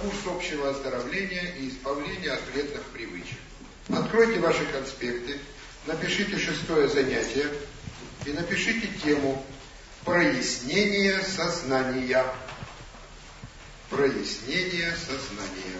курс общего оздоровления и избавления от вредных привычек. Откройте ваши конспекты, напишите 6-е занятие и напишите тему «Прояснение сознания». Прояснение сознания.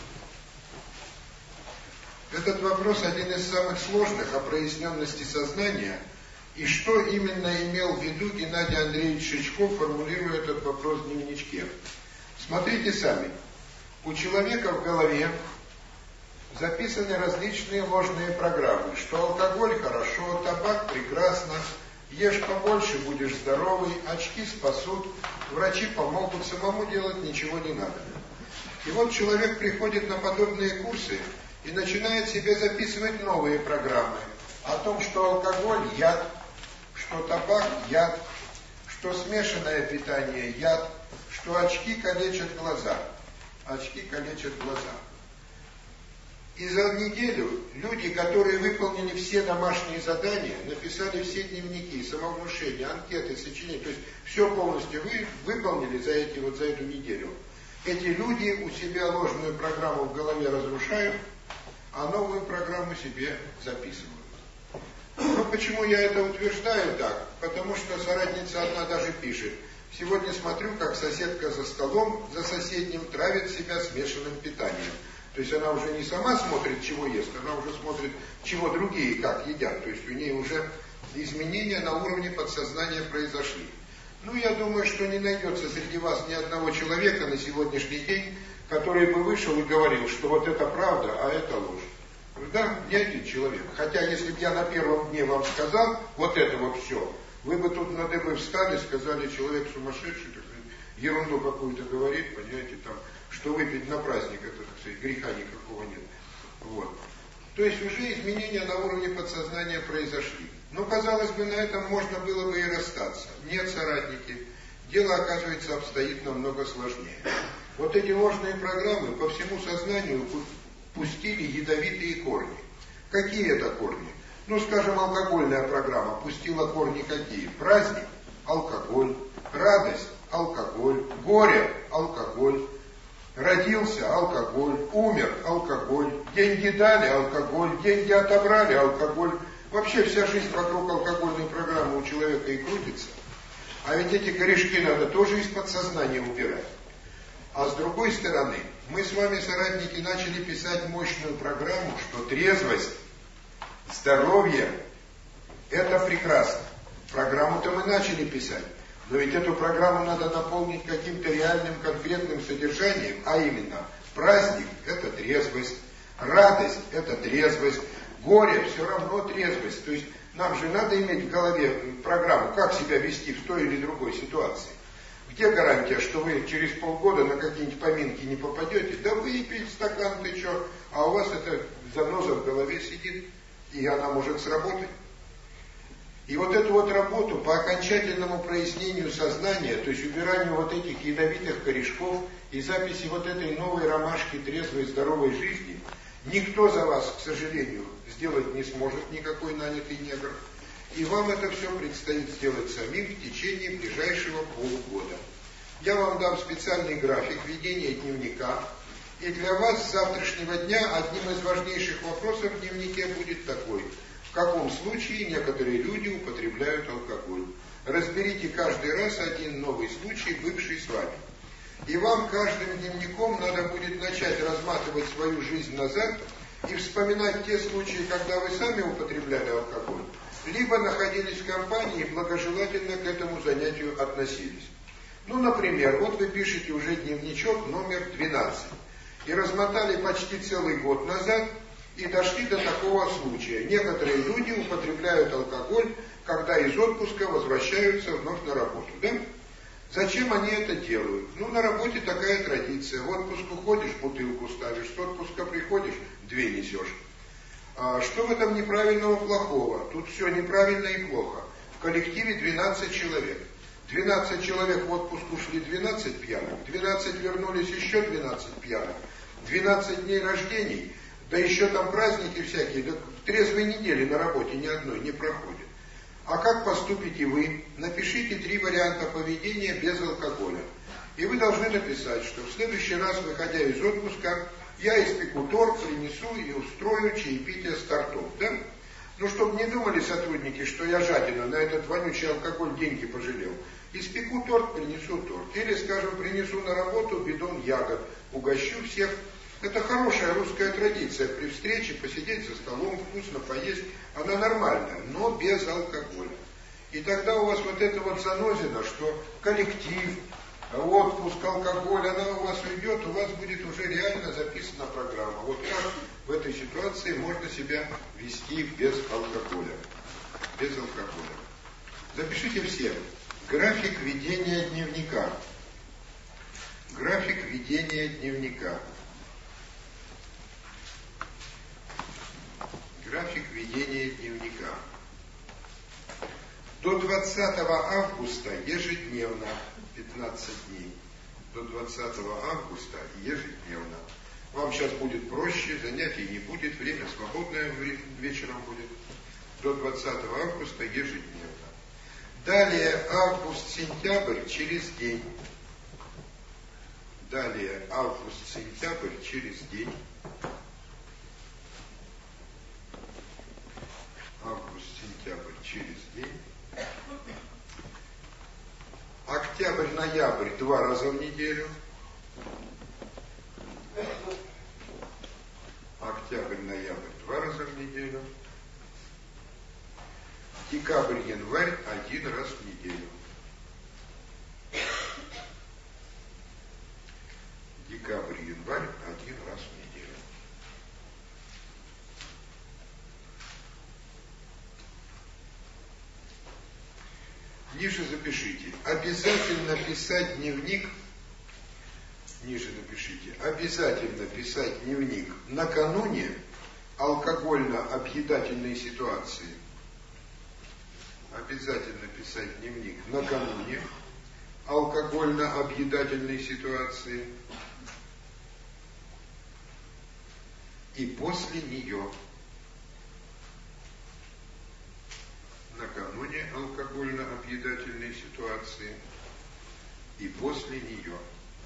Этот вопрос один из самых сложных о проясненности сознания. И что именно имел в виду Геннадий Андреевич Шичков, формулируя этот вопрос в дневничке? Смотрите сами. У человека в голове записаны различные ложные программы, что алкоголь хорошо, табак прекрасно, ешь побольше, будешь здоровый, очки спасут, врачи помогут, самому делать ничего не надо. И вот человек приходит на подобные курсы и начинает себе записывать новые программы о том, что алкоголь – яд, что табак – яд, что смешанное питание – яд, что очки калечат глаза. Очки калечат глаза. И за неделю люди, которые выполнили все домашние задания, написали все дневники, самовнушения, анкеты, сочинения, то есть все полностью выполнили за эту неделю. Эти люди у себя ложную программу в голове разрушают, а новую программу себе записывают. Ну, почему я это утверждаю так? Потому что соратница одна даже пишет: сегодня смотрю, как соседка за столом, за соседним, травит себя смешанным питанием. То есть она уже не сама смотрит, чего ест, она уже смотрит, чего другие как едят. То есть у нее уже изменения на уровне подсознания произошли. Ну, я думаю, что не найдется среди вас ни одного человека на сегодняшний день, который бы вышел и говорил, что вот это правда, а это ложь. Да, ни один человек. Хотя, если бы я на первом дне вам сказал вот это вот все, вы бы тут на дыбы встали, сказали, человек сумасшедший, так сказать, ерунду какую-то говорит, понимаете, там, что выпить на праздник, это, так сказать, греха никакого нет. Вот. То есть уже изменения на уровне подсознания произошли. Но, казалось бы, на этом можно было бы и расстаться. Нет, соратники, дело, оказывается, обстоит намного сложнее. Вот эти ложные программы по всему сознанию пустили ядовитые корни. Какие это корни? Ну, скажем, алкогольная программа пустила корни какие? Праздник – алкоголь, радость – алкоголь, горе – алкоголь, родился – алкоголь, умер – алкоголь, деньги дали – алкоголь, деньги отобрали – алкоголь. Вообще вся жизнь вокруг алкогольной программы у человека и крутится. А ведь эти корешки надо тоже из подсознания убирать. А с другой стороны, мы с вами, соратники, начали писать мощную программу, что трезвость, здоровье – это прекрасно. Программу-то мы начали писать, но ведь эту программу надо наполнить каким-то реальным конкретным содержанием, а именно праздник – это трезвость, радость – это трезвость, горе – все равно трезвость. То есть нам же надо иметь в голове программу, как себя вести в той или другой ситуации. Где гарантия, что вы через полгода на какие-нибудь поминки не попадете? Да выпить стакан, ты что? А у вас эта заноза в голове сидит, и она может сработать. И вот эту вот работу по окончательному прояснению сознания, то есть убиранию вот этих ядовитых корешков и записи вот этой новой ромашки трезвой здоровой жизни, никто за вас, к сожалению, сделать не сможет, никакой нанятый негр. И вам это все предстоит сделать самим в течение ближайшего полугода. Я вам дам специальный график ведения дневника. И для вас с завтрашнего дня одним из важнейших вопросов в дневнике будет такой: в каком случае некоторые люди употребляют алкоголь. Разберите каждый раз один новый случай, бывший с вами. И вам каждым дневником надо будет начать разматывать свою жизнь назад и вспоминать те случаи, когда вы сами употребляли алкоголь, либо находились в компании и благожелательно к этому занятию относились. Ну, например, вот вы пишете уже дневничок номер 12 и размотали почти целый год назад и дошли до такого случая. Некоторые люди употребляют алкоголь, когда из отпуска возвращаются вновь на работу, да? Зачем они это делают? Ну, на работе такая традиция. В отпуск уходишь, бутылку ставишь, с отпуска приходишь, 2 несешь. Что в этом неправильного, плохого? Тут все неправильно и плохо. В коллективе 12 человек. 12 человек в отпуск ушли, 12 пьяных. 12 вернулись, еще 12 пьяных. 12 дней рождений, да еще там праздники всякие. Да трезвой недели на работе ни одной не проходит. А как поступите вы? Напишите 3 варианта поведения без алкоголя. И вы должны написать, что в следующий раз, выходя из отпуска, я испеку торт, принесу и устрою чаепитие с тортом. Да? Ну, чтобы не думали сотрудники, что я жадина, на этот вонючий алкоголь деньги пожалел. Испеку торт, принесу торт. Или, скажем, принесу на работу бидон ягод, угощу всех. Это хорошая русская традиция. При встрече посидеть за столом, вкусно поесть. Она нормальная, но без алкоголя. И тогда у вас вот это вот занозина, что коллектив, отпуск, алкоголь, она у вас уйдет, у вас будет уже реально записана программа. Вот как в этой ситуации можно себя вести без алкоголя. Без алкоголя. Запишите все. График ведения дневника. График ведения дневника. График ведения дневника. До 20 августа ежедневно, 15 дней. До 20 августа ежедневно. Вам сейчас будет проще, занятий не будет, время свободное вечером будет. До 20 августа ежедневно. Далее август-сентябрь через день. Далее август-сентябрь через день. Август-сентябрь через день. Октябрь-ноябрь 2 раза в неделю. Октябрь-ноябрь 2 раза в неделю. Декабрь-январь 1 раз в неделю. Декабрь-январь 1 раз в неделю. Ниже запишите. Обязательно писать дневник. Ниже напишите. Обязательно писать дневник накануне алкогольно-объедательной ситуации. Обязательно писать дневник накануне алкогольно-объедательной ситуации и после нее. Накануне алкогольно-объедательной ситуации и после нее.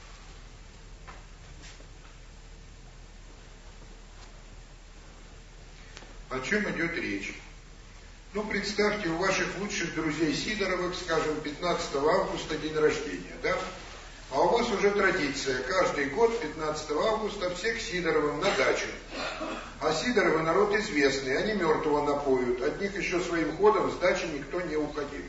О чем идет речь? Ну, представьте, у ваших лучших друзей Сидоровых, скажем, 15 августа день рождения, да? А у вас уже традиция, каждый год 15 августа всех Сидоровым на дачу. А Сидоровы народ известный, они мертвого напоют, от них еще своим ходом с дачи никто не уходил.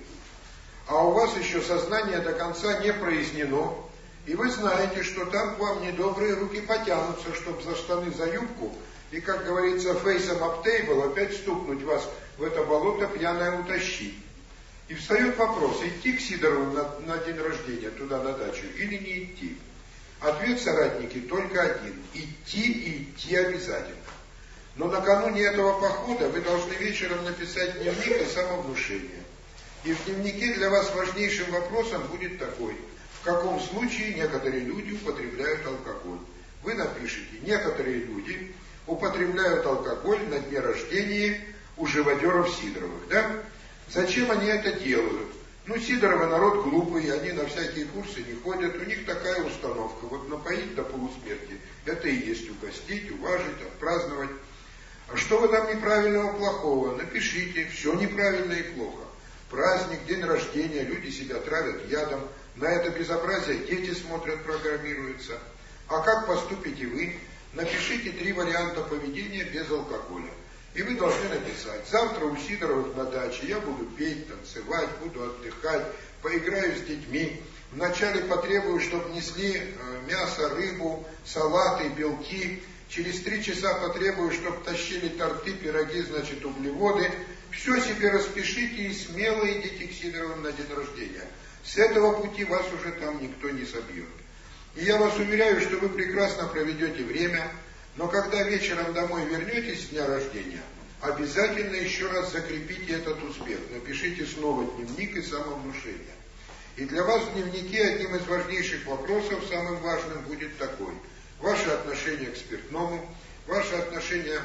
А у вас еще сознание до конца не прояснено, и вы знаете, что там к вам недобрые руки потянутся, чтобы за штаны, за юбку, и, как говорится, фейсом об тейбл опять стукнуть вас в это болото пьяное утащить. И встает вопрос, идти к Сидорову на день рождения, туда на дачу, или не идти? Ответ, соратники, только один. Идти и идти обязательно. Но накануне этого похода вы должны вечером написать дневник и самовнушение. И в дневнике для вас важнейшим вопросом будет такой. В каком случае некоторые люди употребляют алкоголь? Вы напишите, некоторые люди употребляют алкоголь на дне рождения у живодеров Сидоровых, да? Зачем они это делают? Ну, Сидоровы народ глупый, они на всякие курсы не ходят, у них такая установка, вот напоить до полусмерти, это и есть угостить, уважить, отпраздновать. А что в этом неправильного, плохого? Напишите, все неправильно и плохо. Праздник, день рождения, люди себя травят ядом, на это безобразие дети смотрят, программируются. А как поступите вы? Напишите 3 варианта поведения без алкоголя. И вы должны написать, завтра у Сидоровых на даче я буду петь, танцевать, буду отдыхать, поиграю с детьми. Вначале потребую, чтобы несли мясо, рыбу, салаты, белки. Через 3 часа потребую, чтобы тащили торты, пироги, значит, углеводы. Все себе распишите и смело идите к Сидоровым на день рождения. С этого пути вас уже там никто не собьет. И я вас уверяю, что вы прекрасно проведете время, но когда вечером домой вернетесь с дня рождения, обязательно еще раз закрепите этот успех. Напишите снова дневник и самовнушение. И для вас в дневнике одним из важнейших вопросов, самым важным, будет такой. Ваше отношение к спиртному, ваше отношение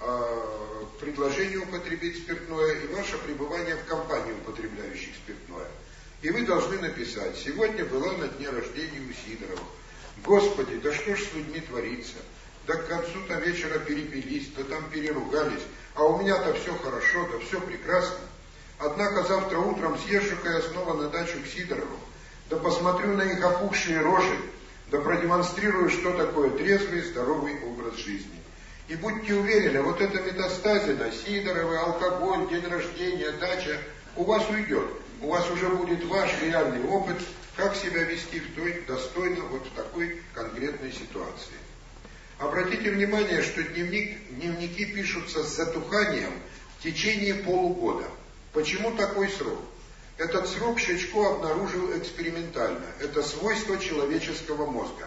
к предложению употребить спиртное и ваше пребывание в компании употребляющих спиртное. И вы должны написать: сегодня была на дне рождения у Сидорова. Господи, да что ж с людьми творится? Да к концу-то вечера перепились, да там переругались, а у меня-то все хорошо, да все прекрасно. Однако завтра утром съезжу-ка я снова на дачу к Сидорову, да посмотрю на их опухшие рожи, да продемонстрирую, что такое трезвый, здоровый образ жизни. И будьте уверены, вот эта метастазина, Сидоровы, алкоголь, день рождения, дача, у вас уйдет. У вас уже будет ваш реальный опыт, как себя вести в той, достойно вот в такой конкретной ситуации. Обратите внимание, что дневники пишутся с затуханием в течение полугода. Почему такой срок? Этот срок Шичко обнаружил экспериментально. Это свойство человеческого мозга.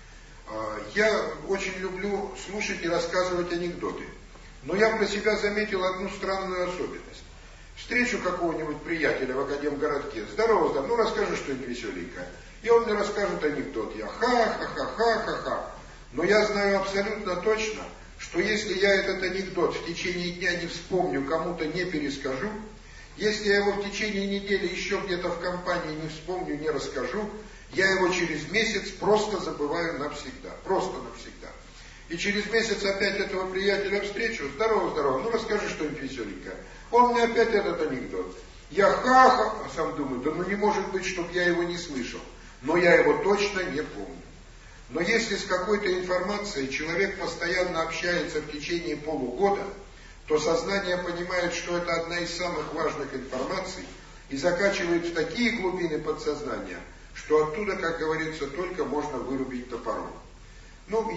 Я очень люблю слушать и рассказывать анекдоты. Но я про себя заметил одну странную особенность. Встречу какого-нибудь приятеля в Академгородке. Здорово, здорово, ну расскажи что-нибудь веселенькое. И он мне расскажет анекдот. Я ха-ха-ха-ха-ха-ха. Но я знаю абсолютно точно, что если я этот анекдот в течение дня не вспомню, кому-то не перескажу, если я его в течение недели еще где-то в компании не вспомню, не расскажу, я его через месяц просто забываю навсегда. Просто навсегда. И через месяц опять этого приятеля встречу. Здорово, здорово, ну расскажи что-нибудь веселенькое. Он мне опять этот анекдот. Я ха-ха, а сам думаю, да ну не может быть, чтобы я его не слышал. Но я его точно не помню. Но если с какой-то информацией человек постоянно общается в течение полугода, то сознание понимает, что это одна из самых важных информаций и закачивает в такие глубины подсознания, что оттуда, как говорится, только можно вырубить топором. Ну,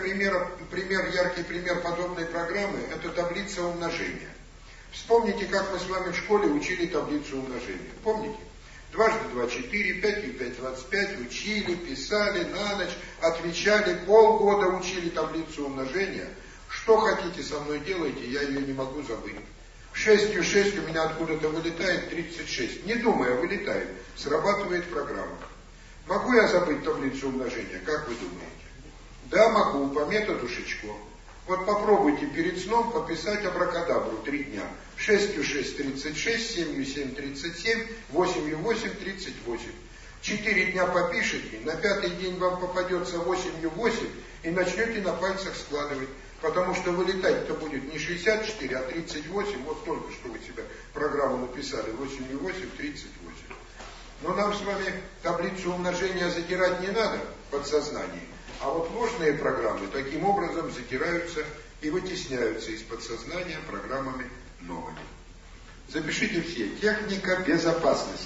яркий пример подобной программы – это таблица умножения. Вспомните, как мы с вами в школе учили таблицу умножения. Помните? 2 × 2 – 4, 5 × 5 – 25, учили, писали, на ночь, отвечали, полгода учили таблицу умножения. Что хотите со мной делайте, я ее не могу забыть. 6 × 6 у меня откуда-то вылетает 36. Не думая, вылетает. Срабатывает программа. Могу я забыть таблицу умножения, как вы думаете? Да, могу, по методу Шичко. Вот попробуйте перед сном пописать абракадабру 3 дня. 6 × 6 – 36, 7 × 7 – 37, 8 × 8 – 38. 4 дня попишите, на 5-й день вам попадется 8 × 8 и начнете на пальцах складывать. Потому что вылетать-то будет не 64, а 38. Вот только что вы себе программу написали. 8 × 8 – 38. Но нам с вами таблицу умножения затирать не надо в подсознании. А вот ложные программы таким образом затираются и вытесняются из подсознания программами новыми. Запишите все. Техника безопасности.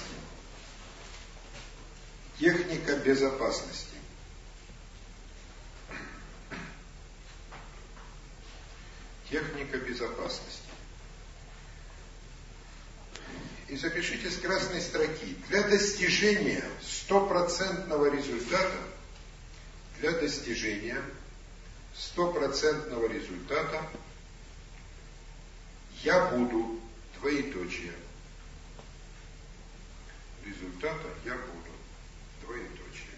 Техника безопасности. Техника безопасности. И запишите с красной строки. Для достижения стопроцентного результата, я буду, двоеточие. Результата я буду, двоеточие.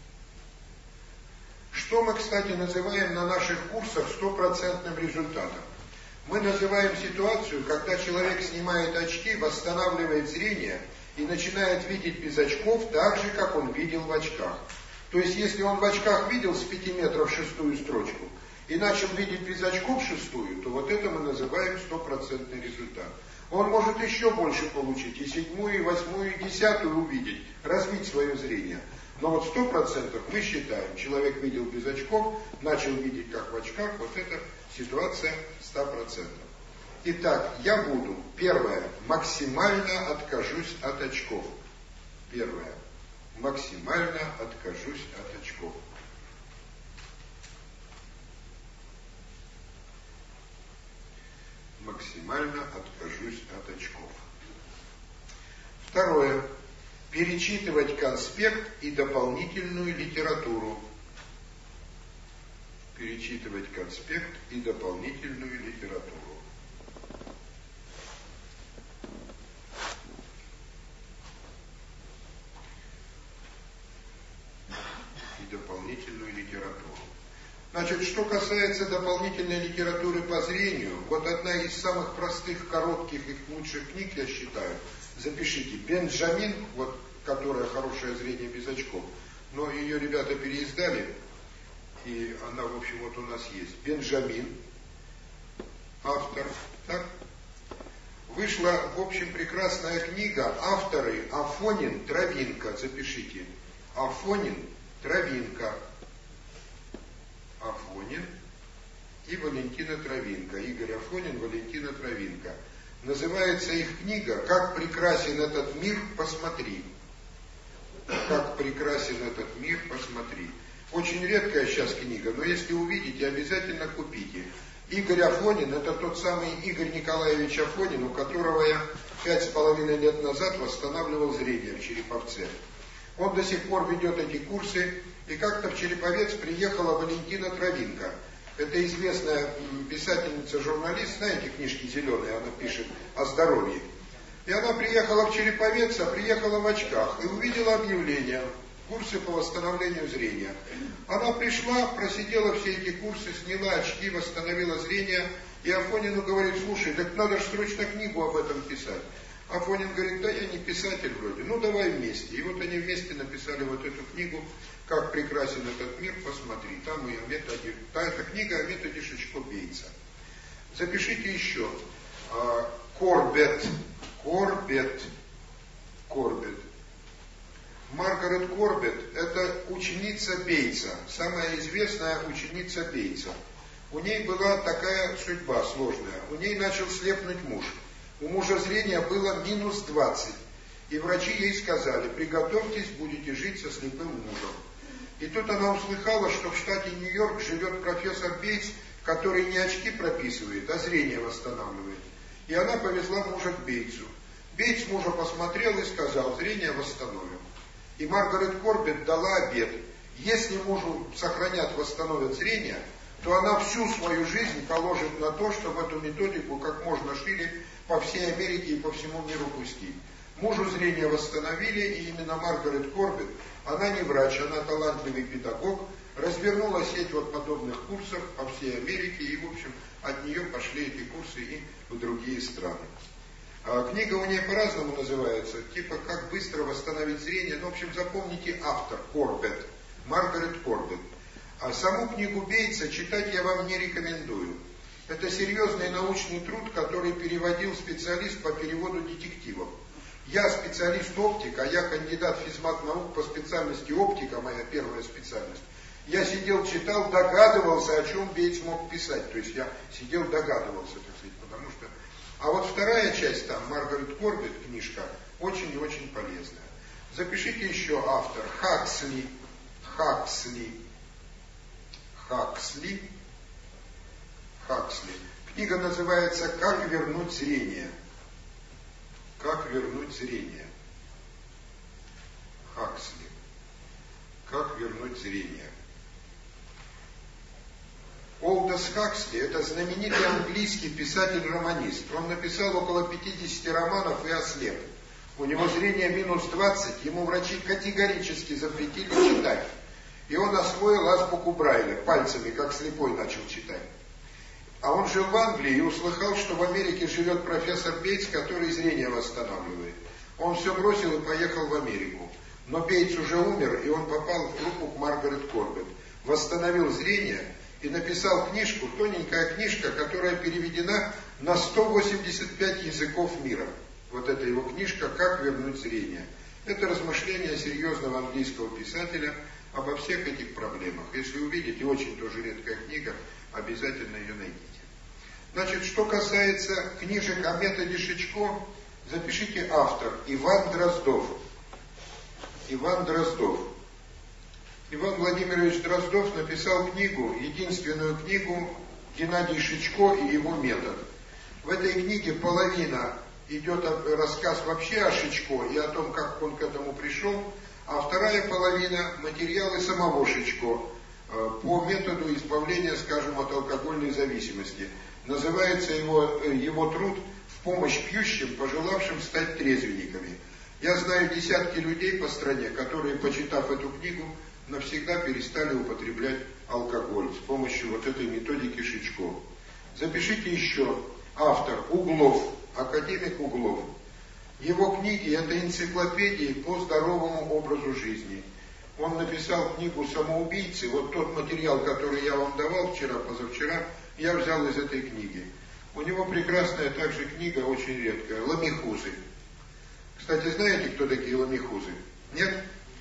Что мы, кстати, называем на наших курсах стопроцентным результатом? Мы называем ситуацию, когда человек снимает очки, восстанавливает зрение и начинает видеть без очков так же, как он видел в очках. То есть, если он в очках видел с 5 метров 6-ю строчку и начал видеть без очков 6-ю, то вот это мы называем стопроцентный результат. Он может еще больше получить, и 7-ю, и 8-ю, и 10-ю увидеть, развить свое зрение. Но вот 100% мы считаем, человек видел без очков, начал видеть как в очках, вот это ситуация 100%. Итак, я буду, первое, максимально откажусь от очков. Первое, максимально откажусь от очков. Максимально откажусь от очков. Второе. Перечитывать конспект и дополнительную литературу. Перечитывать конспект и дополнительную литературу. И дополнительную литературу. Значит, что касается дополнительной литературы по зрению, вот одна из самых простых, коротких и лучших книг, я считаю, запишите, Бенджамин, вот которая «Хорошее зрение без очков». Но ее ребята переиздали, и она, в общем, вот у нас есть. Бенджамин, автор, так? Вышла, в общем, прекрасная книга, авторы Афонин, Травинка, запишите. Афонин, Травинка. Афонин и Валентина Травинка. Игорь Афонин, Валентина Травинка. Называется их книга «Как прекрасен этот мир, посмотри». «Как прекрасен этот мир, посмотри». Очень редкая сейчас книга, но если увидите, обязательно купите. Игорь Афонин, это тот самый Игорь Николаевич Афонин, у которого я 5,5 лет назад восстанавливал зрение в Череповце. Он до сих пор ведет эти курсы, и как-то в Череповец приехала Валентина Травинка. Это известная писательница-журналист, знаете, книжки зеленые, она пишет о здоровье. И она приехала в Череповец, а приехала в очках, и увидела объявление. Курсы по восстановлению зрения. Она пришла, просидела все эти курсы, сняла очки, восстановила зрение, и Афонину говорит: слушай, так надо же срочно книгу об этом писать. Афонин говорит: да я не писатель вроде, ну давай вместе. И вот они вместе написали вот эту книгу «Как прекрасен этот мир, посмотри». Там и о методе, эта книга о методе Шичко-Бейтса. Запишите еще. Корбет. Маргарет Корбет – это ученица Бейтса, самая известная ученица Бейтса. У ней была такая судьба сложная. У ней начал слепнуть муж. У мужа зрение было -20. И врачи ей сказали: приготовьтесь, будете жить со слепым мужем. И тут она услыхала, что в штате Нью-Йорк живет профессор Бейтс, который не очки прописывает, а зрение восстанавливает. И она повезла мужа к Бейтсу. Бейтс мужа посмотрел и сказал: зрение восстановим. И Маргарет Корбет дала обет: если мужу сохранят, восстановят зрение, то она всю свою жизнь положит на то, чтобы эту методику как можно шире по всей Америке и по всему миру пустить. Мужу зрение восстановили, и именно Маргарет Корбет, она не врач, она талантливый педагог, развернула сеть вот подобных курсов по всей Америке, и, в общем, от нее пошли эти курсы и в другие страны. Книга у нее по-разному называется, типа «Как быстро восстановить зрение». Ну, в общем, запомните автор, Корбет, Маргарет Корбет. А саму книгу Бейтса читать я вам не рекомендую. Это серьезный научный труд, который переводил специалист по переводу детективов. Я специалист-оптик, а я кандидат физмат-наук по специальности оптика, моя первая специальность. Я сидел, читал, догадывался, о чем Бейтс мог писать. То есть я сидел, догадывался, так сказать, потому что... А вот вторая часть там, Маргарет Корбет, книжка, очень и очень полезная. Запишите еще автор. Хаксли. Книга называется «Как вернуть зрение». Как вернуть зрение. Хаксли. Как вернуть зрение. Олдос Хаксли – это знаменитый английский писатель-романист. Он написал около 50 романов и ослеп. У него зрение -20, ему врачи категорически запретили читать. И он освоил азбуку Брайля, пальцами, как слепой, начал читать. А он жил в Англии и услыхал, что в Америке живет профессор Бейтс, который зрение восстанавливает. Он все бросил и поехал в Америку. Но Бейтс уже умер, и он попал в группу к Маргарет Корбет. Восстановил зрение и написал книжку, тоненькая книжка, которая переведена на 185 языков мира. Вот эта его книжка «Как вернуть зрение». Это размышления серьезного английского писателя обо всех этих проблемах. Если увидите, очень тоже редкая книга, обязательно ее найдите. Значит, что касается книжек о методе Шичко, запишите автор Иван Дроздов. Иван Владимирович Дроздов написал книгу, единственную книгу «Геннадий Шичко и его метод». В этой книге половина идет рассказ вообще о Шичко и о том, как он к этому пришел, а вторая половина материалы самого Шичко по методу избавления, скажем, от алкогольной зависимости. Называется его труд «В помощь пьющим, пожелавшим стать трезвенниками». Я знаю десятки людей по стране, которые, почитав эту книгу, навсегда перестали употреблять алкоголь с помощью вот этой методики Шичко. Запишите еще автор Углов, академик Углов. Его книги – это энциклопедии по здоровому образу жизни. Он написал книгу «Самоубийцы». Вот тот материал, который я вам давал вчера, позавчера, я взял из этой книги. У него прекрасная также книга, очень редкая, «Ламихузы». Кстати, знаете, кто такие ламихузы? Нет?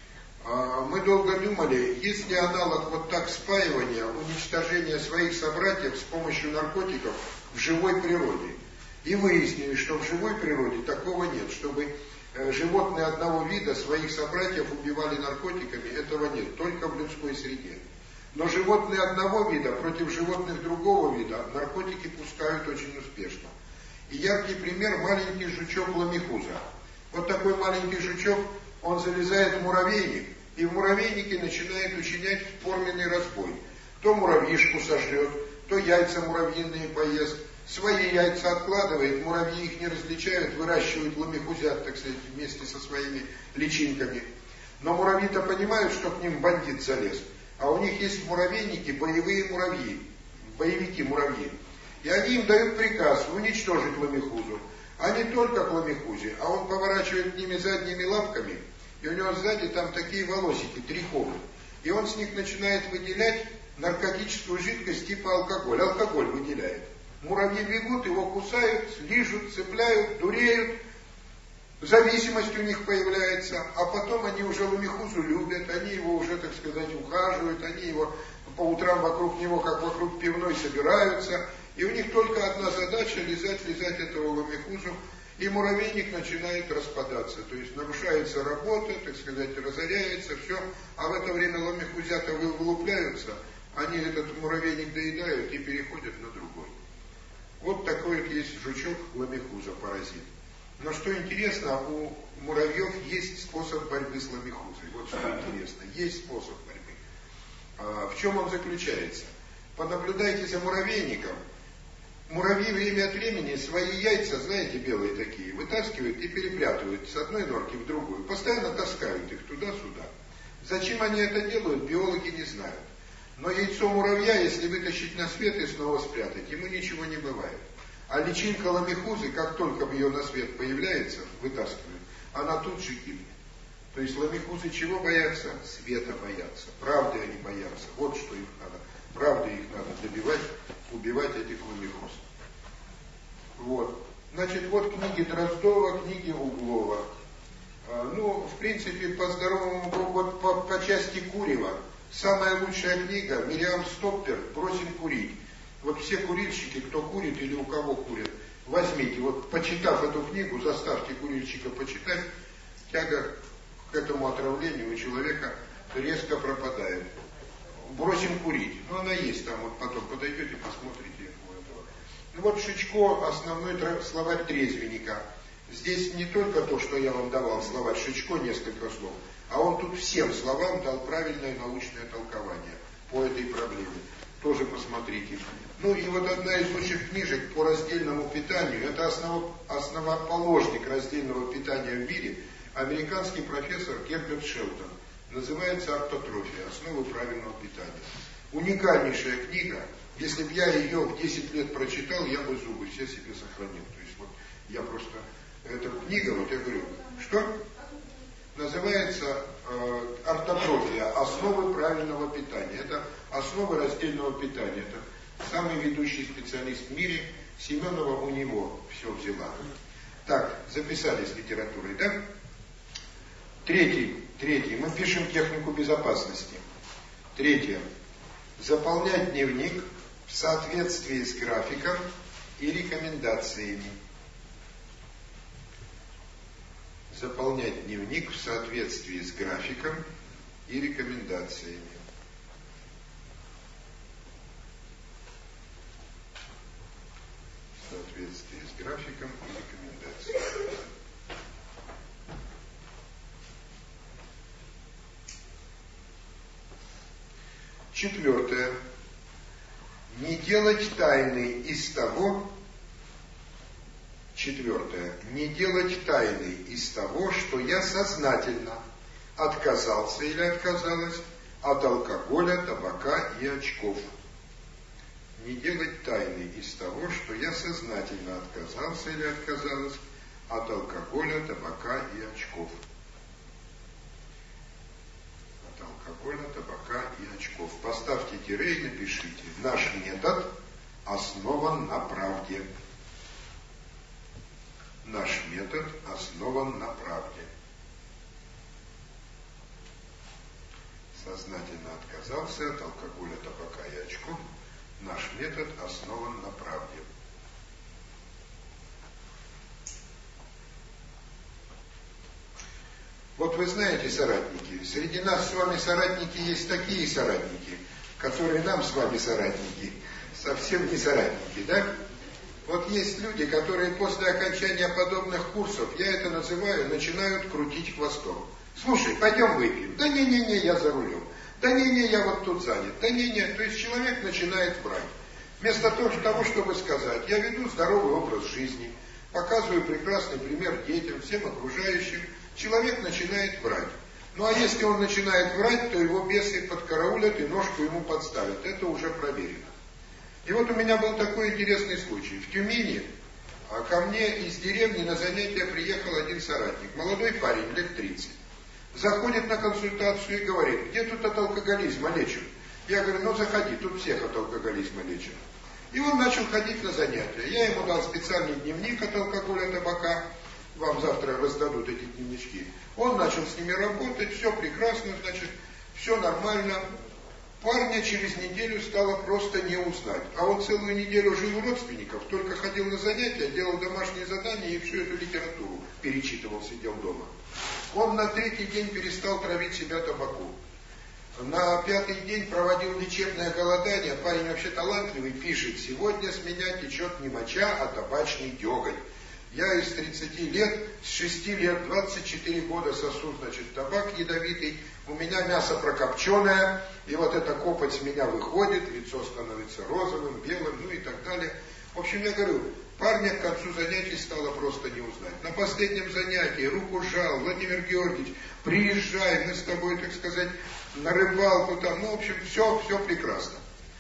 Мы долго думали, есть ли аналог вот так спаивания, уничтожения своих собратьев с помощью наркотиков в живой природе. И выяснили, что в живой природе такого нет, чтобы животные одного вида своих собратьев убивали наркотиками, этого нет, только в людской среде. Но животные одного вида против животных другого вида наркотики пускают очень успешно. И яркий пример – маленький жучок ламихуза. Вот такой маленький жучок, он залезает в муравейник, и в муравейнике начинает учинять форменный разбой. То муравьишку сожрет, то яйца муравьиные поест, свои яйца откладывает, муравьи их не различают, выращивают ламихузят, так сказать, вместе со своими личинками. Но муравьи-то понимают, что к ним бандит залез, а у них есть в муравейнике боевые муравьи, боевики-муравьи. И они им дают приказ уничтожить ламихузу. А не только к ламихузе, а он поворачивает к ними задними лапками, и у него сзади там такие волосики, трихомы. И он с них начинает выделять наркотическую жидкость типа алкоголь. Алкоголь выделяет. Муравьи бегут, его кусают, лижут, цепляют, дуреют. Зависимость у них появляется, а потом они уже ламихузу любят, они его уже, так сказать, ухаживают, они его по утрам вокруг него, как вокруг пивной, собираются. И у них только одна задача – лизать этого ламихузу, и муравейник начинает распадаться. То есть нарушается работа, так сказать, разоряется, все. А в это время ламихузята вылупляются, они этот муравейник доедают и переходят на другой. Вот такой вот есть жучок ламихуза, паразит. Но что интересно, у муравьев есть способ борьбы с ламихузой. Вот что интересно, есть способ борьбы. В чем он заключается? Понаблюдайте за муравейником. Муравьи время от времени свои яйца, знаете, белые такие, вытаскивают и перепрятывают с одной норки в другую. Постоянно таскают их туда-сюда. Зачем они это делают, биологи не знают. Но яйцо муравья, если вытащить на свет и снова спрятать, ему ничего не бывает. А личинка ламихузы, как только ее на свет появляется, вытаскивают, она тут же гибнет. То есть ламихузы чего боятся? Света боятся. Правды они боятся. Вот что их надо. Правды их надо добивать, убивать этих ламихуз. Вот. Значит, вот книги Дроздова, книги Углова. Ну, в принципе, по здоровому, вот по части курева, самая лучшая книга Мириам Стоппер «Бросим курить». Вот все курильщики, кто курит или у кого курят, возьмите, вот почитав эту книгу, заставьте курильщика почитать, тяга к этому отравлению у человека резко пропадает. Бросим курить. Ну, она есть там, вот потом подойдете, посмотрите. Ну, вот Шичко, основной словарь трезвенника. Здесь не только то, что я вам давал, словарь Шичко, несколько слов, а он тут всем словам дал правильное научное толкование по этой проблеме. Тоже посмотрите. Ну, и вот одна из лучших книжек по раздельному питанию, это основоположник раздельного питания в мире, американский профессор Герберт Шелтон. Называется «Ортотрофия. Основы правильного питания». Уникальнейшая книга. Если бы я ее в 10 лет прочитал, я бы зубы все себе сохранил. То есть вот я просто... Эта книга, вот я говорю, что? Называется «Ортотрофия. Основы правильного питания». Это основы раздельного питания. Это самый ведущий специалист в мире. Семенова у него все взяла. Так, записали с литературой, да? Третий. Мы пишем технику безопасности. Третье. Заполнять дневник в соответствии с графиком и рекомендациями. Заполнять дневник в соответствии с графиком и рекомендациями. В соответствии с графиком и рекомендациями. Четвертое. Не делать тайны из того, не делать тайны из того, что я сознательно отказался или отказалась от алкоголя, табака и очков. Не делать тайны из того, что я сознательно отказался или отказалась от алкоголя, табака и очков. От алкоголя, табака и очков. Поставьте тире и напишите. Наш метод основан на правде. Наш метод основан на правде. Сознательно отказался от алкоголя, табака и очков. Наш метод основан на правде. Вот вы знаете, соратники, среди нас с вами соратники есть такие соратники, которые нам с вами соратники, совсем не соратники, да? Вот есть люди, которые после окончания подобных курсов, я это называю, начинают крутить хвостом. Слушай, пойдем выпьем. Да не-не-не, я за рулем. Да не-не, я вот тут занят. Да не-не, то есть человек начинает врать. Вместо того, чтобы сказать, я веду здоровый образ жизни, показываю прекрасный пример детям, всем окружающим, человек начинает врать. Ну а если он начинает врать, то его бесы подкараулят и ножку ему подставят. Это уже проверено. И вот у меня был такой интересный случай. В Тюмени ко мне из деревни на занятия приехал один соратник, молодой парень, лет 30. Заходит на консультацию и говорит, где тут от алкоголизма лечим? Я говорю, ну заходи, тут всех от алкоголизма лечим. И он начал ходить на занятия. Я ему дал специальный дневник от алкоголя, табака. Вам завтра раздадут эти дневнички. Он начал с ними работать, все прекрасно, значит, все нормально. Парня через неделю стало просто не узнать. А он целую неделю жил у родственников, только ходил на занятия, делал домашние задания и всю эту литературу перечитывал, сидел дома. Он на 3-й день перестал травить себя табаку. На 5-й день проводил лечебное голодание. Парень вообще талантливый, пишет, сегодня с меня течет не моча, а табачный деготь. Я из 30 лет, с 6 лет, 24 года сосу, значит, табак ядовитый, у меня мясо прокопченое, и вот эта копоть с меня выходит, лицо становится розовым, белым, ну и так далее. В общем, я говорю, парня к концу занятий стало просто не узнать. На последнем занятии руку сжал, Владимир Георгиевич, приезжай, мы с тобой, так сказать, на рыбалку там, ну, в общем, все прекрасно.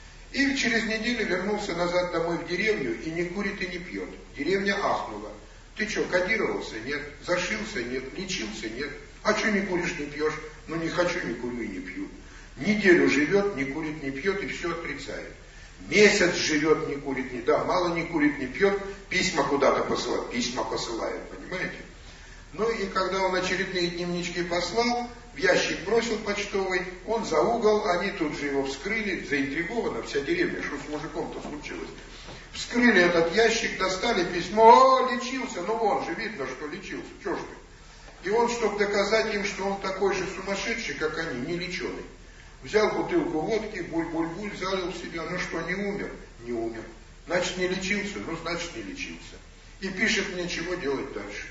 И через неделю вернулся назад домой в деревню, и не курит, и не пьет. Деревня ахнула. Ты что, кодировался? Нет. Зашился? Нет. Лечился? Нет. А что не куришь, не пьешь? Ну не хочу, не курю и не пью. Неделю живет, не курит, не пьет и все отрицает. Месяц живет, не курит, не да, мало не курит, не пьет, письма куда-то посылает, письма посылает, понимаете? Ну и когда он очередные дневнички послал, в ящик бросил почтовый, он за угол, они тут же его вскрыли, заинтригована вся деревня, что с мужиком-то случилось. Вскрыли этот ящик, достали письмо, лечился, ну вон же видно, что лечился, что ж ты. И он, чтобы доказать им, что он такой же сумасшедший, как они, не леченый, взял бутылку водки, буль-буль-буль, залил в себя, ну что, не умер? Не умер. Значит, не лечился? Ну, значит, не лечился. И пишет мне, чего делать дальше.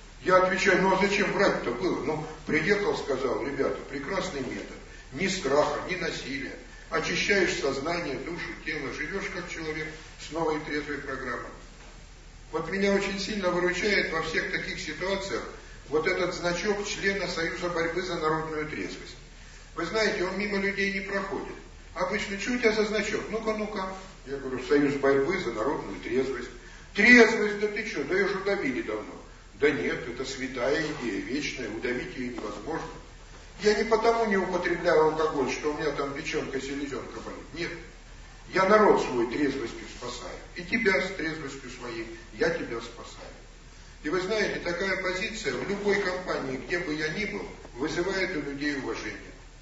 Я отвечаю, ну а зачем врать-то было? Ну, приехал, сказал, ребята, прекрасный метод. Ни страха, ни насилия. Очищаешь сознание, душу, тело, живешь как человек с новой трезвой программой. Вот меня очень сильно выручает во всех таких ситуациях вот этот значок члена Союза борьбы за народную трезвость. Вы знаете, он мимо людей не проходит. Обычно, что у тебя за значок? Ну-ка, ну-ка. Я говорю, Союз борьбы за народную трезвость. Трезвость, да ты что, да ее же удавили давно. Да нет, это святая идея, вечная, удавить ее невозможно. Я не потому не употребляю алкоголь, что у меня там печенка, селезенка болит. Нет. Я народ свой трезвостью спасаю. И тебя с трезвостью своей, я тебя спасаю. И вы знаете, такая позиция в любой компании, где бы я ни был, вызывает у людей уважение.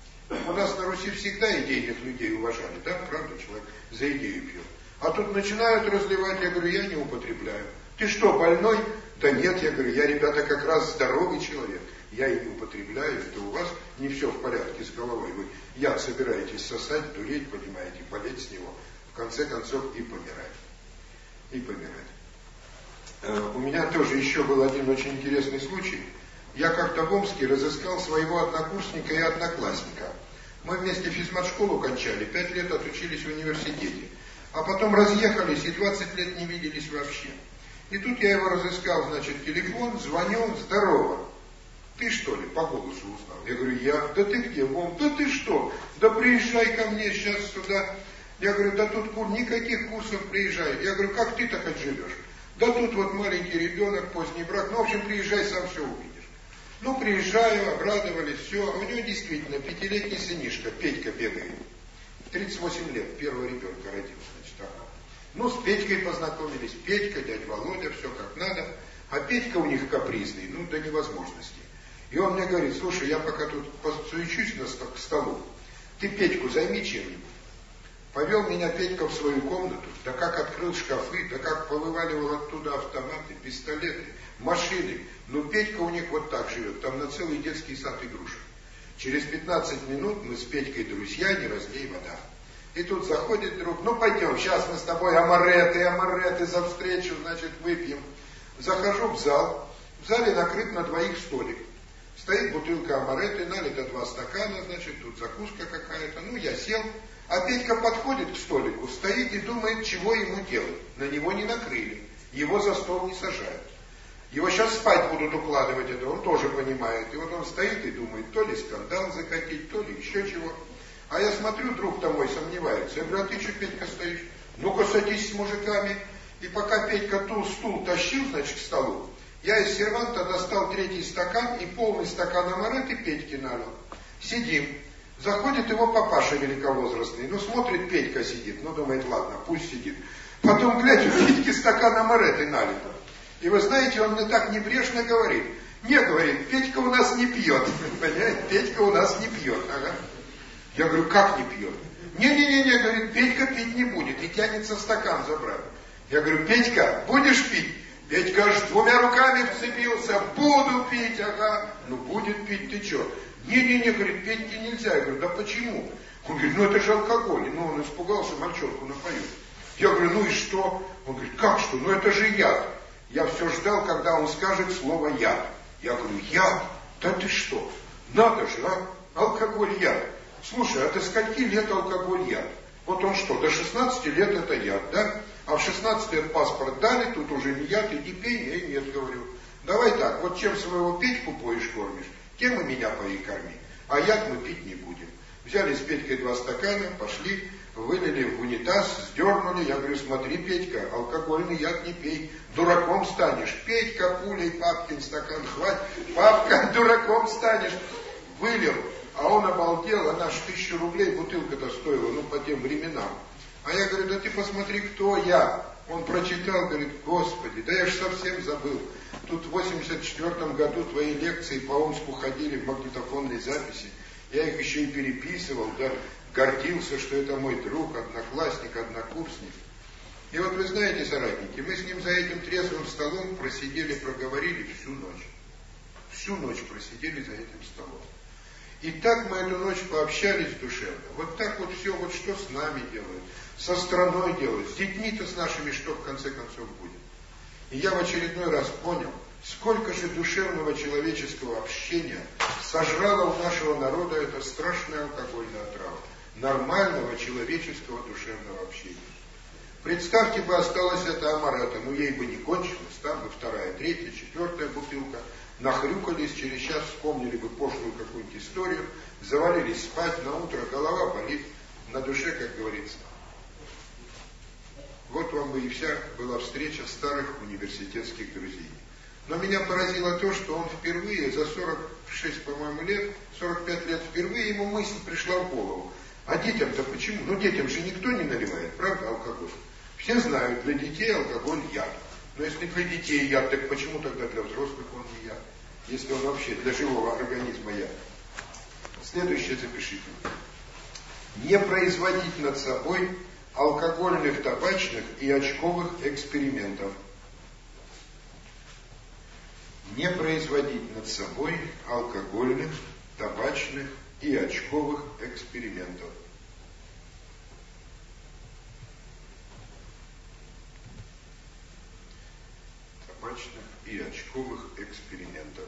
У нас на Руси всегда идейных людей уважали, да? Правда, человек за идею пьет. А тут начинают разливать, я говорю, я не употребляю. Ты что, больной? Да нет, я говорю, я, ребята, как раз здоровый человек. Я и не употребляю, это у вас не все в порядке с головой. Вы яд собираетесь сосать, дуреть, понимаете, болеть с него. В конце концов и помирать. И помирать. У меня тоже еще был один очень интересный случай. Я как-то в Омске разыскал своего однокурсника и одноклассника. Мы вместе физмат-школу кончали, 5 лет отучились в университете. А потом разъехались и 20 лет не виделись вообще. И тут я его разыскал, значит, телефон, звоню, здорово. Ты что ли, по голосу узнал? Я говорю, я. Да ты где, Вом? Да ты что? Да приезжай ко мне сейчас сюда. Я говорю, да тут никаких курсов приезжай. Я говорю, как ты так отживешь? Да тут вот маленький ребенок, поздний брак, ну в общем приезжай, сам все увидишь. Ну приезжаю, обрадовались, все, а у него действительно 5-летний сынишка, Петька бегает. 38 лет, первого ребенка родил, значит, ага. Ну с Петькой познакомились, Петька, дядя Володя, все как надо. А Петька у них капризный, ну до невозможности. И он мне говорит, слушай, я пока тут подсуечусь к столу, ты Петьку займи чем-нибудь. Повел меня Петька в свою комнату, да как открыл шкафы, да как повываливал оттуда автоматы, пистолеты, машины. Ну Петька у них вот так живет, там на целый детский сад игрушек. Через 15 минут мы с Петькой друзья, не разлей вода. И тут заходит друг, ну пойдем, сейчас мы с тобой амареты за встречу, значит, выпьем. Захожу в зал, в зале накрыт на двоих столик. Стоит бутылка амареты, налито 2 стакана, значит, тут закуска какая-то. Ну, я сел, а Петька подходит к столику, стоит и думает, чего ему делать. На него не накрыли, его за стол не сажают. Его сейчас спать будут укладывать, это он тоже понимает. И вот он стоит и думает, то ли скандал закатить, то ли еще чего. А я смотрю, друг-то мой сомневается. Я говорю, а ты что, Петька, стоишь? Ну-ка садись с мужиками. И пока Петька стул тащил, значит, к столу, я из серванта достал 3-й стакан и полный стакан амареты Петьке налил. Сидим. Заходит его папаша великовозрастный. Ну, смотрит, Петька сидит. Ну, думает, ладно, пусть сидит. Потом, глядь, у Петьки стакан амареты налит. И вы знаете, он мне так небрежно говорит. Не, говорит, Петька у нас не пьет. Понимаете, Петька у нас не пьет. Ага. Я говорю, как не пьет? Не, говорит, Петька пить не будет. И тянется стакан забрать. Я говорю, Петька, будешь пить? Петька аж 2 руками вцепился. Буду пить, ага. Ну, будет пить, ты что? Не, говорит, Петьке нельзя. Я говорю, да почему? Он говорит, ну это же алкоголь. Ну, он испугался, мальчонку напоют. Я говорю, ну и что? Он говорит, как что? Ну это же яд. Я все ждал, когда он скажет слово яд. Я говорю, яд? Да ты что? Надо же, а? Алкоголь яд. Слушай, а до скольки лет алкоголь яд? Вот он что, до 16 лет это яд, да? А в 16 лет паспорт дали, тут уже не яд, иди пей. Я нет, говорю. Давай так, вот чем своего Петьку поешь, кормишь, тем и меня пои корми. А яд мы пить не будем. Взяли с Петькой 2 стакана, пошли, вылили в унитаз, сдернули. Я говорю, смотри, Петька, алкогольный яд не пей, дураком станешь. Петька пулей папкин стакан хватит, папка, дураком станешь. Вылил, а он обалдел, она ж 1000 рублей бутылка-то стоила, ну по тем временам. А я говорю, да ты посмотри, кто я. Он прочитал, говорит, Господи, да я ж совсем забыл. Тут в 84 году твои лекции по Омску ходили в магнитофонной записи. Я их еще и переписывал, да, гордился, что это мой друг, одноклассник, однокурсник. И вот вы знаете, соратники, мы с ним за этим трезвым столом просидели, проговорили всю ночь. Всю ночь просидели за этим столом. И так мы эту ночь пообщались душевно. Вот так вот все, вот что с нами делают, со страной делают, с детьми-то с нашими, что в конце концов будет. И я в очередной раз понял, сколько же душевного человеческого общения сожрало у нашего народа эта страшная алкогольная отрава. Нормального человеческого душевного общения. Представьте бы, осталась эта амарета, ну ей бы не кончилось, там бы 2-я, 3-я, 4-я бутылка, нахрюкались, через час вспомнили бы пошлую какую-нибудь историю, завалились спать, на утро голова болит, на душе, как говорится. Вот вам бы и вся была встреча старых университетских друзей. Но меня поразило то, что он впервые за 46, по-моему, лет, 45 лет впервые ему мысль пришла в голову. А детям-то почему? Ну детям же никто не наливает, правда, алкоголь? Все знают, для детей алкоголь яд. Но если для детей яд, так почему тогда для взрослых он не яд? Если он вообще для живого организма яд. Следующее запишите. Не производить над собой алкогольных, табачных и очковых экспериментов. Не производить над собой алкогольных, табачных и очковых экспериментов. Табачных и очковых экспериментов.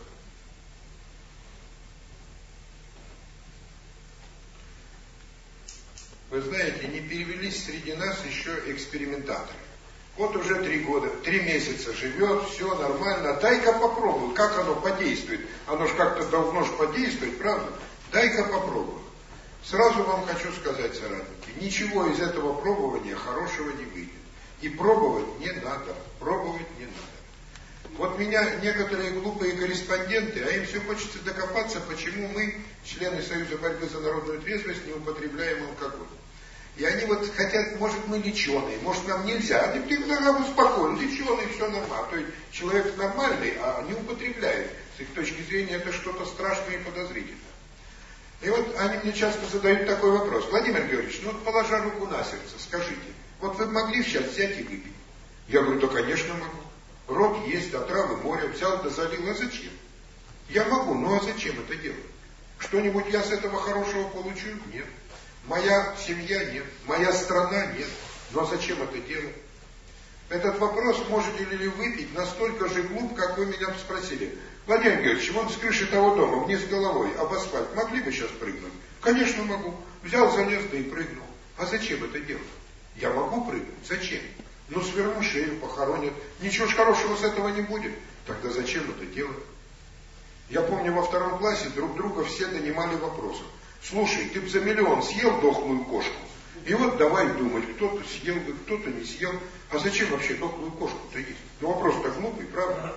Вы знаете, не перевелись среди нас еще экспериментаторы. Вот уже 3 года, 3 месяца живет, все нормально. Дай-ка попробуй, как оно подействует. Оно ж как-то должно ж подействовать, правда? Дай-ка попробуй. Сразу вам хочу сказать, соратники, ничего из этого пробования хорошего не выйдет. И пробовать не надо. Пробовать не надо. Вот меня некоторые глупые корреспонденты, а им все хочется докопаться, почему мы, члены Союза борьбы за народную трезвость, не употребляем алкоголь. И они вот хотят, может, мы леченые, может, нам нельзя. А ты тогда успокоен, леченые, все нормально. То есть человек нормальный, а не употребляет. С их точки зрения это что-то страшное и подозрительное. И вот они мне часто задают такой вопрос. Владимир Георгиевич, ну вот положа руку на сердце, скажите, вот вы могли сейчас взять и выпить? Я говорю, да, конечно, могу. Рот есть, отравы моря, взял да залил, а зачем? Я могу, ну а зачем это делать? Что-нибудь я с этого хорошего получу? Нет. Моя семья? Нет. Моя страна? Нет. Ну а зачем это делать? Этот вопрос, можете ли выпить, настолько же глуп, как вы меня спросили. Владимир Георгиевич, вон с крыши того дома, вниз головой, об асфальт, могли бы сейчас прыгнуть? Конечно, могу. Взял, залез, да и прыгнул. А зачем это делать? Я могу прыгнуть? Зачем? Ну, сверну шею, похоронят. Ничего ж хорошего с этого не будет. Тогда зачем это делать? Я помню, во 2 классе друг друга все донимали вопросом. Слушай, ты б за миллион съел дохлую кошку? И вот давай думать, кто-то съел бы, кто-то не съел. А зачем вообще дохлую кошку-то есть? Ну, вопрос-то глупый, правда?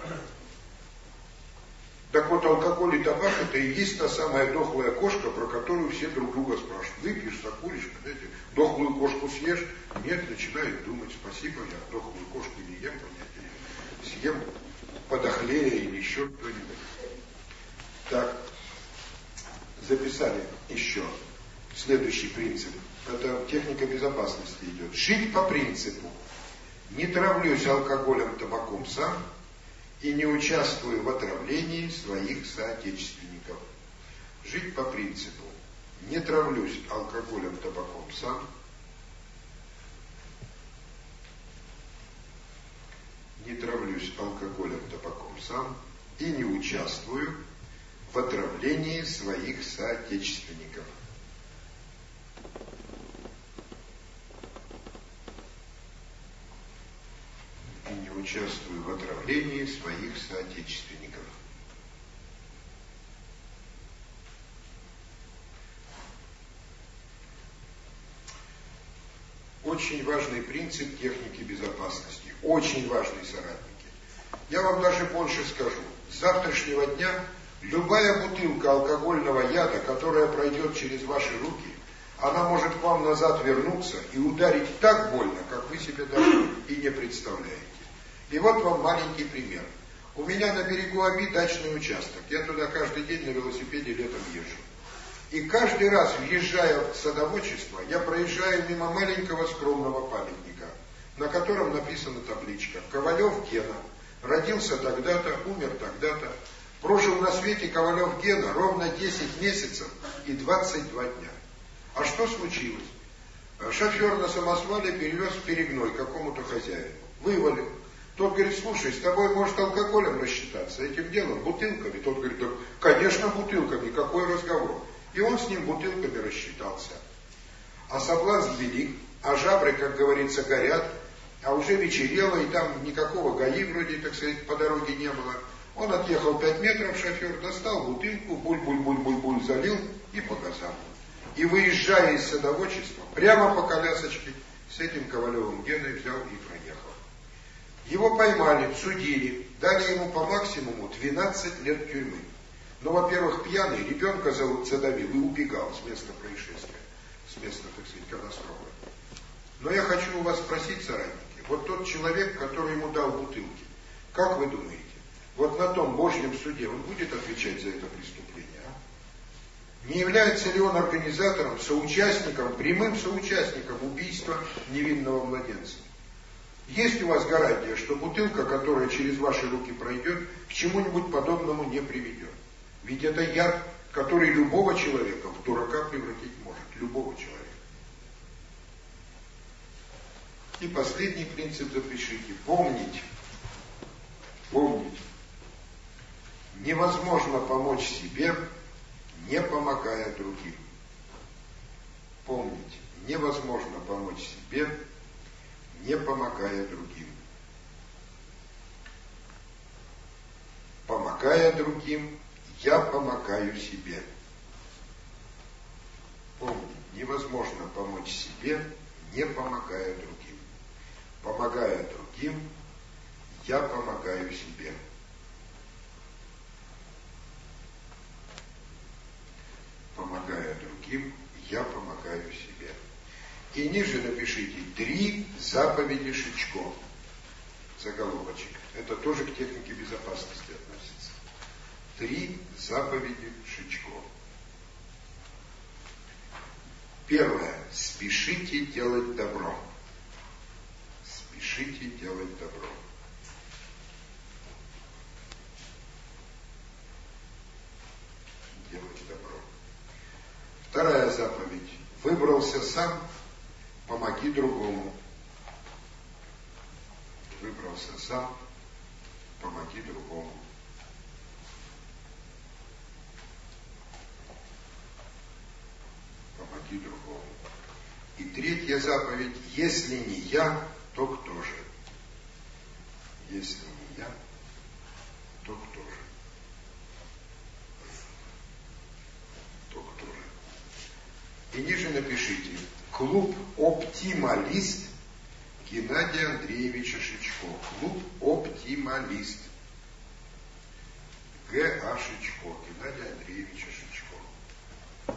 Так вот, алкоголь и табак — это и есть та самая дохлая кошка, про которую все друг друга спрашивают. Выпьешь, закуришь, знаете, дохлую кошку съешь? Нет, начинают думать, спасибо, я дохлую кошку не ем, понятия, съем подохлее или еще кто-нибудь. Так, записали еще следующий принцип. Это техника безопасности идет. Жить по принципу. Не травлюсь алкоголем, табаком сам и не участвую в отравлении своих соотечественников. Жить по принципу. Не травлюсь алкоголем, табаком сам. Не травлюсь алкоголем, табаком сам и не участвую в отравлении своих соотечественников. И не участвую в отравлении своих соотечественников. Очень важный принцип техники безопасности. Очень важный, соратники. Я вам даже больше скажу. С завтрашнего дня любая бутылка алкогольного яда, которая пройдет через ваши руки, она может к вам назад вернуться и ударить так больно, как вы себе даже и не представляете. И вот вам маленький пример. У меня на берегу Оби дачный участок. Я туда каждый день на велосипеде летом езжу. И каждый раз, въезжая в садоводчество, я проезжаю мимо маленького скромного памятника, на котором написана табличка: Ковалев Гена. Родился тогда-то, умер тогда-то. Прожил на свете Ковалев Гена ровно 10 месяцев и 22 дня. А что случилось? Шофер на самосвале перевез перегной какому-то хозяину. Вывалил. Тот говорит: слушай, с тобой может алкоголем рассчитаться, этим делом, бутылками. Тот говорит: да, конечно, бутылками, какой разговор. И он с ним бутылками рассчитался. А соблазн велик, а жабры, как говорится, горят, а уже вечерело, и там никакого ГАИ вроде, так сказать, по дороге не было. Он отъехал 5 метров, шофер, достал бутылку, буль-буль-буль-буль-буль залил и по газам. И выезжая из садоводчества, прямо по колясочке, с этим Ковалевым Геной взял и проехал. Его поймали, судили, дали ему по максимуму 12 лет тюрьмы. Но, во-первых, пьяный, ребенка задавил и убегал с места происшествия, с места, так сказать, катастрофы. Но я хочу у вас спросить, соратники, вот тот человек, который ему дал бутылки, как вы думаете, вот на том Божьем суде он будет отвечать за это преступление? А? Не является ли он организатором, соучастником, прямым соучастником убийства невинного младенца? Есть у вас гарантия, что бутылка, которая через ваши руки пройдет, к чему-нибудь подобному не приведет? Ведь это яд, который любого человека в дурака превратить может. Любого человека. И последний принцип запишите. Помнить. Невозможно помочь себе, не помогая другим. Помнить. Невозможно помочь себе, не помогая другим. Помогая другим, я помогаю себе. Помни, невозможно помочь себе, не помогая другим. Помогая другим, я помогаю себе. Помогая другим, я помогаю себе. И ниже напишите 3 заповеди Шичко. Заголовочек. Это тоже к технике безопасности относится. 3 заповеди Шичко. Первое. Спешите делать добро. Спешите делать добро. Делать добро. Вторая заповедь. Выбрался сам, помоги другому. Выбрался сам, помоги другому. Помоги другому. И третья заповедь. Если не я, то кто же? Если не я, то кто же? То кто же? И ниже напишите. Клуб «Оптималист» Геннадия Андреевича Шичко. Клуб «Оптималист». Г.А. Шичко. Геннадия Андреевича Шичко.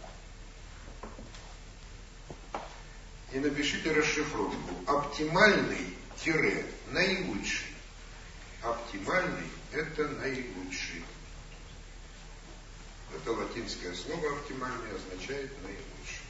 И напишите расшифровку. Оптимальный-наилучший. Оптимальный – это наилучший. Это латинское слово «оптимальный» означает наилучший.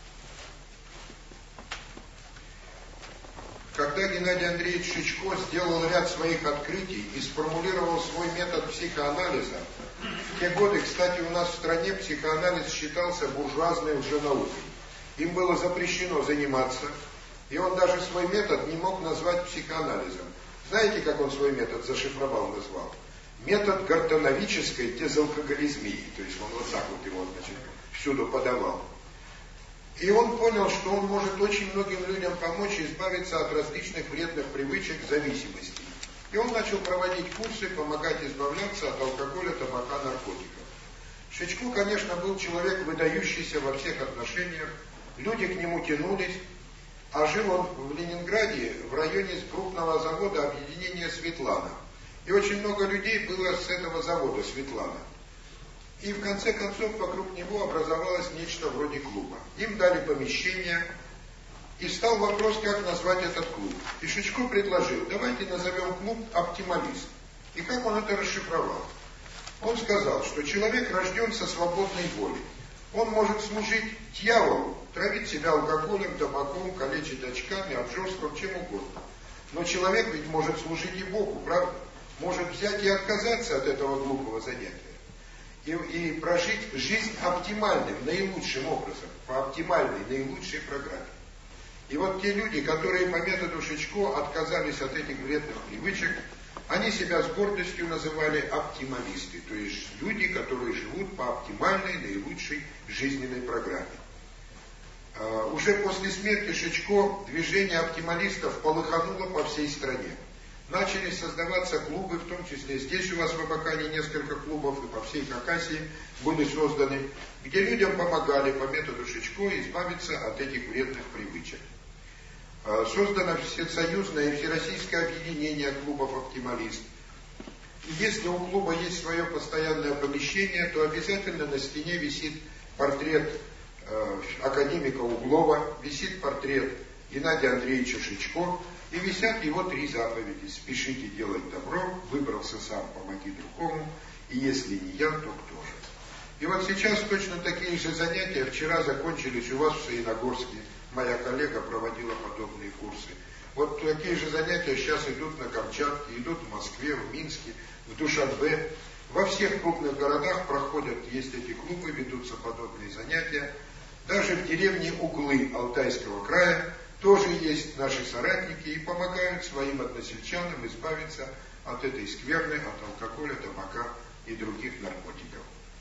Когда Геннадий Андреевич Шичко сделал ряд своих открытий и сформулировал свой метод психоанализа, в те годы, кстати, у нас в стране психоанализ считался буржуазной лженаукой. Им было запрещено заниматься, и он даже свой метод не мог назвать психоанализом. Знаете, как он свой метод зашифровал, назвал? Метод гартановической дезалкоголизмии. То есть он вот так вот его, значит, всюду подавал. И он понял, что он может очень многим людям помочь избавиться от различных вредных привычек, зависимостей. И он начал проводить курсы, помогать избавляться от алкоголя, табака, наркотиков. Шичко, конечно, был человек, выдающийся во всех отношениях. Люди к нему тянулись. А жил он в Ленинграде, в районе крупного завода объединения «Светлана». И очень много людей было с этого завода «Светлана». И в конце концов вокруг него образовалось нечто вроде клуба. Им дали помещение, и стал вопрос, как назвать этот клуб. И Шичко предложил, давайте назовем клуб «Оптималист». И как он это расшифровал? Он сказал, что человек рожден со свободной волей. Он может служить дьяволу, травить себя алкоголем, табаком, калечить очками, обжорством, чем угодно. Но человек ведь может служить и Богу, правда? Может взять и отказаться от этого глупого занятия. И прожить жизнь оптимальным, наилучшим образом, по оптимальной, наилучшей программе. И вот те люди, которые по методу Шичко отказались от этих вредных привычек, они себя с гордостью называли оптималисты, то есть люди, которые живут по оптимальной, наилучшей жизненной программе. Уже после смерти Шичко движение оптималистов полыхануло по всей стране. Начали создаваться клубы, в том числе здесь у вас в Абакане несколько клубов, и по всей Хакасии были созданы, где людям помогали по методу Шичко избавиться от этих вредных привычек. Создано всесоюзное и всероссийское объединение клубов «Оптималист». И если у клуба есть свое постоянное помещение, то обязательно на стене висит портрет академика Углова, висит портрет Геннадия Андреевича Шичко, и висят его 3 заповеди. Спешите делать добро, выбрался сам, помоги другому, и если не я, то кто же? И вот сейчас точно такие же занятия вчера закончились у вас в Саяногорске. Моя коллега проводила подобные курсы. Вот такие же занятия сейчас идут на Камчатке, идут в Москве, в Минске, в Душанбе. Во всех крупных городах проходят, есть эти клубы, ведутся подобные занятия. Даже в деревне Углы Алтайского края тоже есть наши соратники и помогают своим односельчанам избавиться от этой скверны, от алкоголя, табака и других наркотиков.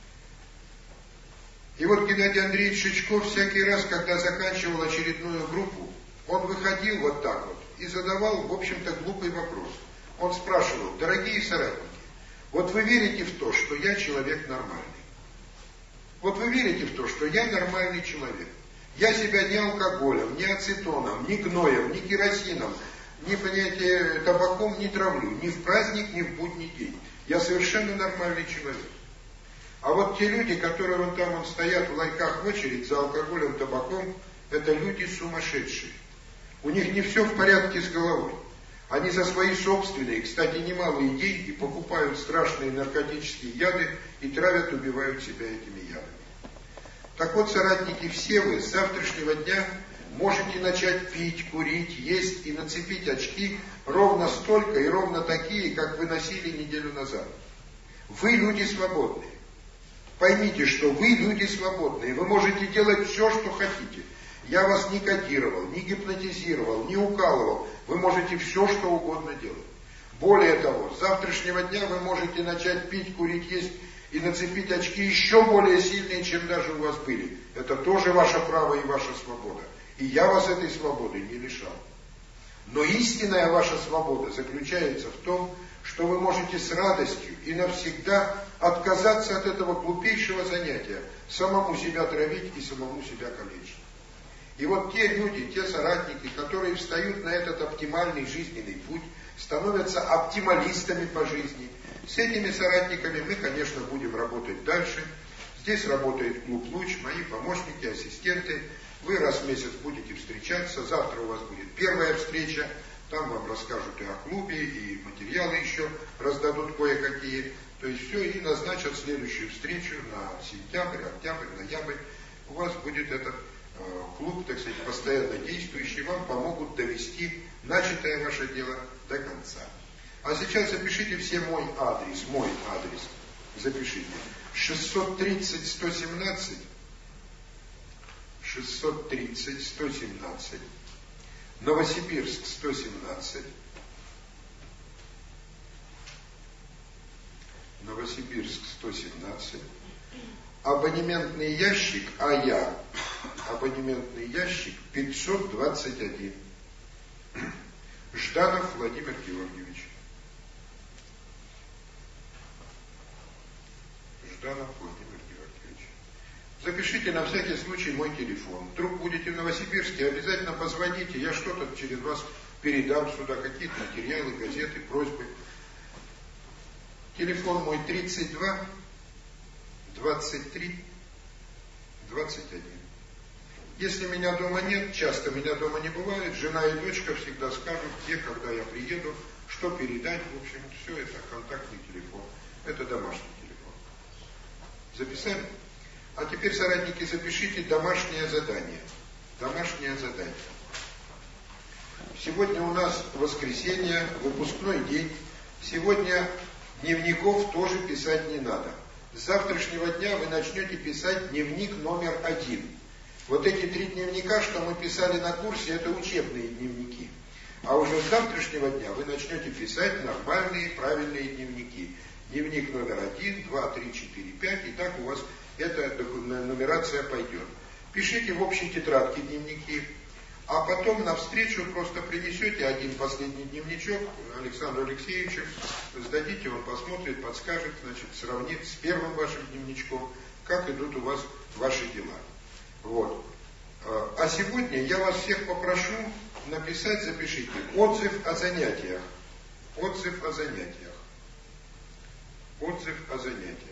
И вот Геннадий Андреевич Шичко всякий раз, когда заканчивал очередную группу, он выходил вот так вот и задавал, в общем-то, глупый вопрос. Он спрашивал, дорогие соратники, вот вы верите в то, что я человек нормальный? Вот вы верите в то, что я нормальный человек? Я себя ни алкоголем, ни ацетоном, ни гноем, ни керосином, ни понятие табаком не травлю, ни в праздник, ни в будний день. Я совершенно нормальный человек. А вот те люди, которые вон там стоят в ларьках в очередь за алкоголем, табаком, это люди сумасшедшие. У них не все в порядке с головой. Они за свои собственные, кстати, немалые деньги покупают страшные наркотические яды и травят, убивают себя этими ядами. Так вот, соратники, все вы с завтрашнего дня можете начать пить, курить, есть и нацепить очки ровно столько и ровно такие, как вы носили неделю назад. Вы люди свободные. Поймите, что вы люди свободные. Вы можете делать все, что хотите. Я вас не кодировал, не гипнотизировал, не укалывал. Вы можете все, что угодно делать. Более того, с завтрашнего дня вы можете начать пить, курить, есть и нацепить очки еще более сильные, чем даже у вас были. Это тоже ваше право и ваша свобода. И я вас этой свободы не лишал. Но истинная ваша свобода заключается в том, что вы можете с радостью и навсегда отказаться от этого глупейшего занятия, самому себя травить и самому себя калечить. И вот те люди, те соратники, которые встают на этот оптимальный жизненный путь, становятся оптималистами по жизни, с этими соратниками мы, конечно, будем работать дальше. Здесь работает клуб «Луч», мои помощники, ассистенты. Вы раз в месяц будете встречаться, завтра у вас будет первая встреча, там вам расскажут и о клубе, и материалы еще раздадут кое-какие. То есть все, и назначат следующую встречу на сентябрь, октябрь, ноябрь. У вас будет этот клуб, так сказать, постоянно действующий, вам помогут довести начатое ваше дело до конца. А сейчас запишите все мой адрес, запишите. 630-117, 630-117, Новосибирск 117, Новосибирск 117, абонементный ящик АЯ, абонементный ящик 521, Жданов Владимир Георгиевич. Жданов Владимир Георгиевич. Запишите на всякий случай мой телефон. Вдруг будете в Новосибирске, обязательно позвоните, я что-то через вас передам сюда, какие-то материалы, газеты, просьбы. Телефон мой 32 23 21. Если меня дома нет, часто меня дома не бывает, жена и дочка всегда скажут, где, когда я приеду, что передать, в общем, все это контактный телефон, это домашний телефон. Записали? А теперь, соратники, запишите домашнее задание. Домашнее задание. Сегодня у нас воскресенье, выпускной день. Сегодня дневников тоже писать не надо. С завтрашнего дня вы начнете писать дневник номер 1. Вот эти 3 дневника, что мы писали на курсе, это учебные дневники. А уже с завтрашнего дня вы начнете писать нормальные, правильные дневники. Дневник номер 1, 2, 3, 4, 5, и так у вас эта нумерация пойдет. Пишите в общей тетрадке дневники, а потом навстречу просто принесете один последний дневничок Александру Алексеевичу, сдадите, он посмотрит, подскажет, значит, сравнит с первым вашим дневничком, как идут у вас ваши дела. Вот. А сегодня я вас всех попрошу написать, запишите, отзыв о занятиях. Отзыв о занятиях. Отзыв о занятиях.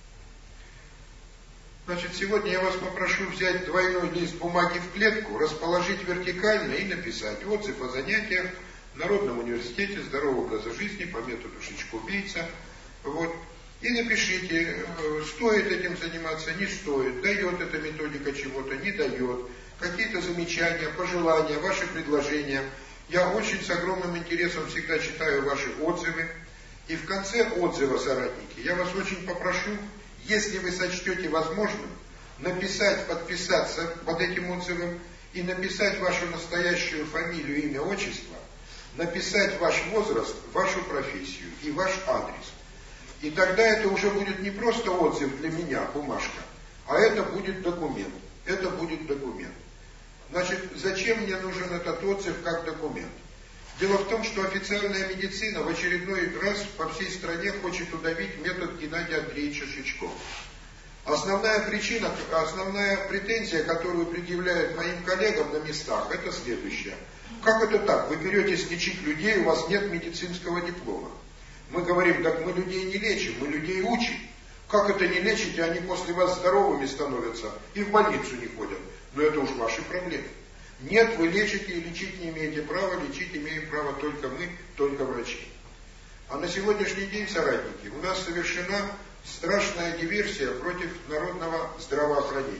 Значит, сегодня я вас попрошу взять двойной лист бумаги в клетку, расположить вертикально и написать отзыв о занятиях в Народном университете здорового образа жизни по методу Шичко-Бейца. Вот. И напишите, стоит этим заниматься, не стоит, дает эта методика чего-то, не дает, какие-то замечания, пожелания, ваши предложения. Я очень с огромным интересом всегда читаю ваши отзывы. И в конце отзыва, соратники, я вас очень попрошу, если вы сочтете возможным, написать, подписаться под этим отзывом и написать вашу настоящую фамилию, имя, отчество, написать ваш возраст, вашу профессию и ваш адрес. И тогда это уже будет не просто отзыв для меня, бумажка, а это будет документ. Это будет документ. Значит, зачем мне нужен этот отзыв как документ? Дело в том, что официальная медицина в очередной раз по всей стране хочет удавить метод Геннадия Андреевича Шичко. Основная причина, основная претензия, которую предъявляют моим коллегам на местах, это следующее. Как это так? Вы беретесь лечить людей, у вас нет медицинского диплома. Мы говорим, так мы людей не лечим, мы людей учим. Как это не лечите, они после вас здоровыми становятся и в больницу не ходят. Но это уж ваши проблемы. Нет, вы лечите и лечить не имеете права, лечить имеем право только мы, только врачи. А на сегодняшний день, соратники, у нас совершена страшная диверсия против народного здравоохранения.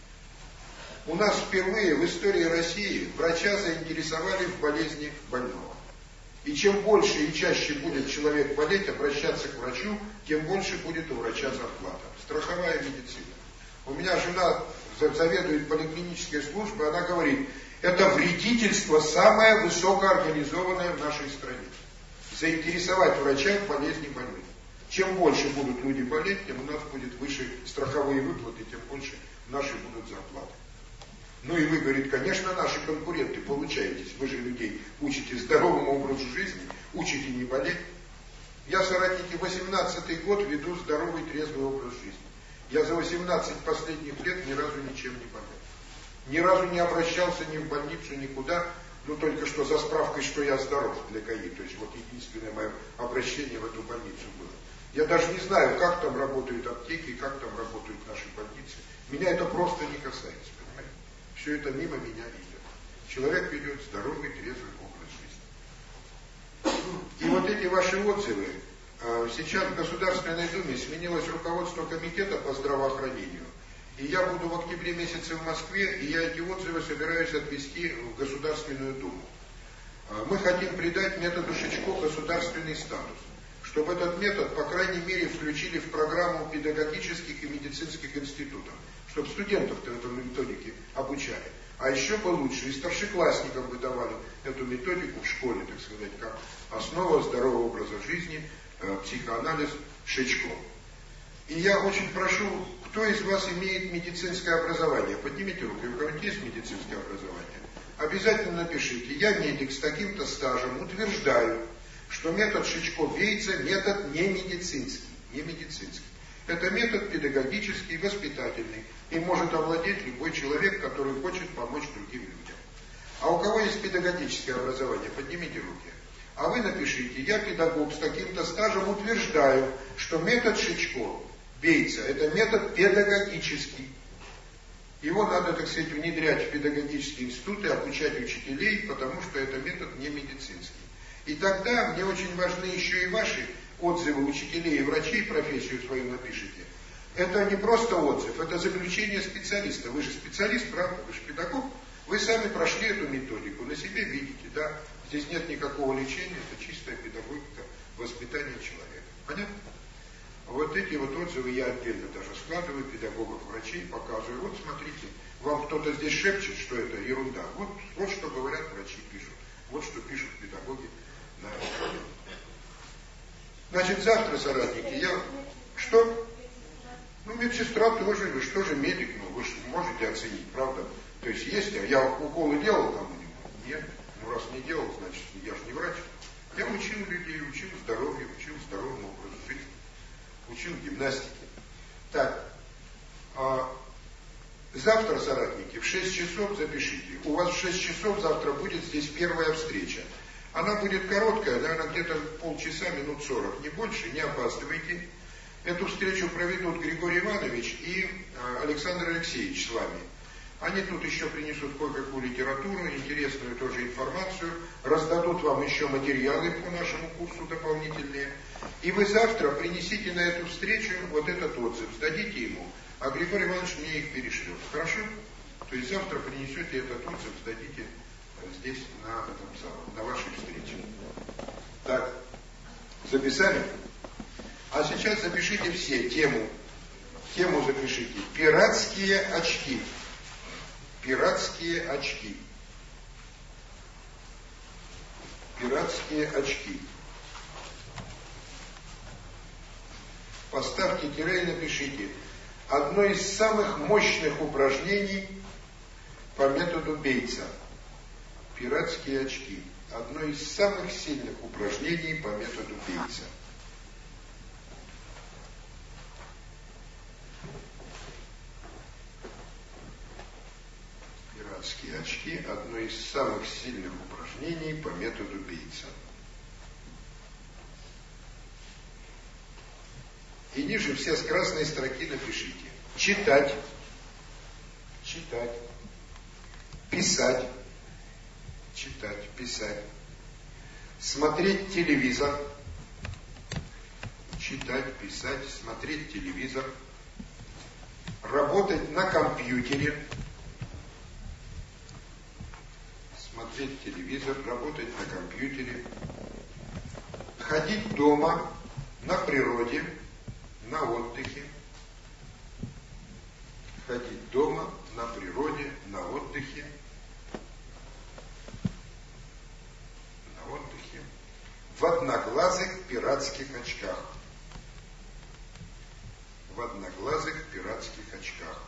У нас впервые в истории России врача заинтересовали в болезни больного. И чем больше и чаще будет человек болеть, обращаться к врачу, тем больше будет у врача зарплата. Страховая медицина. У меня жена заведует поликлинической службой, она говорит, это вредительство самое высокоорганизованное в нашей стране. Заинтересовать врача в болезни больных. Чем больше будут люди болеть, тем у нас будет выше страховые выплаты, тем больше наши будут зарплаты. Ну и вы, говорит, конечно, наши конкуренты, получаетесь, вы же людей учите здоровому образу жизни, учите не болеть. Я, соратники, 18-й год веду здоровый, трезвый образ жизни. Я за 18 последних лет ни разу ничем не болел. Ни разу не обращался ни в больницу, никуда, ну только что за справкой, что я здоров для КАИ. То есть вот единственное мое обращение в эту больницу было. Я даже не знаю, как там работают аптеки, как там работают наши больницы. Меня это просто не касается, понимаете? Все это мимо меня идет. Человек ведет здоровый, трезвый образ жизни. И вот эти ваши отзывы, сейчас в Государственной Думе сменилось руководство комитета по здравоохранению. И я буду в октябре месяце в Москве, и я эти отзывы собираюсь отвести в Государственную Думу. Мы хотим придать методу Шичко государственный статус, чтобы этот метод, по крайней мере, включили в программу педагогических и медицинских институтов, чтобы студентов-то эту методике обучали. А еще бы лучше, и старшеклассникам бы давали эту методику в школе, так сказать, как основа здорового образа жизни, психоанализ Шичко. И я очень прошу, кто из вас имеет медицинское образование? Поднимите руку, у кого есть медицинское образование? Обязательно напишите, я медик с таким-то стажем, утверждаю, что метод Шичко-Бейца метод не медицинский. Не медицинский. Это метод педагогический, воспитательный. И может овладеть любой человек, который хочет помочь другим людям. А у кого есть педагогическое образование, поднимите руки. А вы напишите, я педагог с таким-то стажем, утверждаю, что метод Шичко-Бейца это метод педагогический. Его надо, так сказать, внедрять в педагогические институты, обучать учителей, потому что это метод не медицинский. И тогда мне очень важны еще и ваши отзывы учителей и врачей, профессию свою напишите. Это не просто отзыв, это заключение специалиста. Вы же специалист, правда? Вы же педагог. Вы сами прошли эту методику, на себе видите, да? Здесь нет никакого лечения, это чистая педагогика, воспитание человека. Понятно? Вот эти вот отзывы я отдельно даже складываю, педагогов, врачей, показываю. Вот смотрите, вам кто-то здесь шепчет, что это ерунда. Вот что говорят врачи, пишут. Вот что пишут педагоги. Значит, завтра, соратники, Что? Ну, медсестра тоже, вы что же медик, ну, вы же можете оценить, правда? То есть, я уколы делал кому-нибудь? Нет. Ну, раз не делал, значит, я же не врач. Я учил людей, учил здоровью, учил здоровому образу жизни, учил гимнастике. Так, завтра, соратники, в 6 часов запишите. У вас в 6 часов завтра будет здесь первая встреча. Она будет короткая, наверное, где-то полчаса, минут 40, не больше, не опаздывайте. Эту встречу проведут Григорий Иванович и Александр Алексеевич с вами. Они тут еще принесут кое-какую литературу, интересную тоже информацию, раздадут вам еще материалы по нашему курсу дополнительные. И вы завтра принесите на эту встречу вот этот отзыв, сдадите ему, а Григорий Иванович мне их перешлет. Хорошо? То есть завтра принесете этот отзыв, сдадите здесь на вашей встрече. Так, записали? А сейчас запишите все тему запишите. Пиратские очки. Пиратские очки. Пиратские очки. Поставьте тире и напишите. Одно из самых мощных упражнений по методу Бейца. Пиратские очки. Одно из самых сильных упражнений по методу Бейца. сильных упражнений по методу Бейтса. И ниже все с красной строки напишите. Читать, читать, писать, читать, писать, смотреть телевизор, читать, писать, смотреть телевизор, работать на компьютере, смотреть телевизор, работать на компьютере, ходить дома, на природе, на отдыхе, ходить дома, на природе, на отдыхе, в одноглазых пиратских очках. В одноглазых пиратских очках.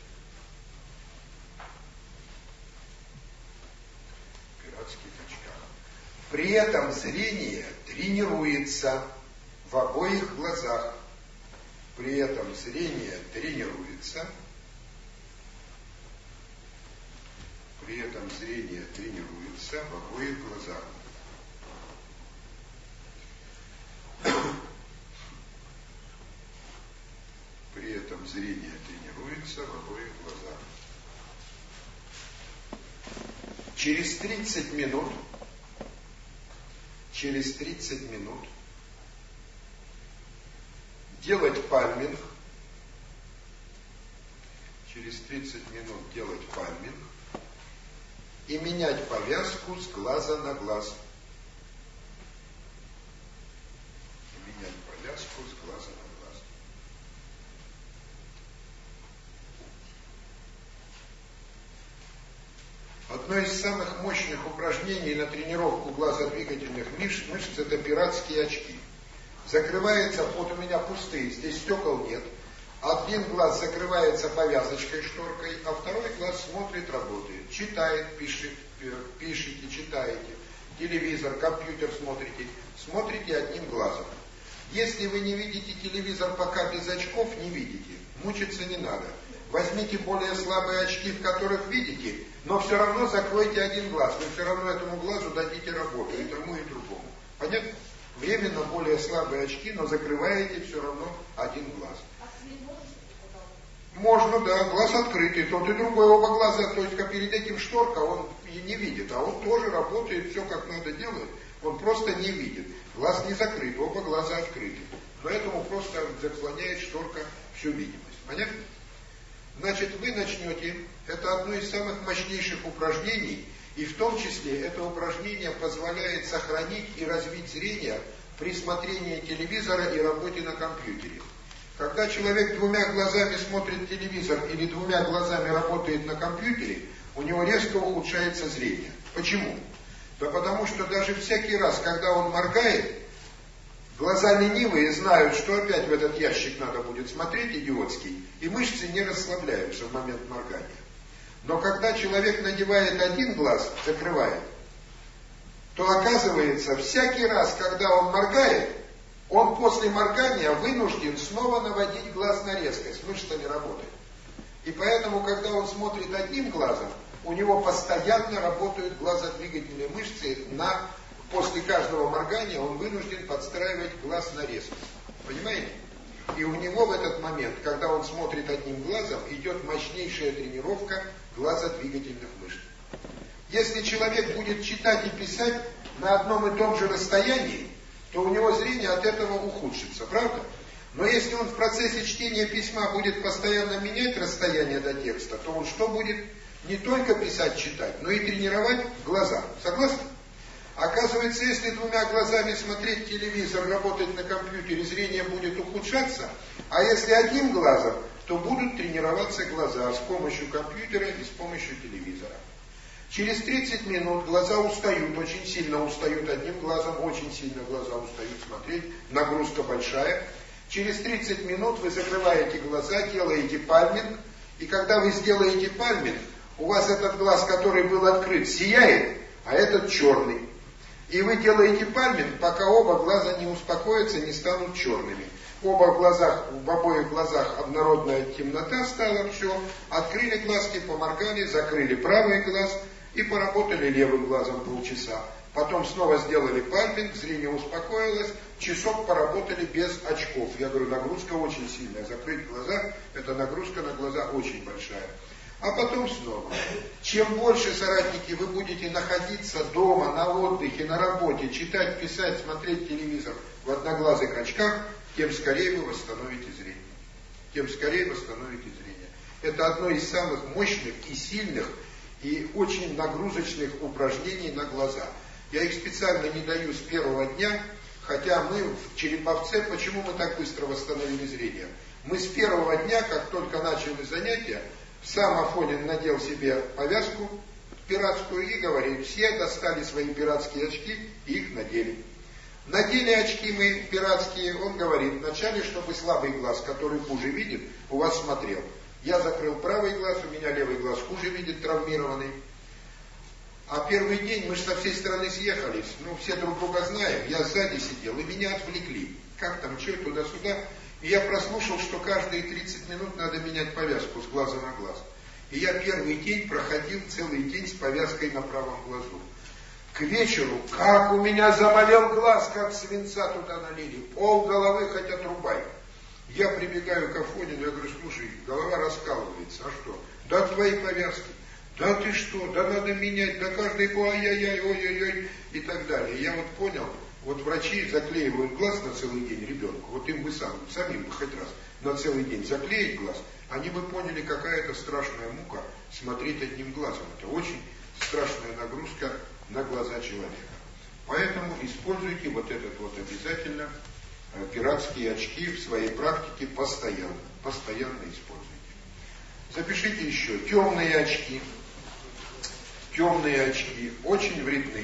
Пиратских очках. При этом зрение тренируется в обоих глазах. При этом зрение тренируется. При этом зрение тренируется в обоих глазах. При этом зрение тренируется в обоих глазах. Через 30 минут делать пальминг. Через 30 минут делать пальминг и менять повязку с глаза на глаз. Менять повязку с глаза на глаз. Одно из самых мощных упражнений на тренировку глазодвигательных мышц – это пиратские очки. Закрывается, вот у меня пустые, здесь стекол нет. Один глаз закрывается повязочкой, шторкой, а второй глаз смотрит, работает. Читает, пишете, читаете. Телевизор, компьютер смотрите одним глазом. Если вы не видите телевизор пока без очков, не видите. Мучиться не надо. Возьмите более слабые очки, в которых видите, но все равно закройте один глаз. Вы все равно этому глазу дадите работу, и тому, и другому. Понятно? Временно более слабые очки, но закрываете все равно один глаз. Можно, да, глаз открытый, тот и другой, оба глаза, только перед этим шторка, он и не видит, а он тоже работает, все как надо делает, он просто не видит. Глаз не закрыт, оба глаза открыты. Поэтому просто заслоняет шторка всю видимость. Понятно? Значит, вы начнете, это одно из самых мощнейших упражнений, и в том числе это упражнение позволяет сохранить и развить зрение при смотрении телевизора и работе на компьютере. Когда человек двумя глазами смотрит телевизор или двумя глазами работает на компьютере, у него резко ухудшается зрение. Почему? Да потому что даже всякий раз, когда он моргает, глаза ленивые знают, что опять в этот ящик надо будет смотреть идиотский, и мышцы не расслабляются в момент моргания. Но когда человек надевает один глаз, закрывает, то оказывается, всякий раз, когда он моргает, он после моргания вынужден снова наводить глаз на резкость, мышца не работает. И поэтому, когда он смотрит одним глазом, у него постоянно работают глазодвигательные мышцы, после каждого моргания он вынужден подстраивать глаз на резкость. Понимаете? И у него в этот момент, когда он смотрит одним глазом, идет мощнейшая тренировка глазодвигательных мышц. Если человек будет читать и писать на одном и том же расстоянии, то у него зрение от этого ухудшится, правда? Но если он в процессе чтения письма будет постоянно менять расстояние до текста, то он что будет? Не только писать, читать, но и тренировать глаза. Согласны? Оказывается, если двумя глазами смотреть телевизор, работать на компьютере, зрение будет ухудшаться, а если одним глазом, то будут тренироваться глаза с помощью компьютера и с помощью телевизора. Через 30 минут глаза устают, очень сильно устают одним глазом, очень сильно глаза устают смотреть, нагрузка большая. Через 30 минут вы закрываете глаза, делаете пальминг, и когда вы сделаете пальминг, у вас этот глаз, который был открыт, сияет, а этот черный. И вы делаете пальминг, пока оба глаза не успокоятся, не станут черными. В обоих глазах однородная темнота стала, все, открыли глазки, поморгали, закрыли правый глаз, И поработали левым глазом полчаса. Потом снова сделали пальпинг, зрение успокоилось, часок поработали без очков. Я говорю, нагрузка очень сильная. Закрыть глаза, это нагрузка на глаза очень большая. А потом снова. Чем больше, соратники, вы будете находиться дома, на отдыхе, на работе, читать, писать, смотреть телевизор в одноглазых очках, тем скорее вы восстановите зрение. Тем скорее восстановите зрение. Это одно из самых мощных и сильных, и очень нагрузочных упражнений на глаза. Я их специально не даю с первого дня, хотя мы в Череповце, почему мы так быстро восстановили зрение? Мы с первого дня, как только начали занятия, сам Афонин надел себе повязку пиратскую и говорит, все достали свои пиратские очки и их надели. Надели очки мы пиратские, он говорит, вначале, чтобы слабый глаз, который хуже видит, у вас смотрел. Я закрыл правый глаз, у меня левый глаз хуже видит, травмированный. А первый день мы же со всей стороны съехались, все друг друга знаем, я сзади сидел, и меня отвлекли. Как там, что, туда-сюда. И я прослушал, что каждые 30 минут надо менять повязку с глаза на глаз. И я первый день проходил целый день с повязкой на правом глазу. К вечеру, как у меня заболел глаз, как свинца туда налили, пол головы хоть отрубай. Я прибегаю к Афонину, я говорю, слушай, голова раскалывается, а что? Да твои повязки, да ты что, да надо менять, да каждый, ой-ой-ой, ой-ой-ой, и так далее. Я вот понял, вот врачи заклеивают глаз на целый день ребенку, вот им бы самим бы хоть раз на целый день заклеить глаз, они бы поняли, какая это страшная мука смотреть одним глазом. Это очень страшная нагрузка на глаза человека. Поэтому используйте вот этот вот обязательно пиратские очки в своей практике постоянно. Постоянно используйте. Запишите еще. Темные очки. Темные очки очень вредны.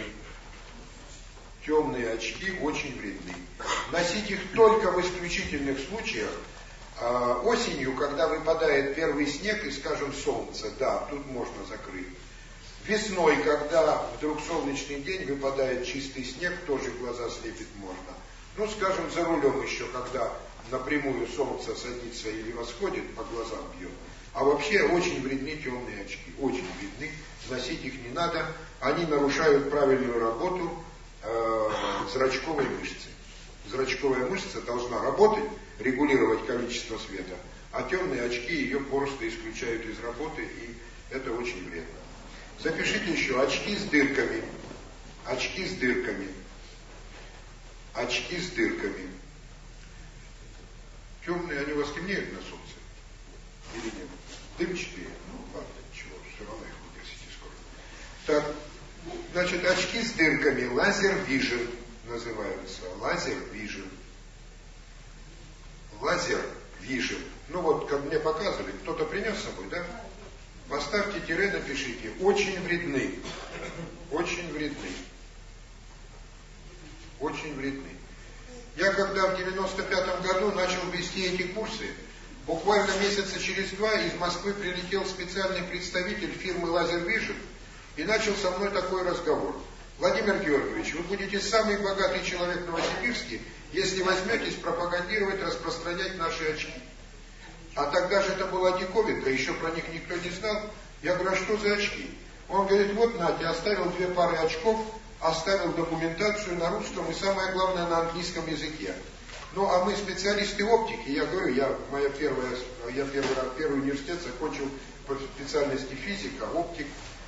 Темные очки очень вредны. Носить их только в исключительных случаях. Осенью, когда выпадает первый снег и, скажем, солнце, да, тут можно закрыть. Весной, когда вдруг солнечный день, выпадает чистый снег, тоже глаза слепить можно. Скажем, за рулем еще, когда напрямую солнце садится или восходит, по глазам бьет. А вообще очень вредны темные очки, очень вредны, носить их не надо. Они нарушают правильную работу зрачковой мышцы. Зрачковая мышца должна работать, регулировать количество света, а темные очки ее просто исключают из работы, и это очень вредно. Запишите еще очки с дырками. Очки с дырками. Очки с дырками. Темные, они у вас темнеют на солнце? Или нет? Дымчатые? Ладно, ничего, все равно их выбросите скоро. Так, значит, очки с дырками. Лазер Vision называются. Лазер Vision. Лазер Vision. Как мне показывали, кто-то принес с собой, да? Поставьте тире, напишите. Очень вредны. Очень вредны. Очень вредны. Я когда в 95-м году начал вести эти курсы, буквально месяца через 2 из Москвы прилетел специальный представитель фирмы Laser Vision и начал со мной такой разговор. Владимир Георгиевич, вы будете самый богатый человек в Новосибирске, если возьметесь пропагандировать, распространять наши очки. А тогда же это была диковинка, еще про них никто не знал. Я говорю, а что за очки? Он говорит, вот Надя, оставил 2 пары очков, оставил документацию на русском и самое главное на английском языке. А мы специалисты оптики, я говорю, первый университет закончил по специальности физика, оптик.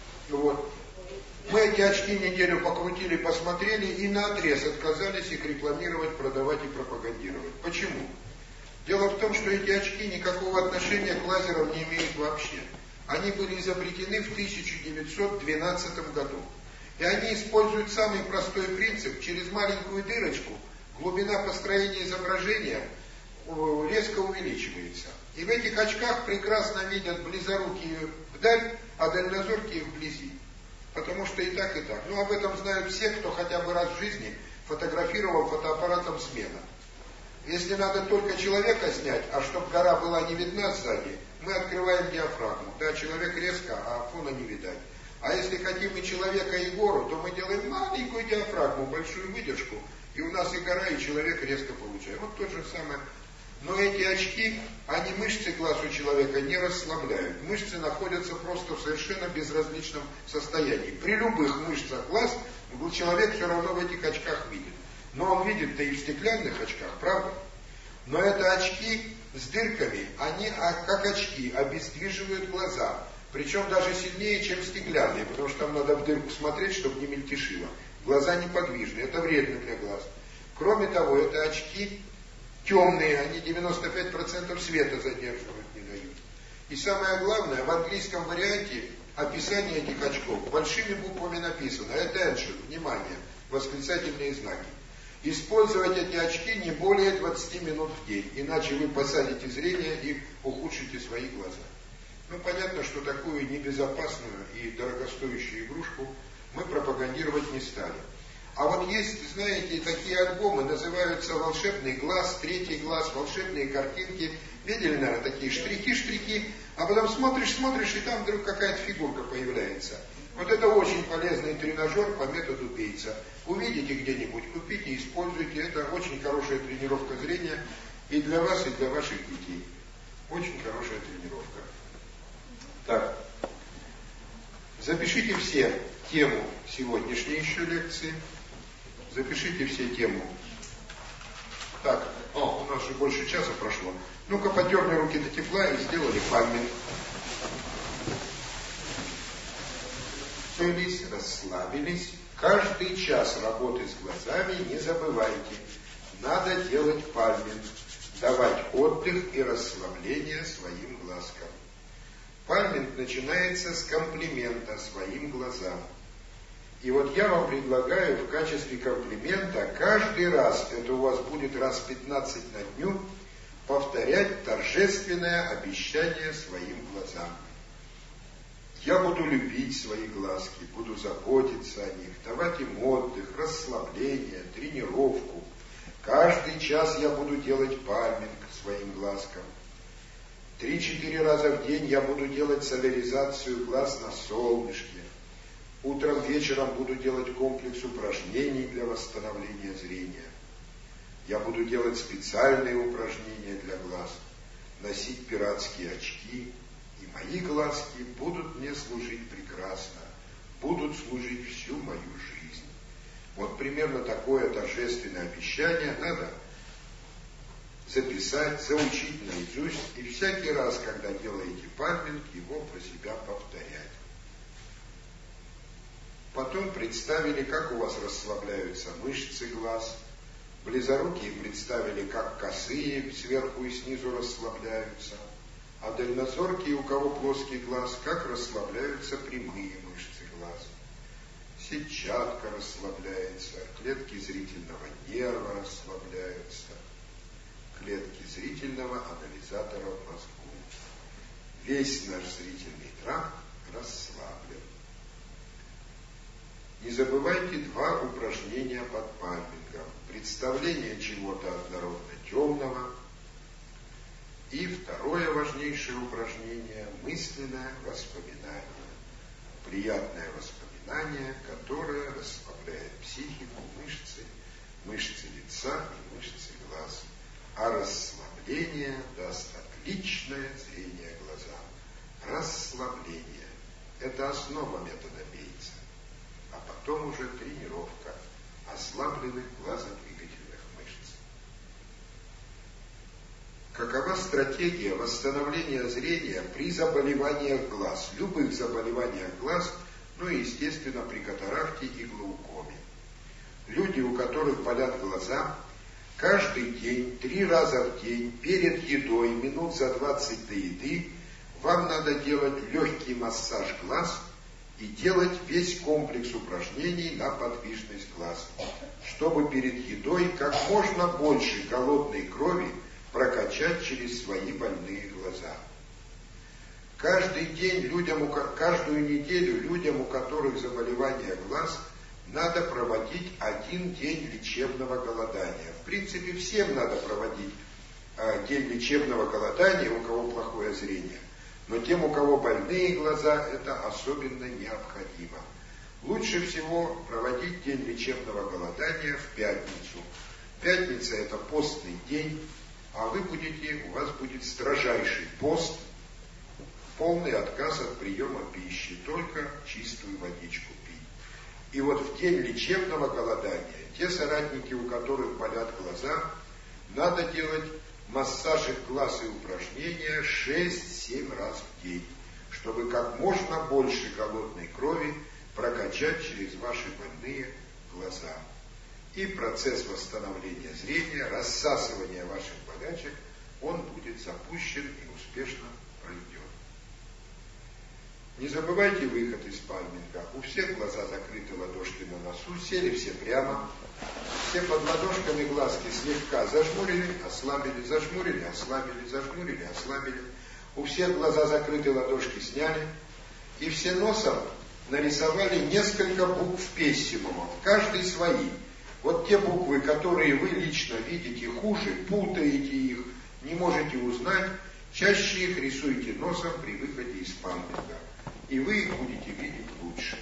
Мы эти очки неделю покрутили, посмотрели и наотрез отказались их рекламировать, продавать и пропагандировать. Почему? Дело в том, что эти очки никакого отношения к лазерам не имеют вообще. Они были изобретены в 1912 году. И они используют самый простой принцип. Через маленькую дырочку глубина построения изображения резко увеличивается. И в этих очках прекрасно видят близорукие вдаль, а дальнозоркие вблизи. Потому что и так, и так. Об этом знают все, кто хотя бы раз в жизни фотографировал фотоаппаратом смена. Если надо только человека снять, а чтобы гора была не видна сзади, мы открываем диафрагму. Да, человек резко, а фона не видать. А если хотим и человека, и гору, то мы делаем маленькую диафрагму, большую выдержку, и у нас и гора, и человек резко получаем. Вот то же самое. Но эти очки, они мышцы глаз у человека не расслабляют. Мышцы находятся просто в совершенно безразличном состоянии. При любых мышцах глаз человек все равно в этих очках видит. Но он видит-то и в стеклянных очках, правда? Но это очки с дырками, они как очки обездвиживают глаза. Причем даже сильнее, чем стеклянные, потому что там надо в дырку смотреть, чтобы не мельтешило. Глаза неподвижны, это вредно для глаз. Кроме того, это очки темные, они 95% света задерживают, не дают. И самое главное, в английском варианте описание этих очков большими буквами написано. Attention, внимание, восклицательные знаки. Использовать эти очки не более 20 минут в день, иначе вы посадите зрение и ухудшите свои глаза. Ну, понятно, что такую небезопасную и дорогостоящую игрушку мы пропагандировать не стали. А вот есть, знаете, такие альбомы, называются «Волшебный глаз», «Третий глаз», «Волшебные картинки». Видели, наверное, такие штрихи, а потом смотришь, и там вдруг какая-то фигурка появляется. Вот это очень полезный тренажер по методу Бейтса. Увидите где-нибудь, купите, используйте. Это очень хорошая тренировка зрения и для вас, и для ваших детей. Очень хорошая тренировка. Так, запишите все тему сегодняшней еще лекции. Запишите все тему. Так, у нас же больше часа прошло. Ну-ка, потерли руки до тепла и сделали пальминг. Расслабились. Каждый час работы с глазами не забывайте. Надо делать пальминг. Давать отдых и расслабление своим глазкам. Пальминг начинается с комплимента своим глазам. И вот я вам предлагаю в качестве комплимента каждый раз, это у вас будет раз 15 на дню, повторять торжественное обещание своим глазам. Я буду любить свои глазки, буду заботиться о них, давать им отдых, расслабление, тренировку. Каждый час я буду делать пальминг своим глазкам. 3-4 раза в день я буду делать соляризацию глаз на солнышке. Утром, вечером буду делать комплекс упражнений для восстановления зрения. Я буду делать специальные упражнения для глаз, носить пиратские очки, и мои глазки будут мне служить прекрасно, будут служить всю мою жизнь. Вот примерно такое торжественное обещание надо записать, заучить наизусть, и всякий раз, когда делаете пальминг, его про себя повторять. Потом представили, как у вас расслабляются мышцы глаз. Близорукие представили, как косые сверху и снизу расслабляются. А дальнозоркие, у кого плоский глаз, как расслабляются прямые мышцы глаз. Сетчатка расслабляется, клетки зрительного нерва расслабляются, клетки зрительного анализатора в мозгу. Весь наш зрительный тракт расслаблен. Не забывайте 2 упражнения под пальмингом. Представление чего-то однородно темного. И второе важнейшее упражнение – мысленное воспоминание. Приятное воспоминание, которое расслабляет психику, мышцы лица и мышцы глаз. А расслабление даст отличное зрение глазам. Расслабление – это основа метода Бейтса. А потом уже тренировка ослабленных глазодвигательных мышц. Какова стратегия восстановления зрения при заболеваниях глаз, любых заболеваниях глаз, ну и, естественно, при катаракте и глаукоме? Люди, у которых болят глаза, каждый день, 3 раза в день, перед едой, минут за 20 до еды, вам надо делать легкий массаж глаз и делать весь комплекс упражнений на подвижность глаз, чтобы перед едой как можно больше голодной крови прокачать через свои больные глаза. Каждый день каждую неделю людям, у которых заболевание глаз, надо проводить 1 день лечебного голодания. В принципе, всем надо проводить день лечебного голодания, у кого плохое зрение. Но тем, у кого больные глаза, это особенно необходимо. Лучше всего проводить день лечебного голодания в пятницу. Пятница – это постный день, а у вас будет строжайший пост, полный отказ от приема пищи, только чистую водичку пить. И вот в день лечебного голодания, те соратники, у которых болят глаза, надо делать массажи глаз и упражнения 6-7 раз в день, чтобы как можно больше голодной крови прокачать через ваши больные глаза. И процесс восстановления зрения, рассасывания ваших болячек, он будет запущен и успешно пройдет. Не забывайте выход из спальника. У всех глаза закрыты, ладошки на носу, сели все прямо. Все под ладошками глазки слегка зажмурили, ослабили, зажмурили, ослабили, зажмурили, ослабили. У всех глаза закрыты, ладошки сняли. И все носом нарисовали несколько букв пессимумов, каждый свои. Вот те буквы, которые вы лично видите хуже, путаете их, не можете узнать, чаще их рисуйте носом при выходе из спальника. И вы их будете видеть лучше.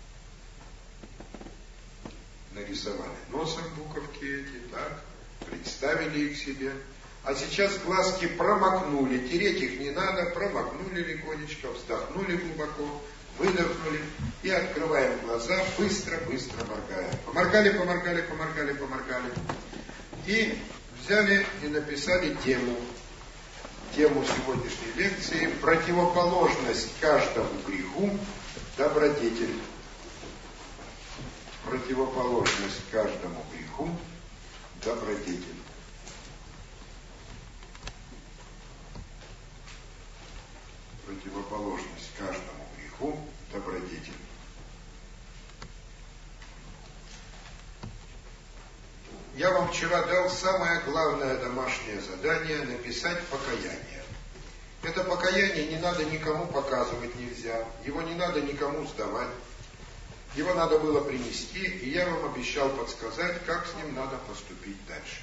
Нарисовали носом буковки эти, так, представили их себе. А сейчас глазки промокнули, тереть их не надо, промокнули легонечко, вздохнули глубоко, выдохнули и открываем глаза, быстро-быстро моргаем. Поморгали, поморгали, поморгали, поморгали. И взяли и написали тему сегодняшней лекции: противоположность каждому греху – добродетель. Противоположность каждому греху – добродетель. Противоположность каждому греху – добродетель. Я вам вчера дал самое главное домашнее задание – написать покаяние. Это покаяние не надо никому показывать, нельзя. Его не надо никому сдавать. Его надо было принести, и я вам обещал подсказать, как с ним надо поступить дальше.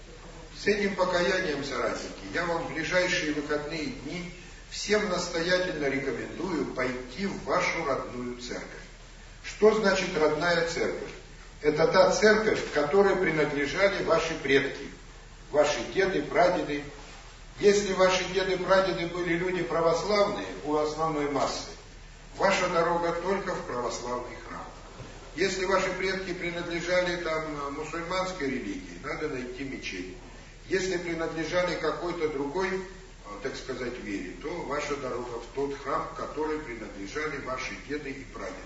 С этим покаянием, соратники, я вам в ближайшие выходные дни всем настоятельно рекомендую пойти в вашу родную церковь. Что значит родная церковь? Это та церковь, к которой принадлежали ваши предки, ваши деды, прадеды. Если ваши деды, прадеды были люди православные у основной массы, ваша дорога только в православный храм. Если ваши предки принадлежали мусульманской религии, надо найти мечеть. Если принадлежали какой-то другой, так сказать, вере, то ваша дорога в тот храм, в который принадлежали ваши деды и прадеды.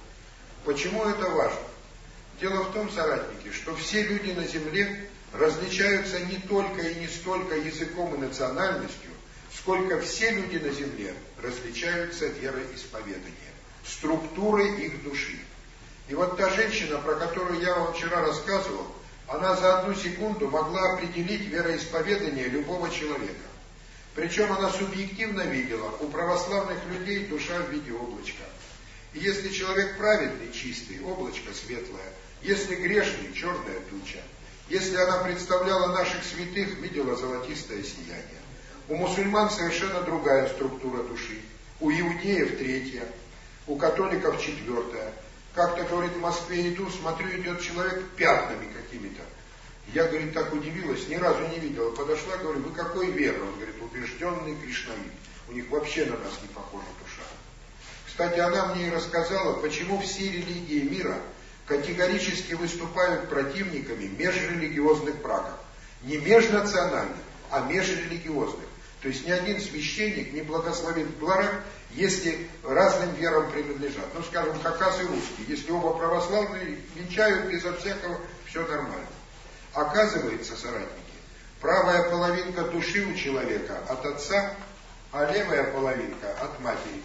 Почему это важно? Дело в том, соратники, что все люди на земле различаются не только и не столько языком и национальностью, сколько все люди на земле различаются вероисповеданием, структурой их души. И вот та женщина, про которую я вам вчера рассказывал, она за 1 секунду могла определить вероисповедание любого человека. Причем она субъективно видела, у православных людей душа в виде облачка. И если человек праведный, чистый, облачко светлое, если грешный, черная туча. Если она представляла наших святых, видела золотистое сияние. У мусульман совершенно другая структура души. У иудеев 3, у католиков 4. Как-то, говорит, в Москве иду, смотрю, идет человек пятнами какими-то. Я, говорит, так удивилась, ни разу не видела. Подошла, говорю, вы какой веры? Он говорит, убежденный кришнаит. У них вообще на нас не похожа душа. Кстати, она мне и рассказала, почему все религии мира категорически выступают противниками межрелигиозных браков. Не межнациональных, а межрелигиозных. То есть ни один священник не благословит брак, если разным верам принадлежат. Ну, скажем, хакас и русский. Если оба православные, венчают безо всякого, все нормально. Оказывается, соратники, правая половинка души у человека от отца, а левая половинка от матери.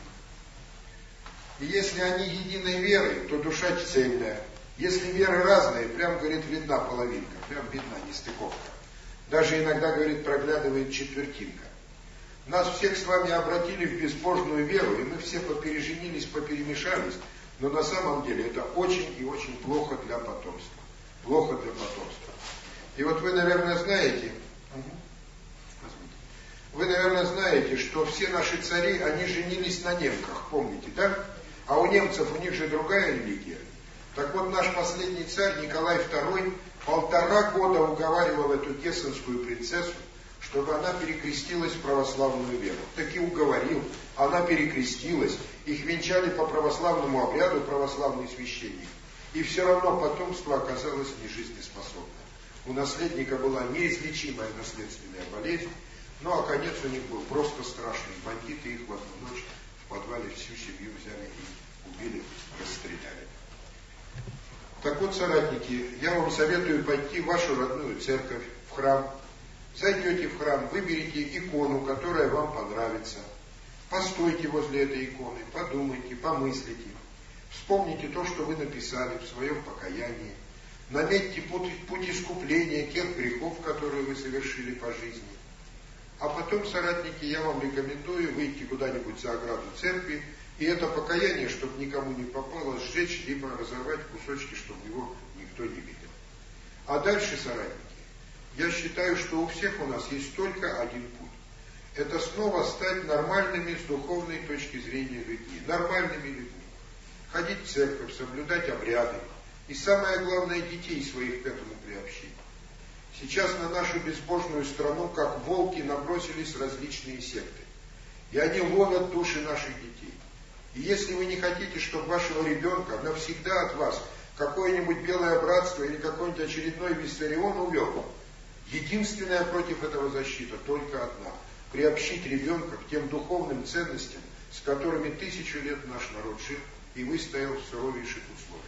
И если они единой веры, то душа цельная. Если веры разные, прям, говорит, видна половинка, прям видна нестыковка. Даже иногда, говорит, проглядывает четвертинка. Нас всех с вами обратили в безбожную веру, и мы все попереженились, поперемешались, но на самом деле это очень и очень плохо для потомства. Плохо для потомства. И вот вы, наверное, знаете, что все наши цари, они женились на немках, помните, да? А у немцев, у них же другая религия. Так вот, наш последний царь Николай II 1,5 года уговаривал эту гессенскую принцессу, чтобы она перекрестилась в православную веру. Таки уговорил, она перекрестилась, их венчали по православному обряду православный священник. И все равно потомство оказалось нежизнеспособным. У наследника была неизлечимая наследственная болезнь, ну а конец у них был просто страшный. Бандиты их в одну ночь в подвале всю семью взяли и убили, расстреляли. Так вот, соратники, я вам советую пойти в вашу родную церковь, в храм. Зайдете в храм, выберите икону, которая вам понравится. Постойте возле этой иконы, подумайте, помыслите. Вспомните то, что вы написали в своем покаянии. Наметьте путь искупления тех грехов, которые вы совершили по жизни. А потом, соратники, я вам рекомендую выйти куда-нибудь за ограду церкви, и это покаяние, чтобы никому не попало, сжечь, либо разорвать кусочки, чтобы его никто не видел. А дальше, соратники, я считаю, что у всех у нас есть только один путь. Это снова стать нормальными с духовной точки зрения людьми. Нормальными людьми. Ходить в церковь, соблюдать обряды. И самое главное, детей своих к этому приобщить. Сейчас на нашу безбожную страну, как волки, набросились различные секты. И они ловят души наших детей. И если вы не хотите, чтобы вашего ребенка навсегда от вас какое-нибудь белое братство или какой-нибудь очередной Виссарион увел, единственная против этого защита только одна. Приобщить ребенка к тем духовным ценностям, с которыми 1000 лет наш народ жил и выстоял в суровейших условиях.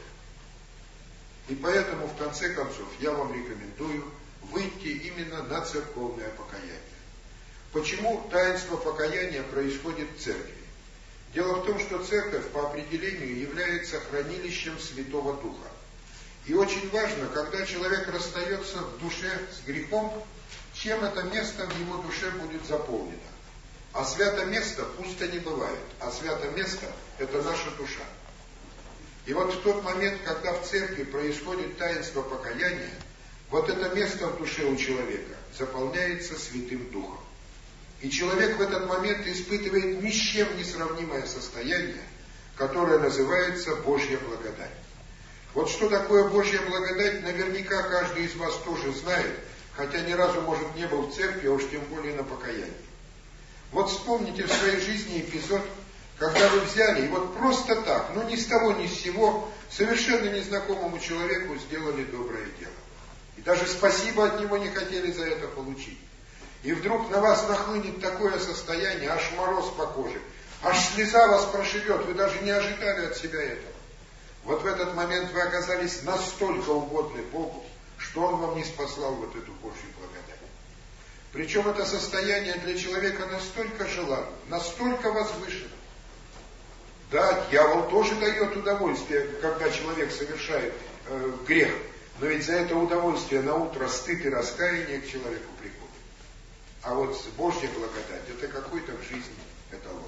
И поэтому, в конце концов, я вам рекомендую выйти именно на церковное покаяние. Почему таинство покаяния происходит в церкви? Дело в том, что церковь по определению является хранилищем Святого Духа. И очень важно, когда человек расстается в душе с грехом, чем это место в его душе будет заполнено. А свято место пусто не бывает, а свято место – это наша душа. И вот в тот момент, когда в церкви происходит таинство покаяния, вот это место в душе у человека заполняется Святым Духом. И человек в этот момент испытывает ни с чем не сравнимое состояние, которое называется Божья благодать. Вот что такое Божья благодать, наверняка каждый из вас тоже знает, хотя ни разу, может, не был в церкви, а уж тем более на покаянии. Вот вспомните в своей жизни эпизод, когда вы взяли и вот просто так, ни с того ни с сего, совершенно незнакомому человеку сделали доброе дело. И даже спасибо от него не хотели за это получить. И вдруг на вас нахлынет такое состояние, аж мороз по коже, аж слеза вас прошибет, вы даже не ожидали от себя этого. Вот в этот момент вы оказались настолько угодны Богу, что Он вам не спаслал вот эту Божью благодать. Причем это состояние для человека настолько желанно, настолько возвышено. Да, дьявол тоже дает удовольствие, когда человек совершает грех, но ведь за это удовольствие на утро стыд и раскаяние к человеку приходит. А вот Божья благодать, это какой-то в жизни эталон.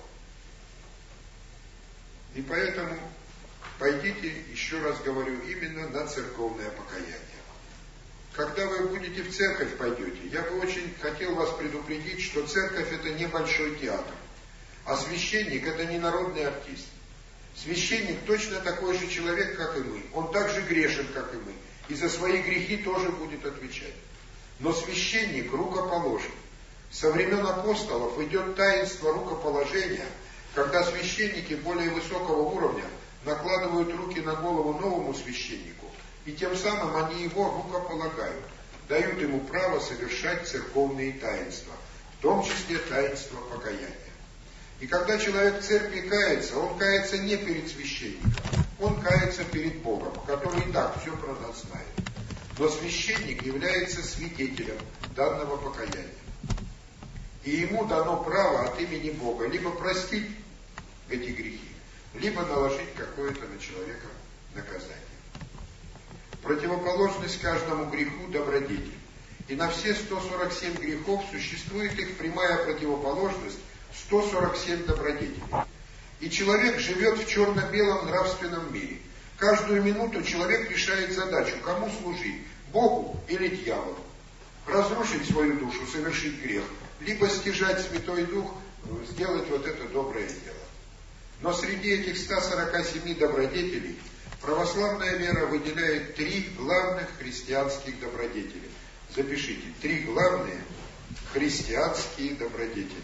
И поэтому пойдите, еще раз говорю, именно на церковное покаяние. Когда вы будете в церковь пойдете, я бы очень хотел вас предупредить, что церковь это не большой театр, а священник это не народный артист. Священник точно такой же человек, как и мы. Он так же грешен, как и мы. И за свои грехи тоже будет отвечать. Но священник рукоположен. Со времен апостолов идет таинство рукоположения, когда священники более высокого уровня накладывают руки на голову новому священнику, и тем самым они его рукополагают, дают ему право совершать церковные таинства, в том числе таинство покаяния. И когда человек в церкви кается, он кается не перед священником, он кается перед Богом, который и так все про нас знает. Но священник является свидетелем данного покаяния. И ему дано право от имени Бога либо простить эти грехи, либо наложить какое-то на человека наказание. Противоположность каждому греху – добродетель. И на все 147 грехов существует их прямая противоположность – 147 добродетелей. И человек живет в черно-белом нравственном мире. Каждую минуту человек решает задачу, кому служить – Богу или дьяволу. Разрушить свою душу, совершить грех, либо стяжать Святой Дух, сделать вот это доброе дело. Но среди этих 147 добродетелей православная вера выделяет 3 главных христианских добродетели. Запишите, 3 главные христианские добродетели.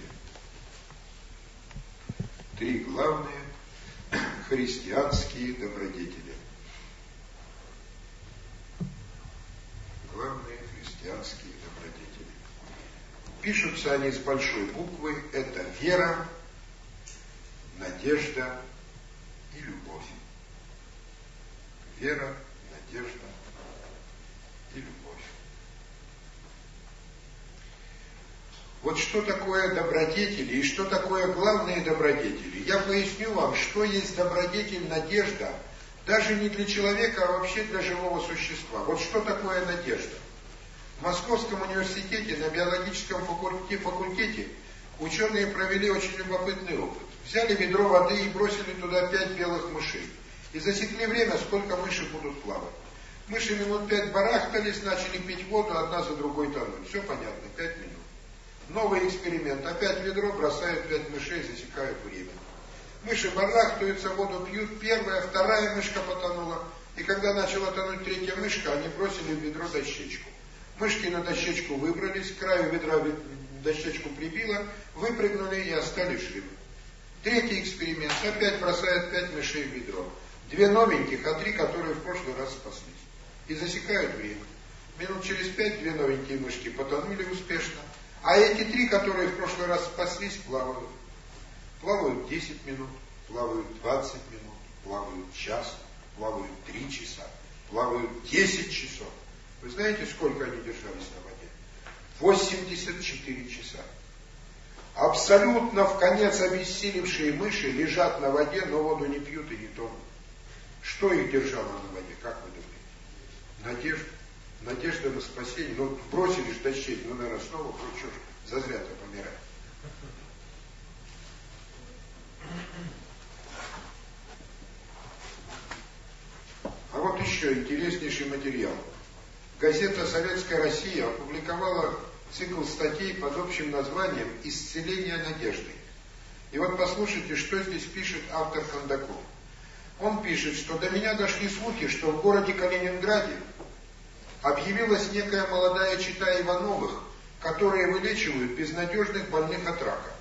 3 главные христианские добродетели. Главные христианские добродетели. Пишутся они с большой буквы. Это вера, надежда и любовь. Вера, надежда и любовь. Вот что такое добродетели и что такое главные добродетели. Я поясню вам, что есть добродетель, надежда, даже не для человека, а вообще для живого существа. Вот что такое надежда. В Московском университете на биологическом факультете ученые провели очень любопытный опыт. Взяли ведро воды и бросили туда 5 белых мышей. И засекли время, сколько мыши будут плавать. Мыши минут 5 барахтались, начали пить воду, одна за другой тонуть. Все понятно, 5 минут. Новый эксперимент. Опять ведро, бросают 5 мышей, засекают время. Мыши барахтаются, воду пьют. Первая, вторая мышка потонула. И когда начала тонуть 3-я мышка, они бросили в ведро дощечку. Мышки на дощечку выбрались, к краю ведра дощечку прибило, выпрыгнули и остались живы. 3-й эксперимент. Опять бросают 5 мышей в ведро. 2 новеньких, а 3, которые в прошлый раз спаслись. И засекают время. Минут через 5 2 новенькие мышки потонули успешно. А эти 3, которые в прошлый раз спаслись, плавают. Плавают 10 минут, плавают 20 минут, плавают час, плавают 3 часа, плавают 10 часов. Вы знаете, сколько они держались на воде? 84 часа. Абсолютно вконец обессилевшие мыши лежат на воде, но воду не пьют и не тонут. Что их держало на воде, как вы думаете? Надежда. Надежда на спасение. Ну, бросили ж дощечку, ну, наверное, снова, что ж, зазря-то помирать. А вот еще интереснейший материал. Газета «Советская Россия» опубликовала цикл статей под общим названием «Исцеление надеждой». И вот послушайте, что здесь пишет автор Кондаков. Он пишет, что до меня дошли слухи, что в городе Калининграде объявилась некая молодая чета Ивановых, которые вылечивают безнадежных больных от рака.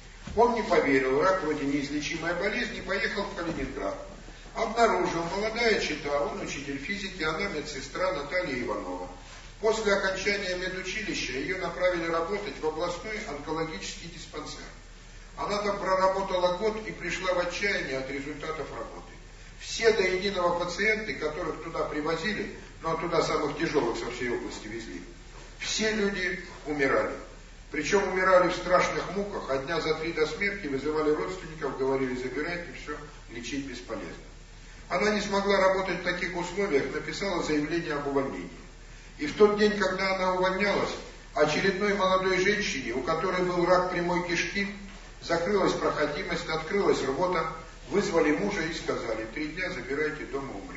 Он не поверил, рак вроде неизлечимая болезнь, и поехал в Калининград. Обнаружил, молодая чета, он учитель физики, она медсестра Наталья Иванова. После окончания медучилища ее направили работать в областной онкологический диспансер. Она там проработала год и пришла в отчаяние от результатов работы. Все до единого пациенты, которых туда привозили, но туда самых тяжелых со всей области везли, все люди умирали. Причем умирали в страшных муках, а дня за 3 до смерти вызывали родственников, говорили: забирайте, все, лечить бесполезно. Она не смогла работать в таких условиях, написала заявление об увольнении. И в тот день, когда она увольнялась, очередной молодой женщине, у которой был рак прямой кишки, закрылась проходимость, открылась рвота, вызвали мужа и сказали: 3 дня забирайте, дома умрет.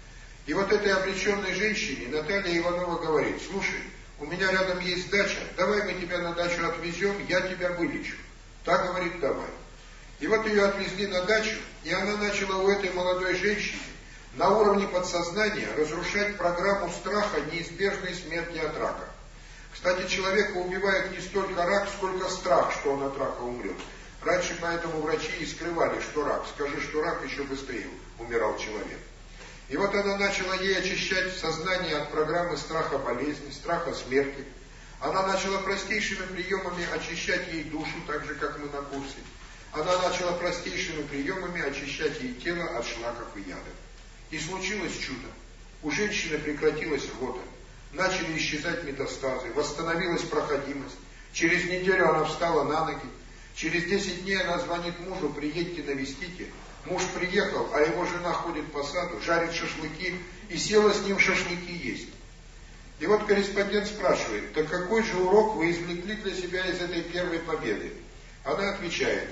И вот этой обреченной женщине Наталья Иванова говорит: слушай, у меня рядом есть дача, давай мы тебя на дачу отвезем, я тебя вылечу. Та говорит: давай. И вот ее отвезли на дачу, и она начала у этой молодой женщины на уровне подсознания разрушать программу страха неизбежной смерти от рака. Кстати, человека убивает не столько рак, сколько страх, что он от рака умрет. Раньше поэтому врачи и скрывали, что рак. Скажи, что рак, еще быстрее умирал человек. И вот она начала ей очищать сознание от программы страха болезни, страха смерти. Она начала простейшими приемами очищать ей душу, так же, как мы на курсе. Она начала простейшими приемами очищать ей тело от шлаков и ядов. И случилось чудо. У женщины прекратилась рвота. Начали исчезать метастазы, восстановилась проходимость. Через неделю она встала на ноги. Через 10 дней она звонит мужу: приедьте, навестите. Муж приехал, а его жена ходит по саду, жарит шашлыки и села с ним шашлыки есть. И вот корреспондент спрашивает: так какой же урок вы извлекли для себя из этой первой победы? Она отвечает: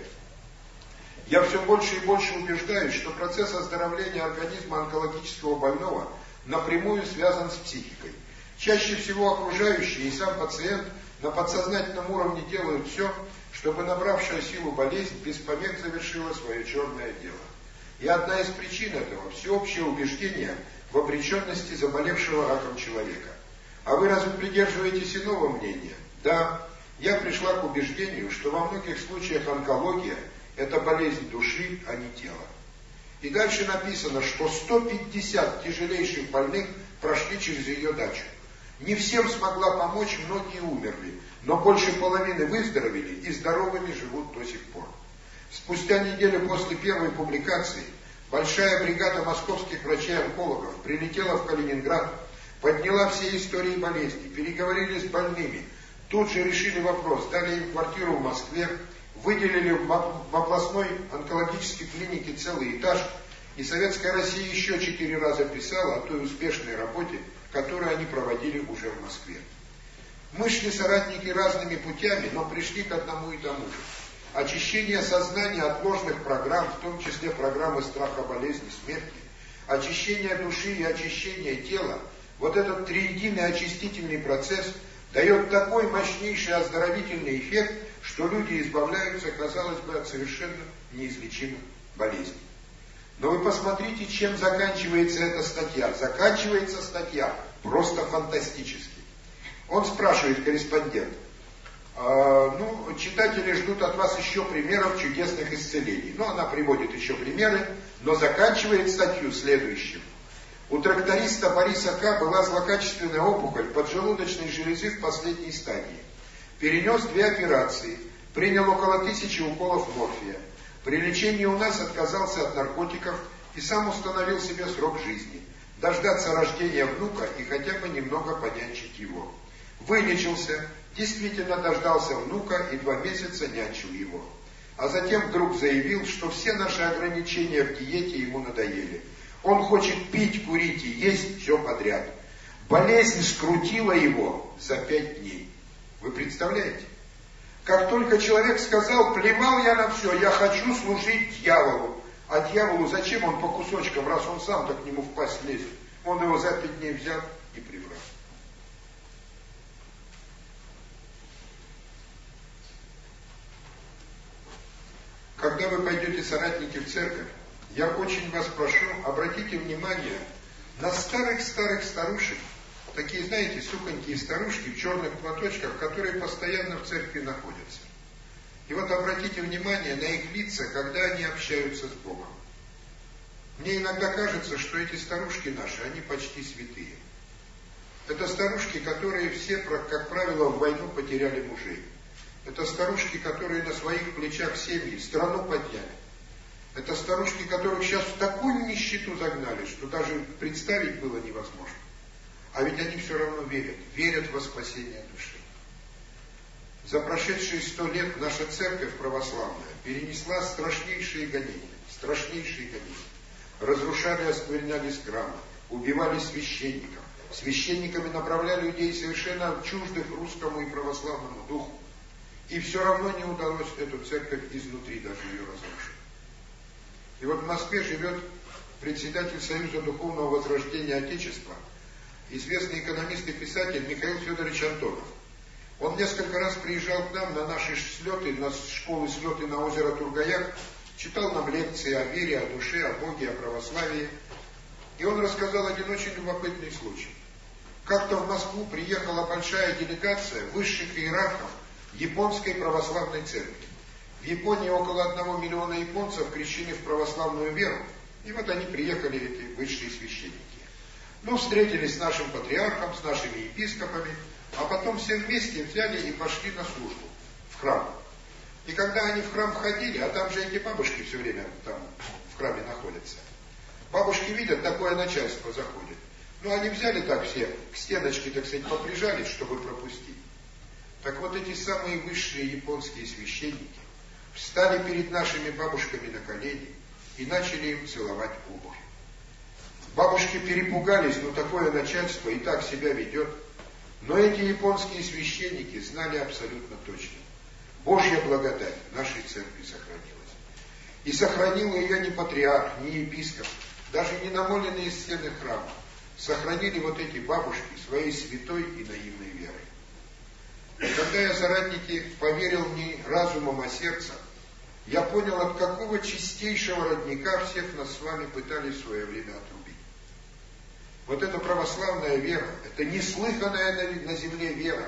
я все больше и больше убеждаюсь, что процесс оздоровления организма онкологического больного напрямую связан с психикой. Чаще всего окружающие и сам пациент на подсознательном уровне делают все, чтобы набравшая силу болезнь без помех завершила свое черное дело. И одна из причин этого – всеобщее убеждение в обреченности заболевшего раком человека. А вы разве придерживаетесь иного мнения? Да, я пришла к убеждению, что во многих случаях онкология – это болезнь души, а не тела. И дальше написано, что 150 тяжелейших больных прошли через ее дачу. Не всем смогла помочь, многие умерли, но больше половины выздоровели и здоровыми живут до сих пор. Спустя неделю после первой публикации большая бригада московских врачей-онкологов прилетела в Калининград, подняла все истории болезней, переговорили с больными, тут же решили вопрос, дали им квартиру в Москве, выделили в областной онкологической клинике целый этаж, и Советская Россия еще 4 раза писала о той успешной работе, которую они проводили уже в Москве. Мы шли, соратники, разными путями, но пришли к одному и тому же. Очищение сознания от ложных программ, в том числе программы страха, болезни, смерти, очищение души и очищение тела, вот этот триединый очистительный процесс дает такой мощнейший оздоровительный эффект, что люди избавляются, казалось бы, от совершенно неизлечимых болезней. Но вы посмотрите, чем заканчивается эта статья. Заканчивается статья просто фантастически. Он спрашивает, корреспондент, читатели ждут от вас еще примеров чудесных исцелений. Она приводит еще примеры, но заканчивает статью следующим. У тракториста Бориса К. была злокачественная опухоль поджелудочной железы в последней стадии. Перенес 2 операции, принял около 1000 уколов морфия. При лечении у нас отказался от наркотиков и сам установил себе срок жизни. Дождаться рождения внука и хотя бы немного понянчить его. Вылечился, действительно дождался внука и 2 месяца нянчил его. А затем вдруг заявил, что все наши ограничения в диете ему надоели. Он хочет пить, курить и есть все подряд. Болезнь скрутила его за 5 дней. Вы представляете? Как только человек сказал, плевал я на все, я хочу служить дьяволу. А дьяволу зачем он по кусочкам, раз он сам-то к нему в пасть лезет? Он его за 5 дней взял и прибрал. Когда вы пойдете, соратники, в церковь, я очень вас прошу, обратите внимание на старых-старых старушек, такие, знаете, сухонькие старушки в черных платочках, которые постоянно в церкви находятся. И вот обратите внимание на их лица, когда они общаются с Богом. Мне иногда кажется, что эти старушки наши, они почти святые. Это старушки, которые все, как правило, в войну потеряли мужей. Это старушки, которые на своих плечах семьи, страну подняли. Это старушки, которых сейчас в такую нищету загнали, что даже представить было невозможно. А ведь они все равно верят во спасение души. За прошедшие 100 лет наша церковь православная перенесла страшнейшие гонения. Разрушали, оскверняли храмы, убивали священников. Священниками направляли людей совершенно чуждых русскому и православному духу. И все равно не удалось эту церковь изнутри даже ее разрушить. И вот в Москве живет председатель Союза Духовного Возрождения Отечества, известный экономист и писатель Михаил Федорович Антонов. Он несколько раз приезжал к нам на наши слеты, на школы-слеты на озеро Тургаяк, читал нам лекции о вере, о душе, о Боге, о православии. И он рассказал один очень любопытный случай. Как-то в Москву приехала большая делегация высших иерархов японской православной церкви. В Японии около 1 миллиона японцев крещены в православную веру. И вот они приехали, эти высшие священники. Встретились с нашим патриархом, с нашими епископами, а потом все вместе взяли и пошли на службу в храм. И когда они в храм ходили, а там же эти бабушки все время там в храме находятся, бабушки видят, такое начальство заходит. Они взяли так все, к стеночке, так сказать, поприжались, чтобы пропустить. Так вот эти самые высшие японские священники встали перед нашими бабушками на колени и начали им целовать обувь. Бабушки перепугались, такое начальство и так себя ведет. Но эти японские священники знали абсолютно точно. Божья благодать в нашей церкви сохранилась. И сохранил ее не патриарх, не епископ, даже не намоленные стены храма. Сохранили вот эти бабушки своей святой и наивной верой. И когда я, соратники, поверил не разумом, а сердцем, я понял, от какого чистейшего родника всех нас с вами пытались в свое время отрубить. Вот эта православная вера, это неслыханная на земле вера,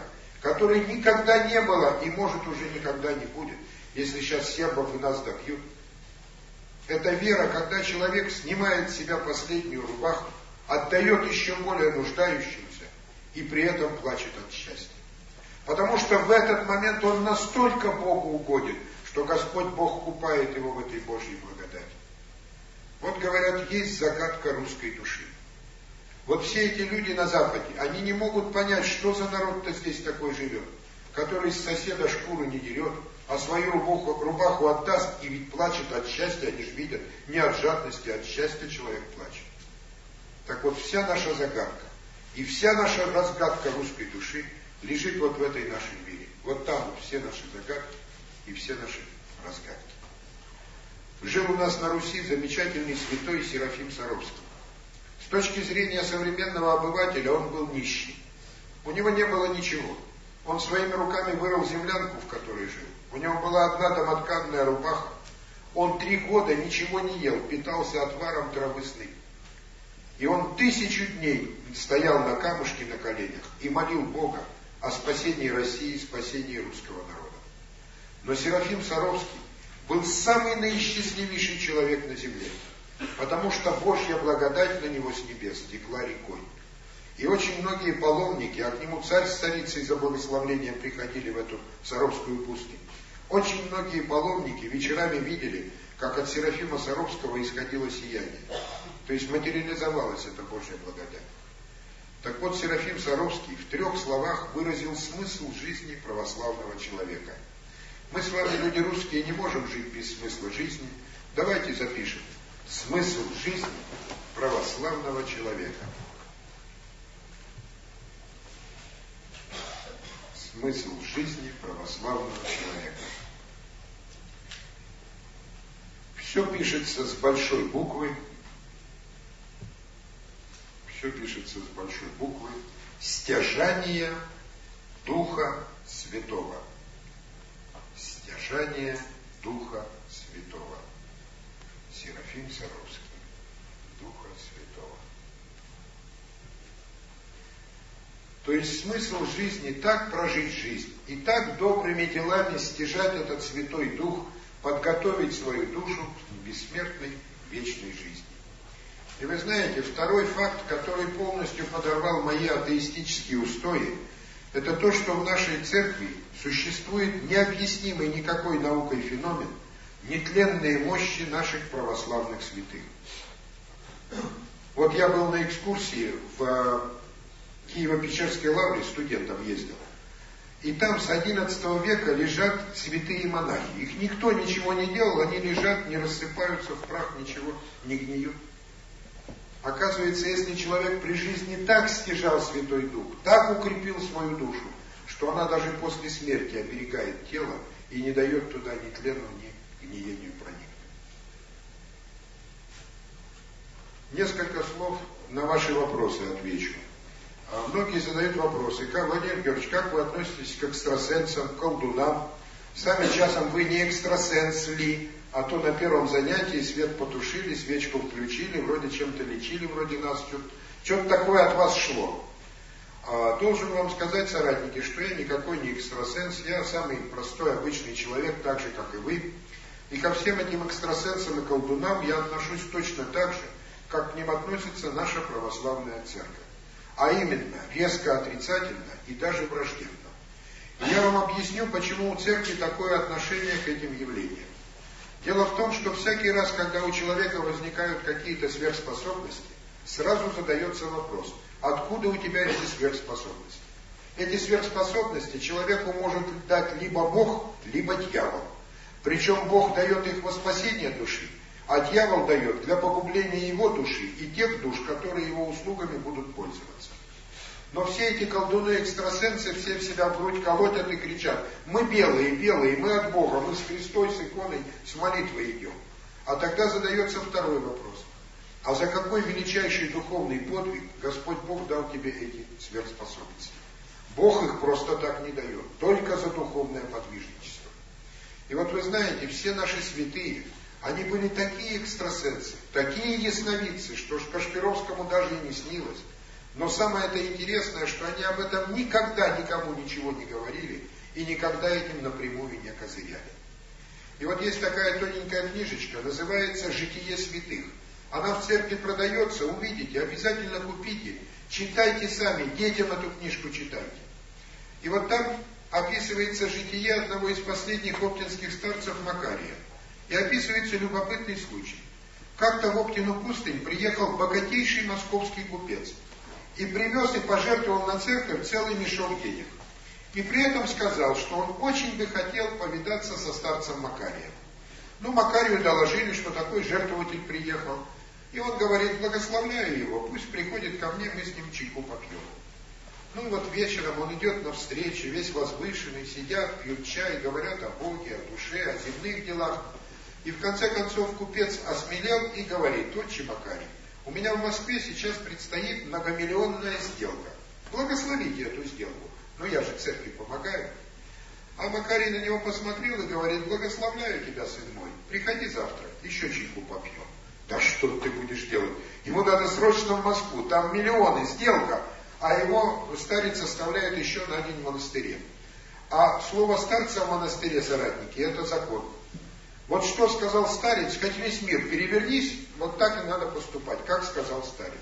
которой никогда не было и может уже никогда не будет, если сейчас сербов и нас добьют. Это вера, когда человек снимает с себя последнюю рубаху, отдает еще более нуждающимся и при этом плачет от счастья. Потому что в этот момент он настолько Богу угоден, что Господь Бог купает его в этой Божьей благодати. Вот говорят, есть загадка русской души. Вот все эти люди на Западе, они не могут понять, что за народ-то здесь такой живет, который с соседа шкуру не дерет, а свою рубаху отдаст и ведь плачет от счастья, они же видят, не от жадности, а от счастья человек плачет. Так вот, вся наша загадка и вся наша разгадка русской души лежит вот в этой нашей вере. Вот там вот все наши загадки и все наши разгадки. Жил у нас на Руси замечательный святой Серафим Саровский. С точки зрения современного обывателя он был нищий. У него не было ничего. Он своими руками вырыл землянку, в которой жил. У него была одна домотканная рубаха. Он 3 года ничего не ел, питался отваром травы сныг. И он 1000 дней стоял на камушке на коленях и молил Бога о спасении России, спасении русского народа. Но Серафим Саровский был самый наисчастливейший человек на земле, потому что Божья благодать на него с небес текла рекой. И очень многие паломники, а к нему царь с царицей за благословлением приходили в эту Саровскую пустыню. Очень многие паломники вечерами видели, как от Серафима Саровского исходило сияние. То есть материализовалась эта Божья благодать. Так вот, Серафим Саровский в 3 словах выразил смысл жизни православного человека. Мы с вами, люди русские, не можем жить без смысла жизни. Давайте запишем. Смысл жизни православного человека. Смысл жизни православного человека. Все пишется с большой буквы. Все пишется с большой буквы. Стяжание Духа Святого. Стяжание Духа Святого. Серафим Саровский. Духа Святого. То есть смысл жизни так прожить жизнь и так добрыми делами стяжать этот Святой Дух, подготовить свою душу к бессмертной вечной жизни. И вы знаете, второй факт, который полностью подорвал мои атеистические устои, это то, что в нашей церкви существует необъяснимый никакой наукой феномен нетленные мощи наших православных святых. Вот я был на экскурсии в Киево-Печерской лавре, студентом ездил. И там с XI века лежат святые монахи. Их никто ничего не делал, они лежат, не рассыпаются в прах, ничего не гниют. Оказывается, если человек при жизни так стяжал Святой Дух, так укрепил свою душу, что она даже после смерти оберегает тело и не дает туда ни тлену, ни гниению проникнуть. Несколько слов на ваши вопросы отвечу. Многие задают вопросы. Владимир Георгиевич, как вы относитесь к экстрасенсам, к колдунам? Сами часом вы не экстрасенс ли? А то на первом занятии свет потушили, свечку включили, вроде чем-то лечили, вроде нас. Что-то такое от вас шло. Должен вам сказать, соратники, что я никакой не экстрасенс. Я самый простой, обычный человек, так же, как и вы. И ко всем этим экстрасенсам и колдунам я отношусь точно так же, как к ним относится наша православная церковь. А именно, резко отрицательно и даже враждебно. И я вам объясню, почему у церкви такое отношение к этим явлениям. Дело в том, что всякий раз, когда у человека возникают какие-то сверхспособности, сразу задается вопрос, откуда у тебя эти сверхспособности? Эти сверхспособности человеку может дать либо Бог, либо дьявол. Причем Бог дает их во спасение души, а дьявол дает для погубления его души и тех душ, которые его услугами будут пользоваться. Но все эти колдуны, экстрасенсы, все в себя в грудь колотят и кричат: мы белые, белые, мы от Бога, мы с Христой, с иконой, с молитвой идем. А тогда задается второй вопрос. А за какой величайший духовный подвиг Господь Бог дал тебе эти сверхспособности? Бог их просто так не дает, только за духовное подвижничество. И вот вы знаете, все наши святые, они были такие экстрасенсы, такие ясновидцы, что Кашпировскому даже и не снилось. Но самое это интересное, что они об этом никогда никому ничего не говорили и никогда этим напрямую не козыряли. И вот есть такая тоненькая книжечка, называется «Житие святых». Она в церкви продается, увидите, обязательно купите, читайте сами, детям эту книжку читайте. И вот там описывается житие одного из последних оптинских старцев Макария. И описывается любопытный случай. Как-то в Оптину пустынь приехал богатейший московский купец и привез и пожертвовал на церковь целый мешок денег. И при этом сказал, что он очень бы хотел повидаться со старцем Макарием. Ну, Макарию доложили, что такой жертвователь приехал. И он говорит: благословляю его, пусть приходит ко мне, мы с ним чайку попьем. Ну и вот вечером он идет навстречу, весь возвышенный, сидят, пьют чай, говорят о Боге, о душе, о земных делах. И в конце концов купец осмелел и говорит: отче Макарий, у меня в Москве сейчас предстоит многомиллионная сделка. Благословите эту сделку. Ну я же церкви помогаю. А Макарий на него посмотрел и говорит: благословляю тебя, сын мой, приходи завтра, еще чайку попьем. Да что ты будешь делать? Ему надо срочно в Москву, там миллионы, сделка, а его старец оставляет еще на день в монастыре. А слово старца в монастыре, соратники, это закон. Вот что сказал старец, хоть весь мир перевернись, вот так и надо поступать, как сказал старец.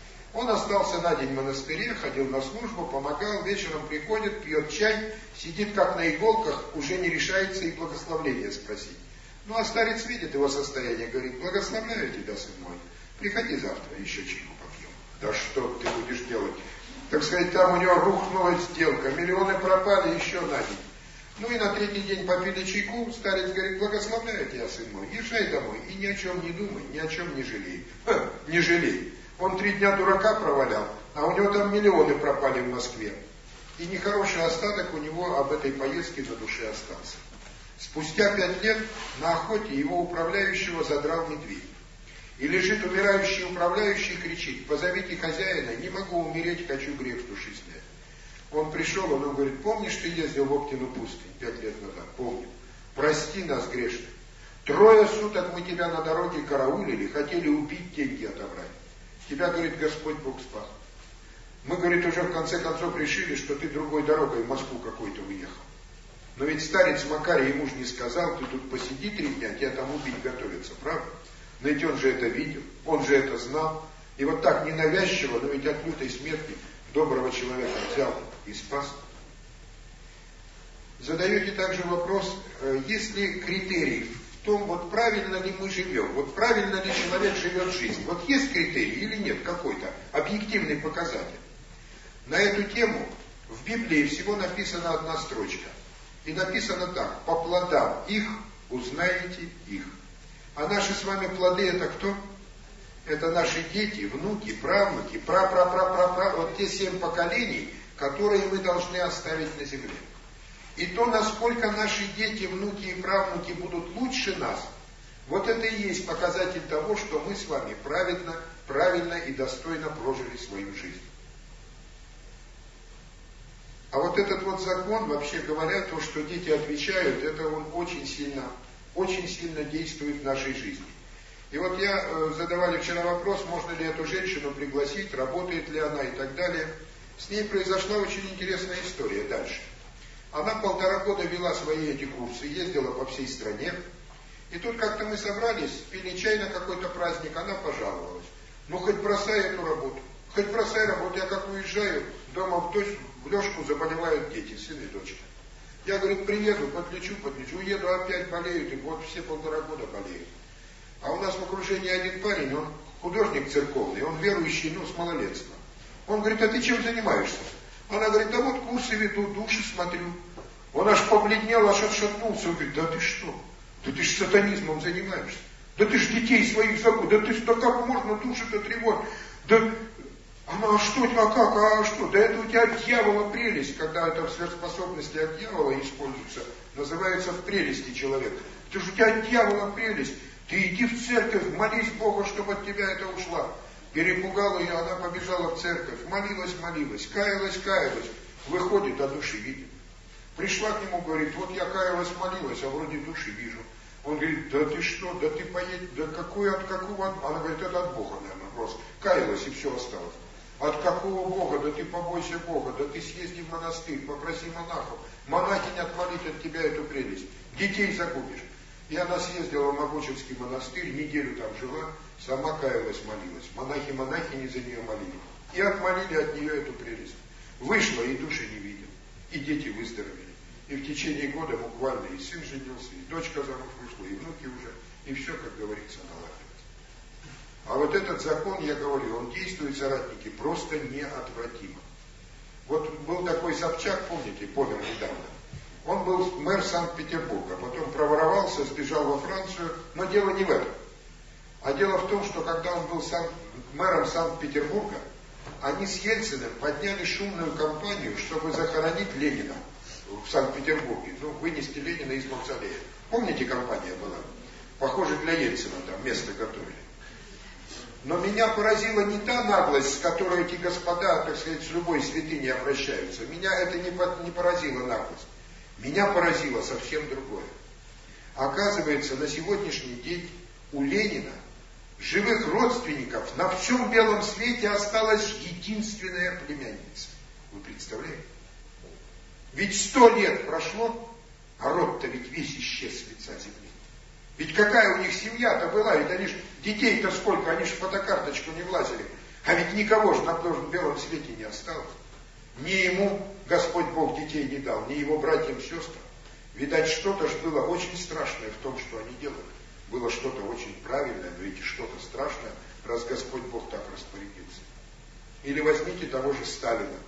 Он остался на день в монастыре, ходил на службу, помогал, вечером приходит, пьет чай, сидит как на иголках, уже не решается и благословления спросить. Ну а старец видит его состояние, говорит: благословляю тебя, сын мой, приходи завтра, еще чайку попьем. Да что ты будешь делать? Так сказать, там у него рухнула сделка, миллионы пропали еще на день. Ну и на третий день попили чайку, старец говорит: благословляю тебя, сын мой, езжай домой и ни о чем не думай, ни о чем не жалей. Не жалей. Он 3 дня дурака провалял, а у него там миллионы пропали в Москве. И нехороший остаток у него об этой поездке на душе остался. Спустя 5 лет на охоте его управляющего задрал медведь. И лежит умирающий управляющий и кричит: позовите хозяина, не могу умереть, хочу грех с души снять. Он пришел, он говорит: помнишь, ты ездил в Оптину пустынь 5 лет назад? Помню. Прости нас, грешных. 3 суток мы тебя на дороге караулили, хотели убить, деньги отобрать. Тебя, говорит, Господь Бог спас. Мы, говорит, уже в конце концов решили, что ты другой дорогой в Москву какой-то уехал. Но ведь старец Макарий ему же не сказал: ты тут посиди 3 дня, тебя там убить готовятся, правда? Но ведь он же это видел, он же это знал. И вот так ненавязчиво, но ведь от лютой смерти доброго человека взял и спас. Задаете также вопрос, есть ли критерий в том, вот правильно ли мы живем, вот правильно ли человек живет жизнь. Вот есть критерий или нет какой-то объективный показатель. На эту тему в Библии всего написана 1 строчка. И написано так: по плодам их узнаете их. А наши с вами плоды это кто? Это наши дети, внуки, правнуки, вот те 7 поколений, которые мы должны оставить на земле. И то, насколько наши дети, внуки и правнуки будут лучше нас, вот это и есть показатель того, что мы с вами правильно и достойно прожили свою жизнь. А вот этот вот закон, вообще говоря, то, что дети отвечают, это он очень сильно действует в нашей жизни. И вот задавали вчера вопрос, можно ли эту женщину пригласить, работает ли она и так далее. С ней произошла очень интересная история дальше. Она 1,5 года вела свои эти курсы, ездила по всей стране. И тут как-то мы собрались, пили чай на какой-то праздник, она пожаловалась. Ну хоть бросай эту работу, я как уезжаю, дома в лёжку заболевают дети, сын и дочка. Я, говорит, приеду, подлечу, уеду, опять болеют, и вот все 1,5 года болеют. А у нас в окружении один парень, он художник церковный, он верующий, с малолетства. Он говорит: а ты чем занимаешься? Она говорит: да вот курсы веду, души смотрю. Он аж побледнел, аж отшатнулся. Он говорит: да ты что? Да ты ж сатанизмом занимаешься. Да ты ж детей своих забыл. Да как можно души-то тревожить? Да она: а что? Да это у тебя от дьявола прелесть, когда это в сверхспособности от дьявола используется, называется в прелести человек. Это же у тебя от дьявола прелесть. Ты иди в церковь, молись Богу, чтобы от тебя это ушла. Перепугала ее, она побежала в церковь, молилась, каялась, выходит, а души видит. Пришла к нему, говорит: вот я каялась, молилась, а вроде души вижу. Он говорит: да ты что, да ты поедешь, да от какого? Она говорит: это от Бога, наверное, просто. Каялась и все осталось. От какого Бога? Да ты побойся Бога, да ты съезди в монастырь, попроси монахов. Монахи не отвалить от тебя эту прелесть. Детей загубишь. И она съездила в Могучинский монастырь, неделю там жила, сама каялась, молилась. Монахи за нее молили. И отмолили от нее эту прелесть. Вышла и души не видел. И дети выздоровели. И в течение года буквально и сын женился, и дочка замуж вышла, и внуки уже. И все, как говорится, наладилось. А вот этот закон, я говорю, он действует, соратники, просто неотвратимо. Вот был такой Собчак, помните, помер недавно. Он был мэр Санкт-Петербурга, потом проворовался, сбежал во Францию, но дело не в этом. А дело в том, что когда он был мэром Санкт-Петербурга, они с Ельциным подняли шумную кампанию, чтобы захоронить Ленина в Санкт-Петербурге, вынести Ленина из мавзолея. Помните, кампания была? Похоже, для Ельцина там место готовили. Но меня поразила не та наглость, с которой эти господа, так сказать, с любой святыней обращаются. Меня это не поразила наглость. Меня поразило совсем другое. Оказывается, на сегодняшний день у Ленина живых родственников на всем белом свете осталась единственная племянница. Вы представляете? Ведь 100 лет прошло, а род-то ведь весь исчез с лица земли. Ведь какая у них семья-то была, ведь они ж, детей-то сколько, они ж в фотокарточку не влазили. А ведь никого же на белом свете не осталось. Ни ему Господь Бог детей не дал, ни его братьям, сестрам. Видать, что-то ж было очень страшное в том, что они делали. Было что-то очень правильное, но ведь что-то страшное, раз Господь Бог так распорядился. Или возьмите того же Сталина.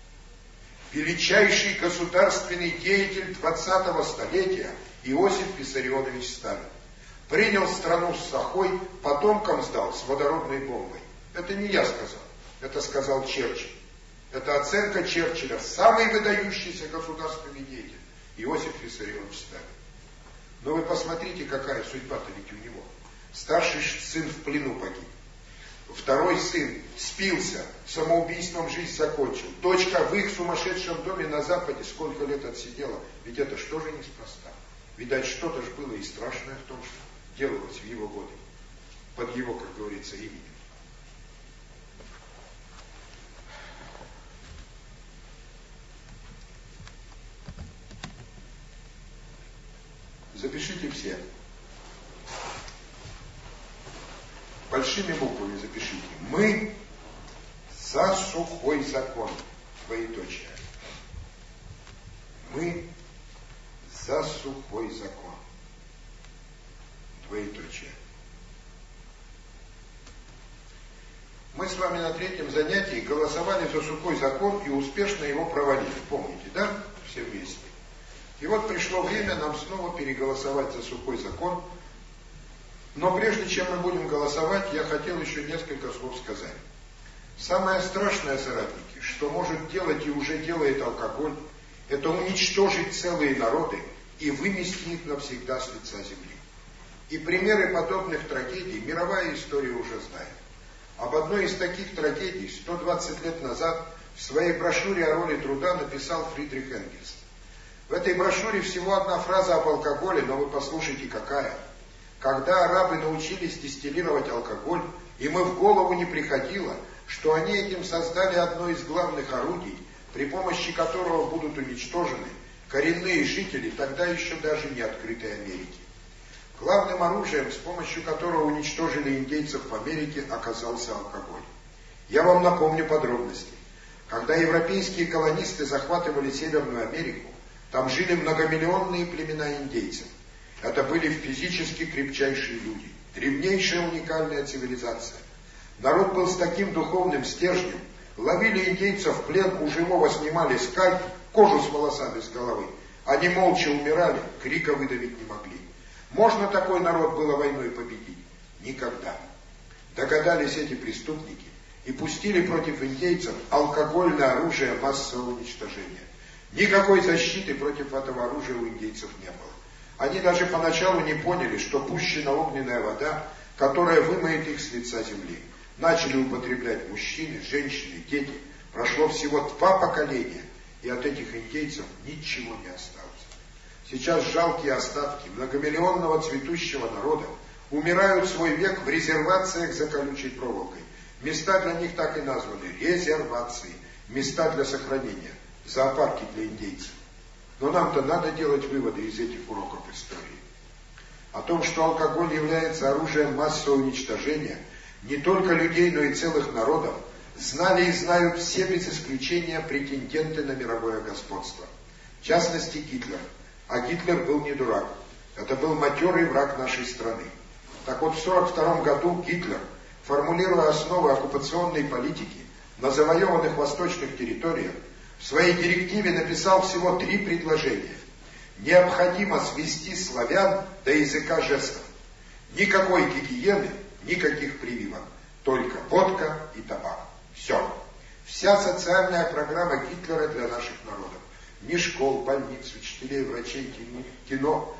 Величайший государственный деятель 20-го столетия Иосиф Виссарионович Сталин. Принял страну с сахой, потомкам сдал с водородной бомбой. Это не я сказал, это сказал Черчилль. Это оценка Черчилля, самый выдающийся государственный деятель Иосиф Виссарионович Сталин. Но вы посмотрите, какая судьба-то ведь у него. Старший сын в плену погиб. Второй сын спился, самоубийством жизнь закончил. Дочка в их сумасшедшем доме на Западе сколько лет отсидела. Ведь это что же неспроста. Видать, что-то же было и страшное в том, что делалось в его годы. Под его, как говорится, именем. Запишите все. Большими буквами запишите. Мы за сухой закон. Двоеточие. Мы за сухой закон. Двоеточие. Мы с вами на 3-м занятии голосовали за сухой закон и успешно его провалили. Помните, да? Все вместе. И вот пришло время нам снова переголосовать за сухой закон. Но прежде чем мы будем голосовать, я хотел еще несколько слов сказать. Самое страшное, соратники, что может делать и уже делает алкоголь, это уничтожить целые народы и вымести их навсегда с лица земли. И примеры подобных трагедий мировая история уже знает. Об одной из таких трагедий 120 лет назад в своей брошюре о роли труда написал Фридрих Энгельс. В этой брошюре всего одна фраза об алкоголе, но вы послушайте, какая. Когда арабы научились дистиллировать алкоголь, им и в голову не приходило, что они этим создали одно из главных орудий, при помощи которого будут уничтожены коренные жители тогда еще даже не открытой Америки. Главным оружием, с помощью которого уничтожили индейцев в Америке, оказался алкоголь. Я вам напомню подробности. Когда европейские колонисты захватывали Северную Америку, там жили многомиллионные племена индейцев. Это были физически крепчайшие люди, древнейшая уникальная цивилизация. Народ был с таким духовным стержнем, ловили индейцев в плен, у живого снимали скальп, кожу с волосами с головы. Они молча умирали, крика выдавить не могли. Можно такой народ было войной победить? Никогда. Догадались эти преступники и пустили против индейцев алкогольное оружие массового уничтожения. Никакой защиты против этого оружия у индейцев не было. Они даже поначалу не поняли, что пущена огненная вода, которая вымоет их с лица земли. Начали употреблять мужчины, женщины, дети. Прошло всего 2 поколения, и от этих индейцев ничего не осталось. Сейчас жалкие остатки многомиллионного цветущего народа умирают свой век в резервациях за колючей проволокой. Места для них так и названы: резервации, места для сохранения, зоопарки для индейцев. Но нам-то надо делать выводы из этих уроков истории. О том, что алкоголь является оружием массового уничтожения не только людей, но и целых народов, знали и знают все без исключения претенденты на мировое господство. В частности, Гитлер. А Гитлер был не дурак. Это был матерый враг нашей страны. Так вот, в 1942 году Гитлер, формулируя основы оккупационной политики на завоеванных восточных территориях, в своей директиве написал всего 3 предложения. Необходимо свести славян до языка жестов. Никакой гигиены, никаких прививок. Только водка и табак. Все. Вся социальная программа Гитлера для наших народов. Ни школ, больниц, учителей, врачей, кино.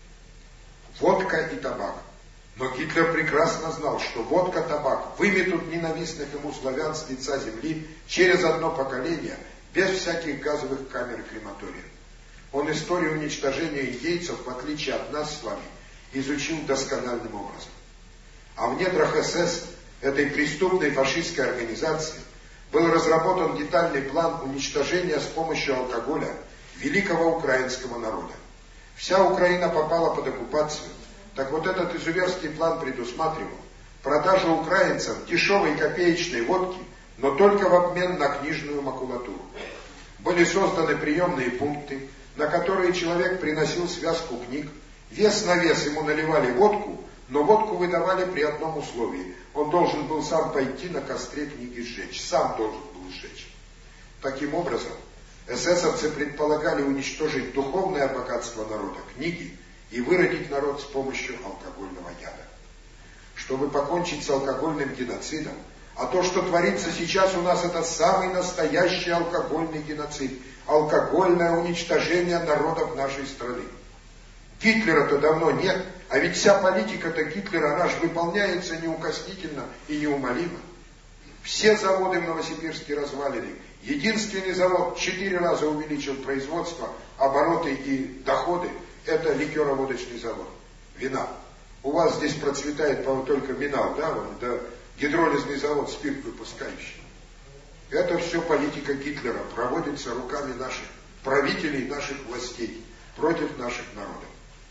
Водка и табак. Но Гитлер прекрасно знал, что водка, табак выметут ненавистных ему славян с лица земли через одно поколение, без всяких газовых камер и крематориев. Он историю уничтожения индейцев, в отличие от нас с вами, изучил доскональным образом. А в недрах СС, этой преступной фашистской организации, был разработан детальный план уничтожения с помощью алкоголя великого украинского народа. Вся Украина попала под оккупацию. Так вот, этот изуверский план предусматривал продажу украинцам дешевой копеечной водки, но только в обмен на книжную макулатуру. Были созданы приемные пункты, на которые человек приносил связку книг, вес на вес ему наливали водку, но водку выдавали при одном условии. Он должен был сам пойти на костре книги сжечь, сам должен был сжечь. Таким образом, эсэсовцы предполагали уничтожить духовное богатство народа, книги, и выродить народ с помощью алкогольного яда. Чтобы покончить с алкогольным геноцидом, а то, что творится сейчас у нас, это самый настоящий алкогольный геноцид, алкогольное уничтожение народов нашей страны. Гитлера-то давно нет, а ведь вся политика-то Гитлера, она же выполняется неукоснительно и неумолимо. Все заводы в Новосибирске развалены. Единственный завод 4 раза увеличил производство, обороты и доходы. Это ликероводочный завод. Вина. У вас здесь процветает, по-моему, только Минал, да? Да, гидролизный завод, спирт выпускающий. Это все политика Гитлера, проводится руками наших правителей, наших властей, против наших народов.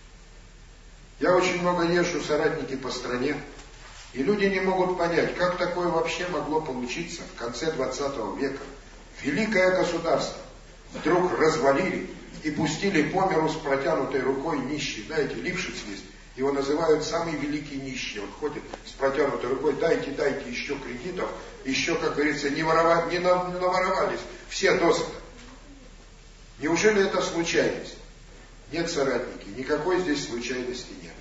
Я очень много езжу, соратники, по стране, и люди не могут понять, как такое вообще могло получиться в конце 20 века. Великое государство вдруг развалили и пустили по миру с протянутой рукой нищий. Знаете, Лившиц есть, его называют самый великий нищий. Он ходит с протянутой рукой: дайте еще кредитов, еще, как говорится, не наворовались, все досыта. Неужели это случайность? Нет, соратники, никакой здесь случайности нет.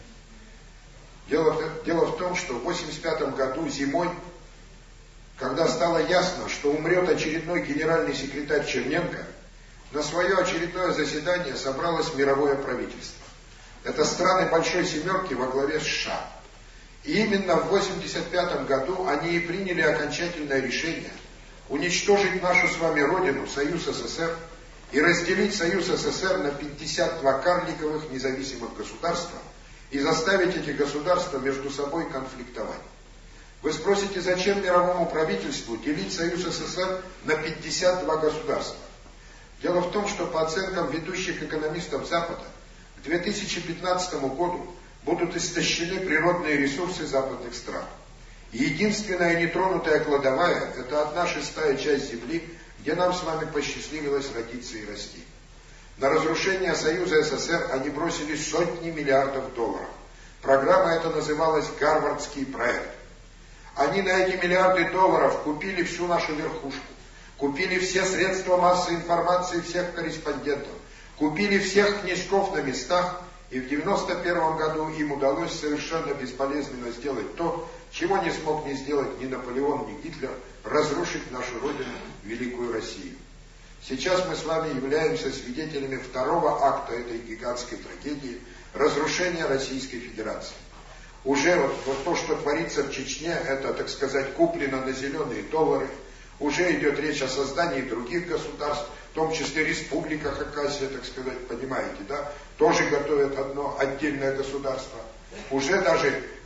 Дело в том, что в 1985 году зимой, когда стало ясно, что умрет очередной генеральный секретарь Черненко, на свое очередное заседание собралось мировое правительство. Это страны Большой Семерки во главе с США. И именно в 1985 году они и приняли окончательное решение уничтожить нашу с вами родину, Союз СССР, и разделить Союз СССР на 52 карликовых независимых государства и заставить эти государства между собой конфликтовать. Вы спросите, зачем мировому правительству делить Союз СССР на 52 государства? Дело в том, что по оценкам ведущих экономистов Запада, к 2015 году будут истощены природные ресурсы западных стран. И единственная нетронутая кладовая – это 1/6 часть земли, где нам с вами посчастливилось родиться и расти. На разрушение Союза СССР они бросили сотни миллиардов долларов. Программа эта называлась «Гарвардский проект». Они на эти миллиарды долларов купили всю нашу верхушку. Купили все средства массовой информации, всех корреспондентов, купили всех книжков на местах, и в 1991 году им удалось совершенно безболезненно сделать то, чего не смог не сделать ни Наполеон, ни Гитлер, разрушить нашу родину, великую Россию. Сейчас мы с вами являемся свидетелями второго акта этой гигантской трагедии – разрушения Российской Федерации. Уже вот то, что творится в Чечне, это, так сказать, куплено на зеленые доллары. Уже идет речь о создании других государств, в том числе Республика Хакасия, так сказать, понимаете, да? Тоже готовят одно отдельное государство. Уже даже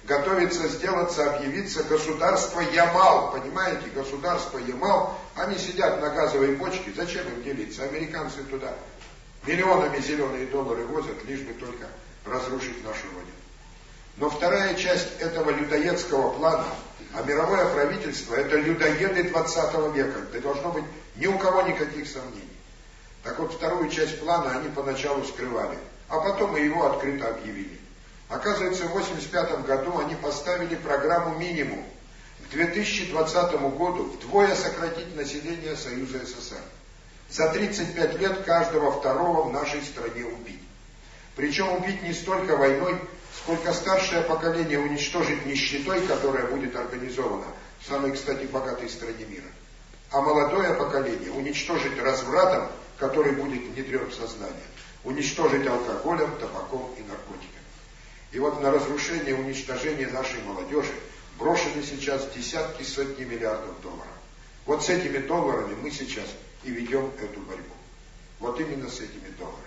готовится сделаться, объявиться государство Ямал. Понимаете, государство Ямал. Они сидят на газовой бочке. Зачем им делиться? Американцы туда миллионами зеленые доллары возят, лишь бы только разрушить нашу родину. Но вторая часть этого людоедского плана, а мировое правительство, это людоеды 20 века. Не должно быть ни у кого никаких сомнений. Так вот, вторую часть плана они поначалу скрывали, а потом и его открыто объявили. Оказывается, в 1985 году они поставили программу минимум к 2020 году вдвое сократить население Союза СССР. За 35 лет каждого второго в нашей стране убить. Причем убить не столько войной, сколько старшее поколение уничтожить нищетой, которая будет организована в самой, кстати, богатой стране мира. А молодое поколение уничтожить развратом, который будет внедрен в сознание. Уничтожить алкоголем, табаком и наркотиками. И вот на разрушение и уничтожение нашей молодежи брошены сейчас десятки, сотни миллиардов долларов. Вот с этими долларами мы сейчас и ведем эту борьбу. Вот именно с этими долларами.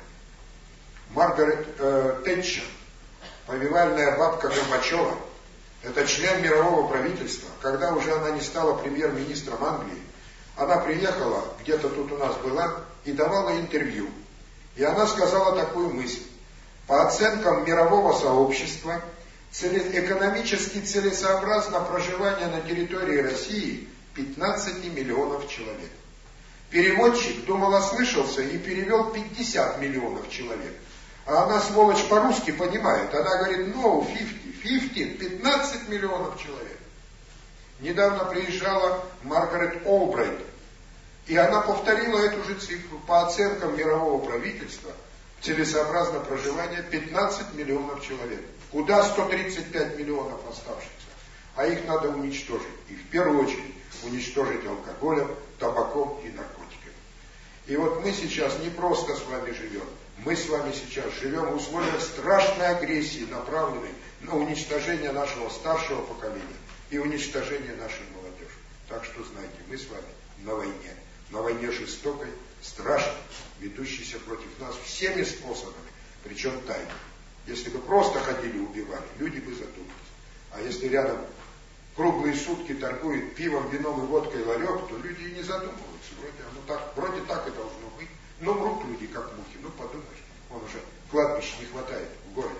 Маргарет Тэтчер, повивальная бабка Горбачева, это член мирового правительства. Когда уже она не стала премьер-министром Англии, она приехала, где-то тут у нас была, и давала интервью. И она сказала такую мысль. По оценкам мирового сообщества, экономически целесообразно проживание на территории России 15 миллионов человек. Переводчик думал, ослышался и перевел 50 миллионов человек. А она, сволочь, по-русски понимает. Она говорит, no, 50, 15 миллионов человек. Недавно приезжала Маргарет Олбрайт, и она повторила эту же цифру. По оценкам мирового правительства, целесообразно проживание 15 миллионов человек. Куда 135 миллионов оставшихся? А их надо уничтожить. И в первую очередь уничтожить алкоголем, табаком и наркотиками. И вот мы сейчас не просто с вами живем. Мы с вами сейчас живем в условиях страшной агрессии, направленной на уничтожение нашего старшего поколения и уничтожение нашей молодежи. Так что знайте, мы с вами на войне. На войне жестокой, страшной, ведущейся против нас всеми способами, причем тайно. Если бы просто ходили и убивали, люди бы задумались. А если рядом круглые сутки торгует пивом, вином и водкой ларек, то люди и не задумываются. Вроде так и должно быть. Но мрут люди, как мухи. Ну, подумаешь, вон уже кладбища не хватает в городе.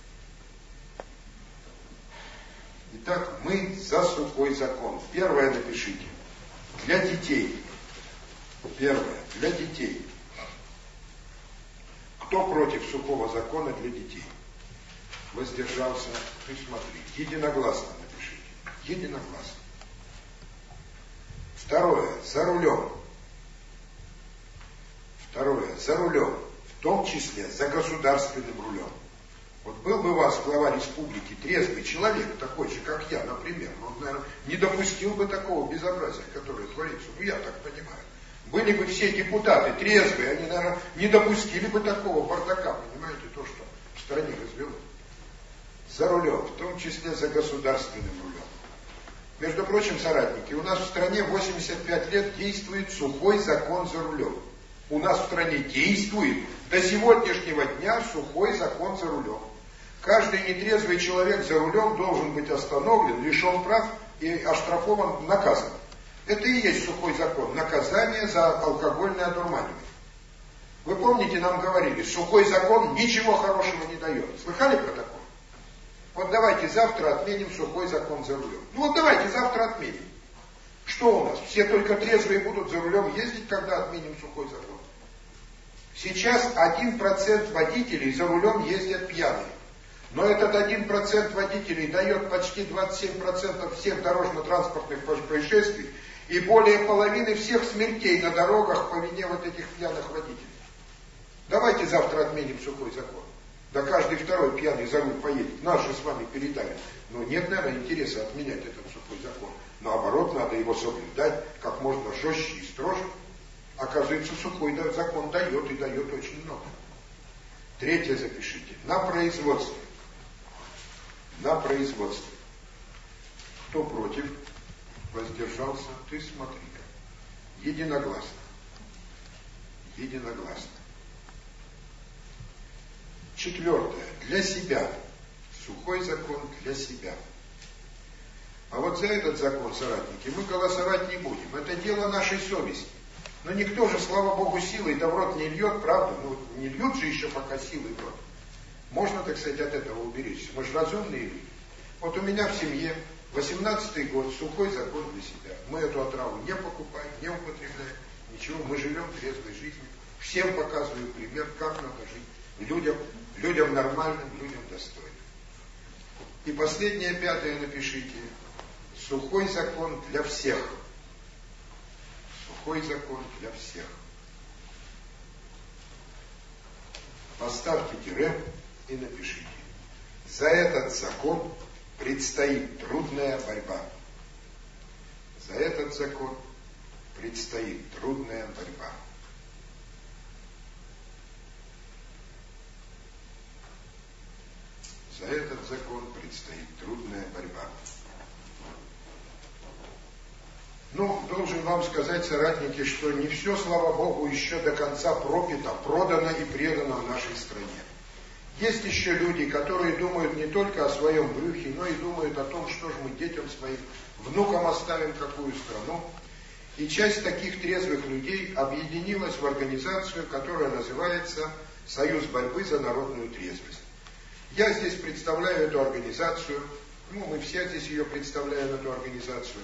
Итак, мы за сухой закон. Первое напишите. Для детей. Первое. Для детей. Кто против сухого закона для детей? Воздержался? Ты смотри. Единогласно напишите. Единогласно. Второе. За рулем. Второе. За рулем. В том числе за государственным рулем. Вот был бы у вас глава республики трезвый человек, такой же, как я, например, он, наверное, не допустил бы такого безобразия, которое творится. Ну, я так понимаю. Были бы все депутаты трезвые, они, наверное, не допустили бы такого бардака, понимаете, то, что в стране развелось. За рулем, в том числе за государственным рулем. Между прочим, соратники, у нас в стране 85 лет действует сухой закон за рулем. У нас в стране действует до сегодняшнего дня сухой закон за рулем. Каждый нетрезвый человек за рулем должен быть остановлен, лишен прав и оштрафован, наказан. Это и есть сухой закон. Наказание за алкогольное одурманивание. Вы помните, нам говорили, сухой закон ничего хорошего не дает. Слыхали про такое? Вот давайте завтра отменим сухой закон за рулем. Ну вот давайте завтра отменим. Что у нас? Все только трезвые будут за рулем ездить, когда отменим сухой закон? Сейчас 1% водителей за рулем ездят пьяные. Но этот 1% водителей дает почти 27% всех дорожно-транспортных происшествий и более половины всех смертей на дорогах по вине вот этих пьяных водителей. Давайте завтра отменим сухой закон. Да каждый второй пьяный за руль поедет. Нас же с вами передали. Но нет, наверное, интереса отменять этот сухой закон. Наоборот, надо его соблюдать как можно жестче и строже. Оказывается, сухой закон дает и дает очень много. Третье запишите. На производстве. На производстве. Кто против? Воздержался? Ты смотри-ка. Единогласно. Единогласно. Четвертое. Для себя. Сухой закон для себя. А вот за этот закон, соратники, мы голосовать не будем. Это дело нашей совести. Но никто же, слава Богу, силой-то в рот не льет, правда? Ну, не льют же еще пока силой в рот. Можно, так сказать, от этого уберечься. Мы же разумные люди. Вот у меня в семье 18-й год, сухой закон для себя. Мы эту отраву не покупаем, не употребляем, ничего. Мы живем трезвой жизнью. Всем показываю пример, как надо жить. Людям нормальным, людям достойным. И последнее, 5-е напишите. Сухой закон для всех. Сухой закон для всех. Поставьте тире и напишите. За этот закон предстоит трудная борьба. За этот закон предстоит трудная борьба. За этот закон предстоит трудная борьба. Ну, должен вам сказать, соратники, что не все, слава Богу, еще до конца пропито, продано и предано в нашей стране. Есть еще люди, которые думают не только о своем брюхе, но и думают о том, что же мы детям своим, внукам оставим, какую страну. И часть таких трезвых людей объединилась в организацию, которая называется «Союз борьбы за народную трезвость». Я здесь представляю эту организацию, мы все здесь ее представляем, эту организацию.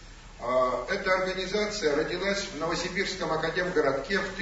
Эта организация родилась в Новосибирском академгородке в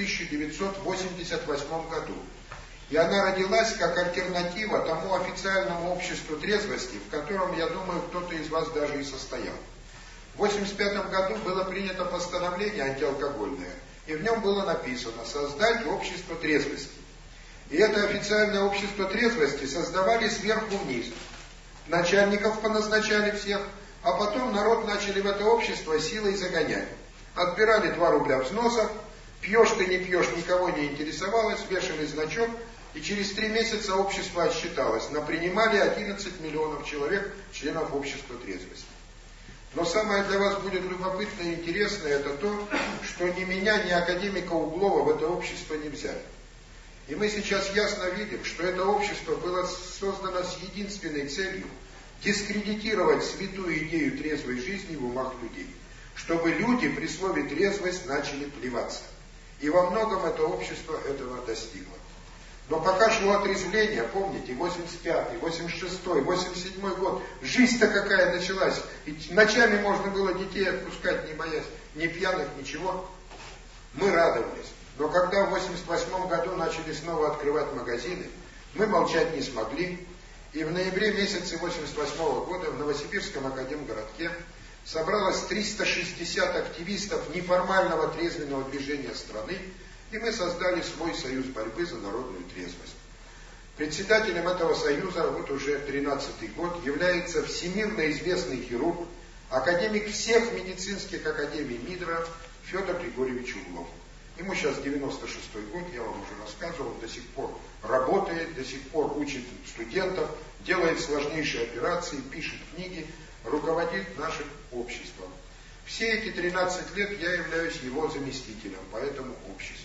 1988 году. И она родилась как альтернатива тому официальному обществу трезвости, в котором, я думаю, кто-то из вас даже и состоял. В 1985 году было принято постановление антиалкогольное, и в нем было написано «Создать общество трезвости». И это официальное общество трезвости создавали сверху вниз. Начальников поназначали всех, а потом народ начали в это общество силой загонять. Отбирали 2 рубля взносов, пьешь ты, не пьешь, никого не интересовалось, вешали значок, и через 3 месяца общество отсчиталось. Напринимали 11 миллионов человек, членов общества трезвости. Но самое для вас будет любопытное и интересное, это то, что ни меня, ни академика Углова в это общество не взяли. И мы сейчас ясно видим, что это общество было создано с единственной целью дискредитировать святую идею трезвой жизни в умах людей, чтобы люди при слове трезвость начали плеваться. И во многом это общество этого достигло. Но пока шло отрезвление, помните, 85-й, 86-й, 87-й год, жизнь-то какая началась, и ночами можно было детей отпускать, не боясь, ни пьяных, ничего, мы радовались. Но когда в 88 году начали снова открывать магазины, мы молчать не смогли. И в ноябре месяце 88 года в Новосибирском академгородке собралось 360 активистов неформального трезвенного движения страны, и мы создали свой союз борьбы за народную трезвость. Председателем этого союза, вот уже 13-й год, является всемирно известный хирург, академик всех медицинских академий МИДРа Федор Григорьевич Углов. Ему сейчас 96-й год, я вам уже рассказывал, он до сих пор работает, до сих пор учит студентов, делает сложнейшие операции, пишет книги, руководит нашим обществом. Все эти 13 лет я являюсь его заместителем по этому обществу.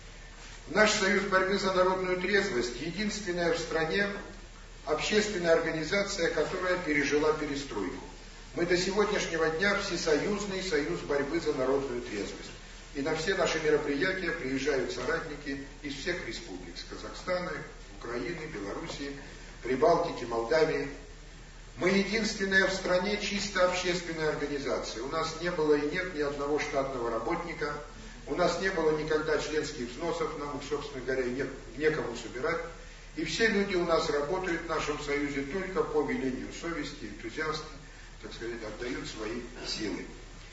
Наш союз борьбы за народную трезвость единственная в стране общественная организация, которая пережила перестройку. Мы до сегодняшнего дня всесоюзный союз борьбы за народную трезвость. И на все наши мероприятия приезжают соратники из всех республик, с Казахстана, Украины, Белоруссии, Прибалтики, Молдавии. Мы единственная в стране чисто общественная организация. У нас не было и нет ни одного штатного работника, у нас не было никогда членских взносов, нам, собственно говоря, некому собирать. И все люди у нас работают в нашем союзе только по велению совести, энтузиасты, так сказать, отдают свои силы.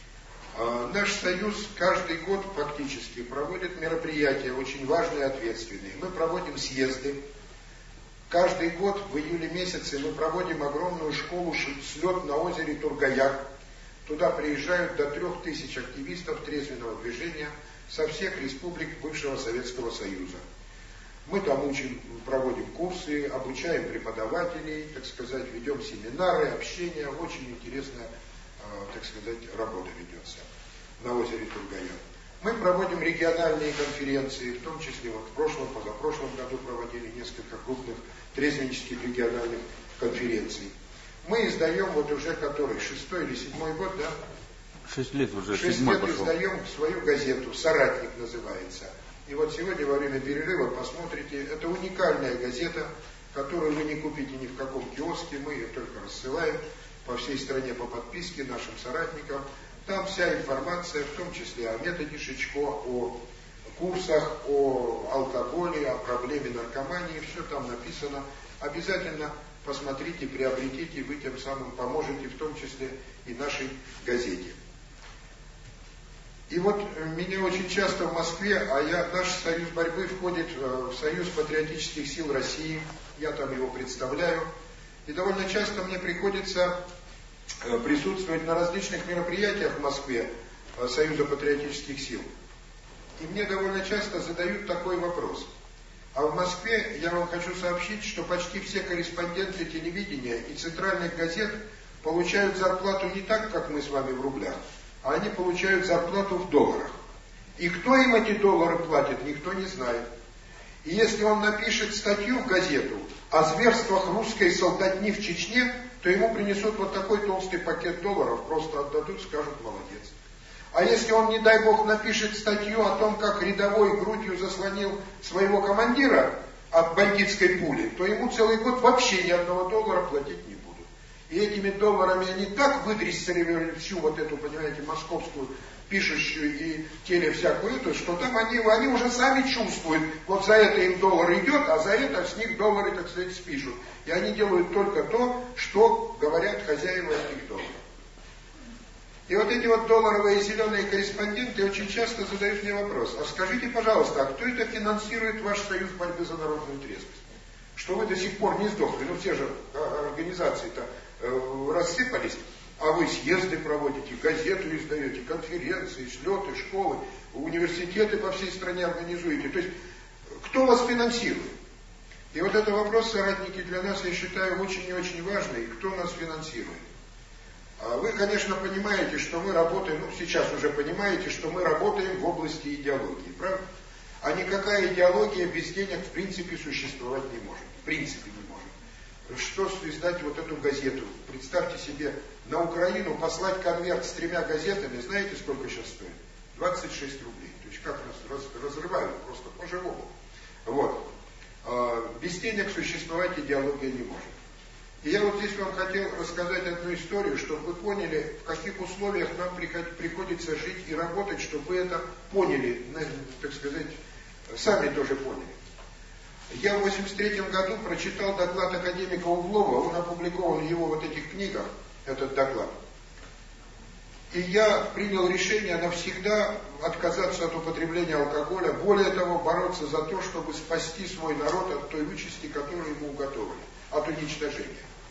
Наш союз каждый год фактически проводит мероприятия очень важные и ответственные. Мы проводим съезды. Каждый год в июле месяце мы проводим огромную школу «Слет» на озере Тургаяк. Туда приезжают до 3000 активистов трезвенного движения со всех республик бывшего Советского Союза. Мы там проводим курсы, обучаем преподавателей, так сказать, ведем семинары, общение. Очень интересная, так сказать, работа ведется на озере Тургаяк. Мы проводим региональные конференции, в том числе вот в прошлом, позапрошлом году проводили несколько крупных трезвеннических региональных конференций. Мы издаем вот уже который, 6-й или 7-й год, да? 6 лет уже, 6 7-й лет пошел. издаем свою газету, «Соратник» называется. И вот сегодня во время перерыва посмотрите, это уникальная газета, которую вы не купите ни в каком киоске, мы ее только рассылаем по всей стране по подписке нашим соратникам. Там вся информация, в том числе о методе Шичко, о курсах, о алкоголе, о проблеме наркомании, все там написано. Обязательно посмотрите, приобретите, вы тем самым поможете, в том числе и нашей газете. И вот меня очень часто в Москве, наш союз борьбы входит в Союз патриотических сил России, я там его представляю, и довольно часто мне приходится присутствовать на различных мероприятиях в Москве Союза патриотических сил. И мне довольно часто задают такой вопрос. А в Москве я вам хочу сообщить, что почти все корреспонденты телевидения и центральных газет получают зарплату не так, как мы с вами в рублях, а они получают зарплату в долларах. И кто им эти доллары платит, никто не знает. И если он напишет статью в газету о зверствах русской солдатни в Чечне, то ему принесут вот такой толстый пакет долларов, просто отдадут, скажут молодец. А если он, не дай бог, напишет статью о том, как рядовой грудью заслонил своего командира от бандитской пули, то ему целый год вообще ни одного доллара платить не будут. И этими долларами они так выдрессировали всю вот эту, понимаете, московскую пишущую и теле всякую эту, что там они уже сами чувствуют, вот за это им доллар идет, а за это с них доллары, так сказать, спишут. И они делают только то, что говорят хозяева этих долларов. И вот эти вот долларовые зеленые корреспонденты очень часто задают мне вопрос: а скажите, пожалуйста, а кто это финансирует ваш союз борьбы за народную трезвость? Что вы до сих пор не сдохли, ну все же организации-то рассыпались, а вы съезды проводите, газету издаете, конференции, слеты, школы, университеты по всей стране организуете. То есть, кто вас финансирует? И вот это вопрос, соратники, для нас, я считаю, очень и очень важный, кто нас финансирует. Вы, конечно, понимаете, что мы работаем, сейчас уже понимаете, что мы работаем в области идеологии, правда? А никакая идеология без денег в принципе существовать не может. В принципе не может. Что издать вот эту газету? Представьте себе, на Украину послать конверт с 3 газетами, знаете, сколько сейчас стоит? 26 рублей. То есть как нас разрывают просто по-живому. Вот. Без денег существовать идеология не может. И я вот здесь вам хотел рассказать одну историю, чтобы вы поняли, в каких условиях нам приходится жить и работать, чтобы вы это поняли, так сказать, сами тоже поняли. Я в 1983 году прочитал доклад академика Углова, он опубликован в его вот этих книгах, этот доклад. И я принял решение навсегда отказаться от употребления алкоголя, более того, бороться за то, чтобы спасти свой народ от той участи, которую ему уготовили, от уничтожения.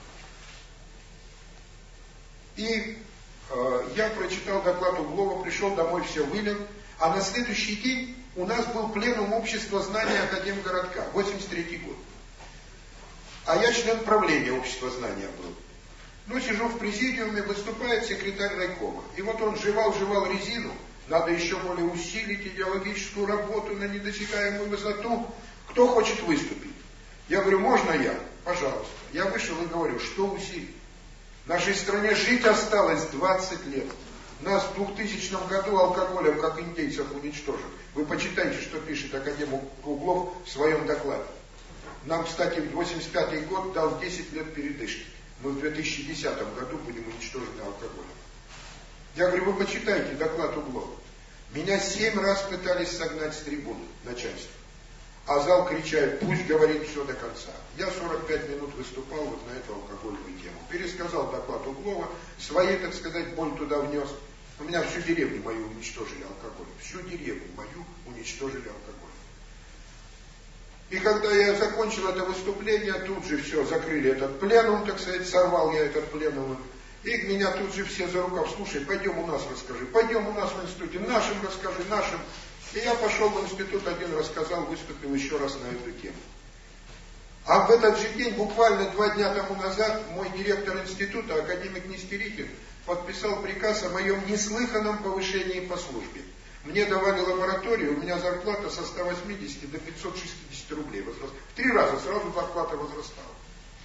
И я прочитал доклад Углова, пришел домой, все вылил, а на следующий день у нас был пленум общества знания Академгородка, 1983 год. А я член правления общества знания был. Ну, сижу в президиуме, выступает секретарь райкома. И вот он жевал резину, надо еще более усилить идеологическую работу на недосягаемую высоту. Кто хочет выступить? Я говорю, можно я? Пожалуйста. Я вышел и говорю, что усилить? В нашей стране жить осталось 20 лет. Нас в 2000 году алкоголем, как индейцев, уничтожат. Вы почитайте, что пишет академик Углов в своем докладе. Нам, кстати, в 85 год дал 10 лет передышки. Мы в 2010 году будем уничтожены алкоголем. Я говорю, вы почитайте доклад Углова. Меня 7 раз пытались согнать с трибуны начальство. А зал кричает, пусть говорит все до конца. Я 45 минут выступал вот на эту алкогольную тему. Пересказал доклад Углова, своей, так сказать, боль туда внес. У меня всю деревню мою уничтожили алкоголем. Всю деревню мою уничтожили алкоголем. И когда я закончил это выступление, тут же все, закрыли этот пленум, так сказать, сорвал я этот пленум. И меня тут же все за рукав, слушай, пойдем у нас расскажи, пойдем у нас в институте, нашим расскажи, нашим. И я пошел в институт, один рассказал, выступил еще раз на эту тему. А в этот же день, буквально 2 дня тому назад, мой директор института, академик Нестерихин, подписал приказ о моем неслыханном повышении по службе. Мне давали лабораторию, у меня зарплата со 180 до 560 рублей возросла. В 3 раза сразу зарплата возрастала.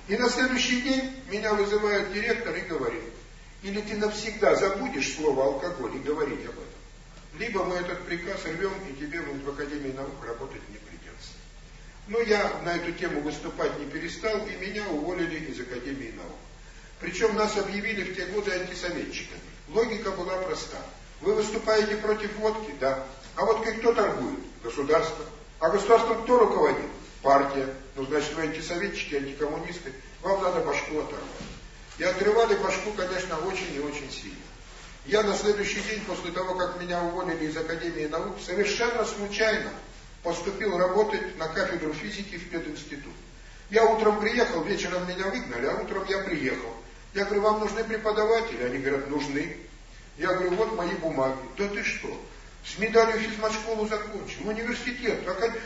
И на следующий день меня вызывает директор и говорит: или ты навсегда забудешь слово алкоголь и говорить об этом, либо мы этот приказ рвем, и тебе в Академии наук работать не придется. Но я на эту тему выступать не перестал, и меня уволили из Академии наук. Причем нас объявили в те годы антисоветчиками. Логика была проста. Вы выступаете против водки? Да. А водкой кто торгует? Государство. А государством кто руководит? Партия. Ну, значит, вы антисоветчики, антикоммунисты. Вам надо башку оторвать. И отрывали башку, конечно, очень и очень сильно. Я на следующий день, после того, как меня уволили из Академии наук, совершенно случайно поступил работать на кафедру физики в пединститут. Я утром приехал, вечером меня выгнали, а утром я приехал. Я говорю: вам нужны преподаватели? Они говорят: нужны. Я говорю: вот мои бумаги. Да ты что? С медалью физмат-школу закончил, университет.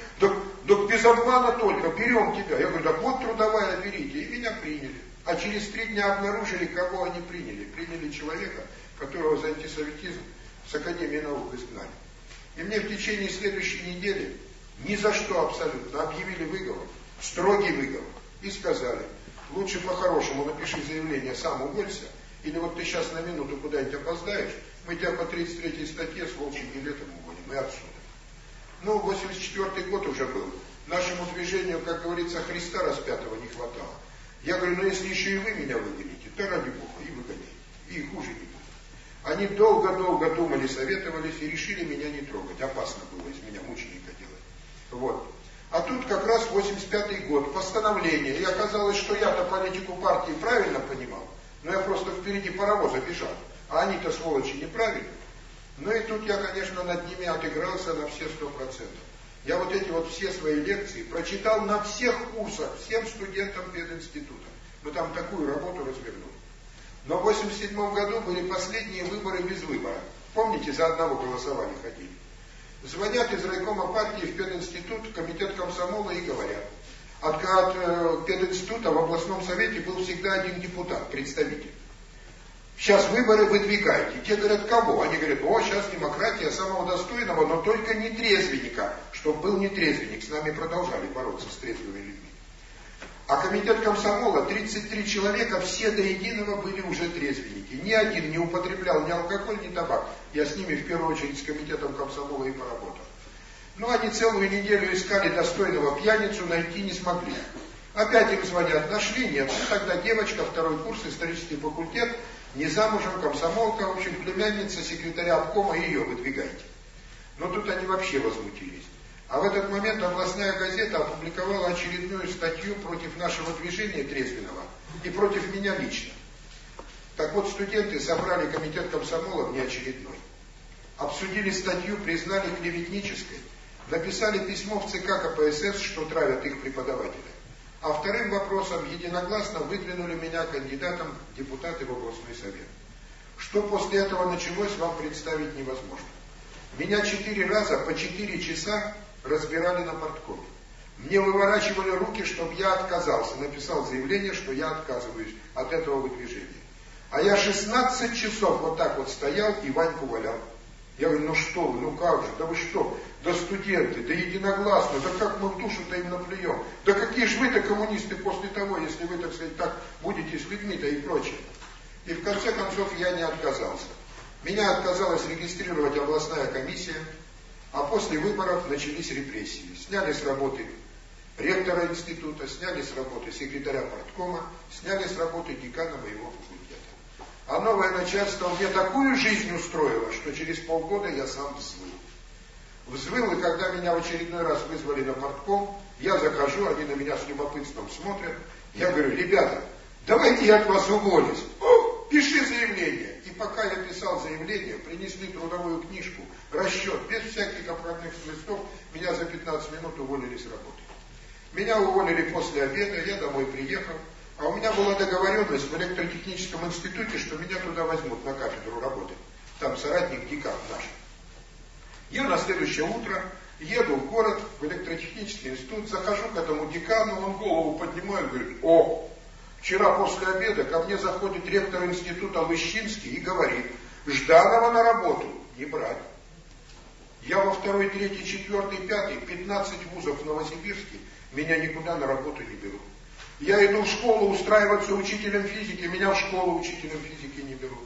Так без обмана только, берем тебя. Я говорю: так вот трудовая, берите. И меня приняли. А через 3 дня обнаружили, кого они приняли. Приняли человека, которого за антисоветизм с Академии наук изгнали. И мне в течение следующей недели ни за что абсолютно объявили выговор, строгий выговор. И сказали: лучше по-хорошему напиши заявление, сам уволься, или вот ты сейчас на минуту куда-нибудь опоздаешь, мы тебя по 33-й статье с волчьим билетом уволим, и отсюда. Ну, 84-й год уже был. Нашему движению, как говорится, Христа распятого не хватало. Я говорю: ну если еще и вы меня выгоните, то ради Бога, и выгоняйте, и хуже не будет. Они долго-долго думали, советовались и решили меня не трогать. Опасно было из меня мученика делать. Вот. А тут как раз 85-й год, постановление. И оказалось, что я-то политику партии правильно понимал, но я просто впереди паровоза бежал. А они-то, сволочи, неправильно. Ну и тут я, конечно, над ними отыгрался на все 100%. Я вот эти вот все свои лекции прочитал на всех курсах, всем студентам пединститута. Мы там такую работу развернули. Но в 87 году были последние выборы без выбора. Помните, за одного голосовали ходили. Звонят из райкома партии в пединститут, в комитет комсомола и говорят: от пединститута в областном совете был всегда один депутат, представитель. Сейчас выборы выдвигайте. Те говорят: кого? Они говорят: о, сейчас демократия самого достойного, но только не трезвенника. Чтобы был не трезвенник, с нами продолжали бороться с трезвыми людьми. А комитет комсомола, 33 человека, все до единого были уже трезвенники. Ни один не употреблял ни алкоголь, ни табак. Я с ними в первую очередь с комитетом комсомола и поработал. Ну, они целую неделю искали достойного пьяницу, найти не смогли. Опять им звонят: нашли? Нет. Ну, тогда девочка, 2-й курс, исторический факультет, не замужем, комсомолка, в общем, племянница секретаря обкома, ее выдвигайте. Но тут они вообще возмутились. А в этот момент областная газета опубликовала очередную статью против нашего движения трезвенного и против меня лично. Так вот, студенты собрали комитет комсомола внеочередной, обсудили статью, признали клеветнической, написали письмо в ЦК КПСС, что травят их преподавателя. А вторым вопросом единогласно выдвинули меня кандидатом в депутаты в областной совет. Что после этого началось, вам представить невозможно. Меня 4 раза по 4 часа разбирали на парткоме. Мне выворачивали руки, чтобы я отказался. Написал заявление, что я отказываюсь от этого выдвижения. А я 16 часов вот так вот стоял и Ваньку валял. Я говорю: ну что вы, ну как же, да вы что, да студенты, да единогласно, да как мы в душу-то им наплюем, да какие же вы-то коммунисты после того, если вы, так сказать, так будете с людьми-то и прочее. И в конце концов я не отказался. Меня отказалась регистрировать областная комиссия, а после выборов начались репрессии. Сняли с работы ректора института, сняли с работы секретаря парткома, сняли с работы декана моего факультета. А новое начальство мне такую жизнь устроило, что через полгода я сам взвыл. Взвыл, и когда меня в очередной раз вызвали на партком, я захожу, они на меня с любопытством смотрят. Я говорю: ребята, давайте я от вас уволюсь. О, пиши заявление. И пока я писал заявление, принесли трудовую книжку, расчет, без всяких оправдных листов, меня за 15 минут уволили с работы. Меня уволили после обеда, я домой приехал, а у меня была договоренность в электротехническом институте, что меня туда возьмут на кафедру работать. Там соратник декан наш. Я на следующее утро еду в город, в электротехнический институт, захожу к этому декану, он голову поднимает и говорит: о, вчера после обеда ко мне заходит ректор института Лыщинский и говорит: Жданова на работу не брать. Я во 2-й, 3-й, 4-й, 5-й, 15 вузов в Новосибирске, меня никуда на работу не берут. Я иду в школу устраиваться учителем физики, меня в школу учителем физики не берут.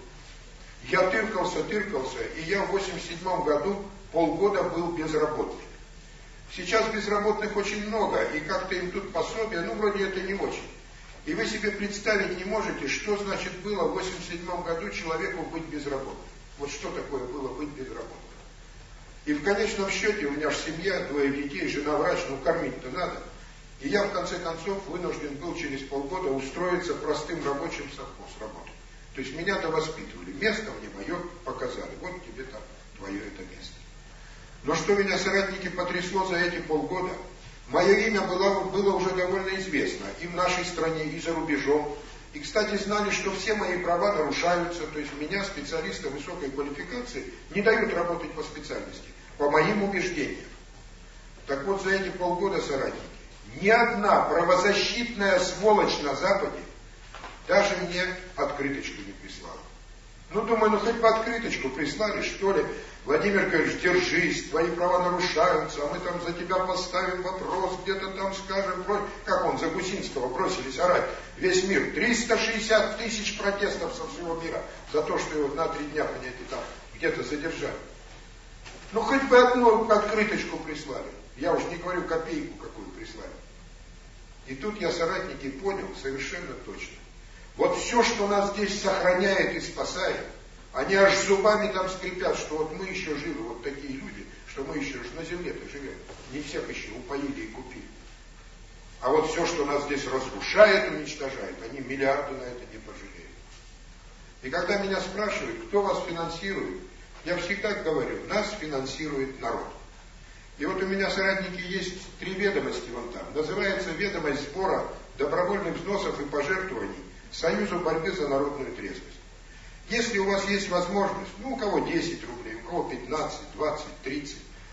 Я тыркался, и я в 87 году полгода был безработный. Сейчас безработных очень много, и как-то им тут пособие, ну вроде это не очень. И вы себе представить не можете, что значит было в 87 году человеку быть безработным. Вот что такое было быть безработным. И в конечном счете у меня же семья, 2 детей, жена врач, ну кормить-то надо. И я в конце концов вынужден был через полгода устроиться простым рабочим в совхоз работать. То есть меня-то воспитывали, место мне мое показали, вот тебе там твое это место. Но что меня, соратники, потрясло за эти полгода, мое имя было уже довольно известно и в нашей стране, и за рубежом. И, кстати, знали, что все мои права нарушаются, то есть меня, специалиста высокой квалификации, не дают работать по специальности, по моим убеждениям. Так вот, за эти полгода, соратники, ни одна правозащитная сволочь на Западе даже мне открыточку не прислала. Ну, думаю, ну хоть бы открыточку прислали, что ли. Владимир говорит, держись, твои права нарушаются, а мы там за тебя поставим вопрос, где-то там скажем, как он, за Гусинского бросились орать, весь мир, 360 тысяч протестов со всего мира за то, что его на 3 дня, понимаете, там где-то задержали. Ну, хоть бы одну открыточку прислали, я уж не говорю копейку какую прислали. И тут я, соратники, понял совершенно точно. Вот все, что нас здесь сохраняет и спасает, они аж зубами там скрипят, что вот мы еще живы, вот такие люди, что мы еще на земле-то живем. Не всех еще упоили и купили. А вот все, что нас здесь разрушает, уничтожает, они миллиарды на это не пожалеют. И когда меня спрашивают, кто вас финансирует, я всегда говорю, нас финансирует народ. И вот у меня, соратники, есть 3 ведомости вон там. Называется ведомость сбора добровольных взносов и пожертвований Союзу борьбы за народную трезвость. Если у вас есть возможность, ну у кого 10 рублей, у кого 15, 20, 30,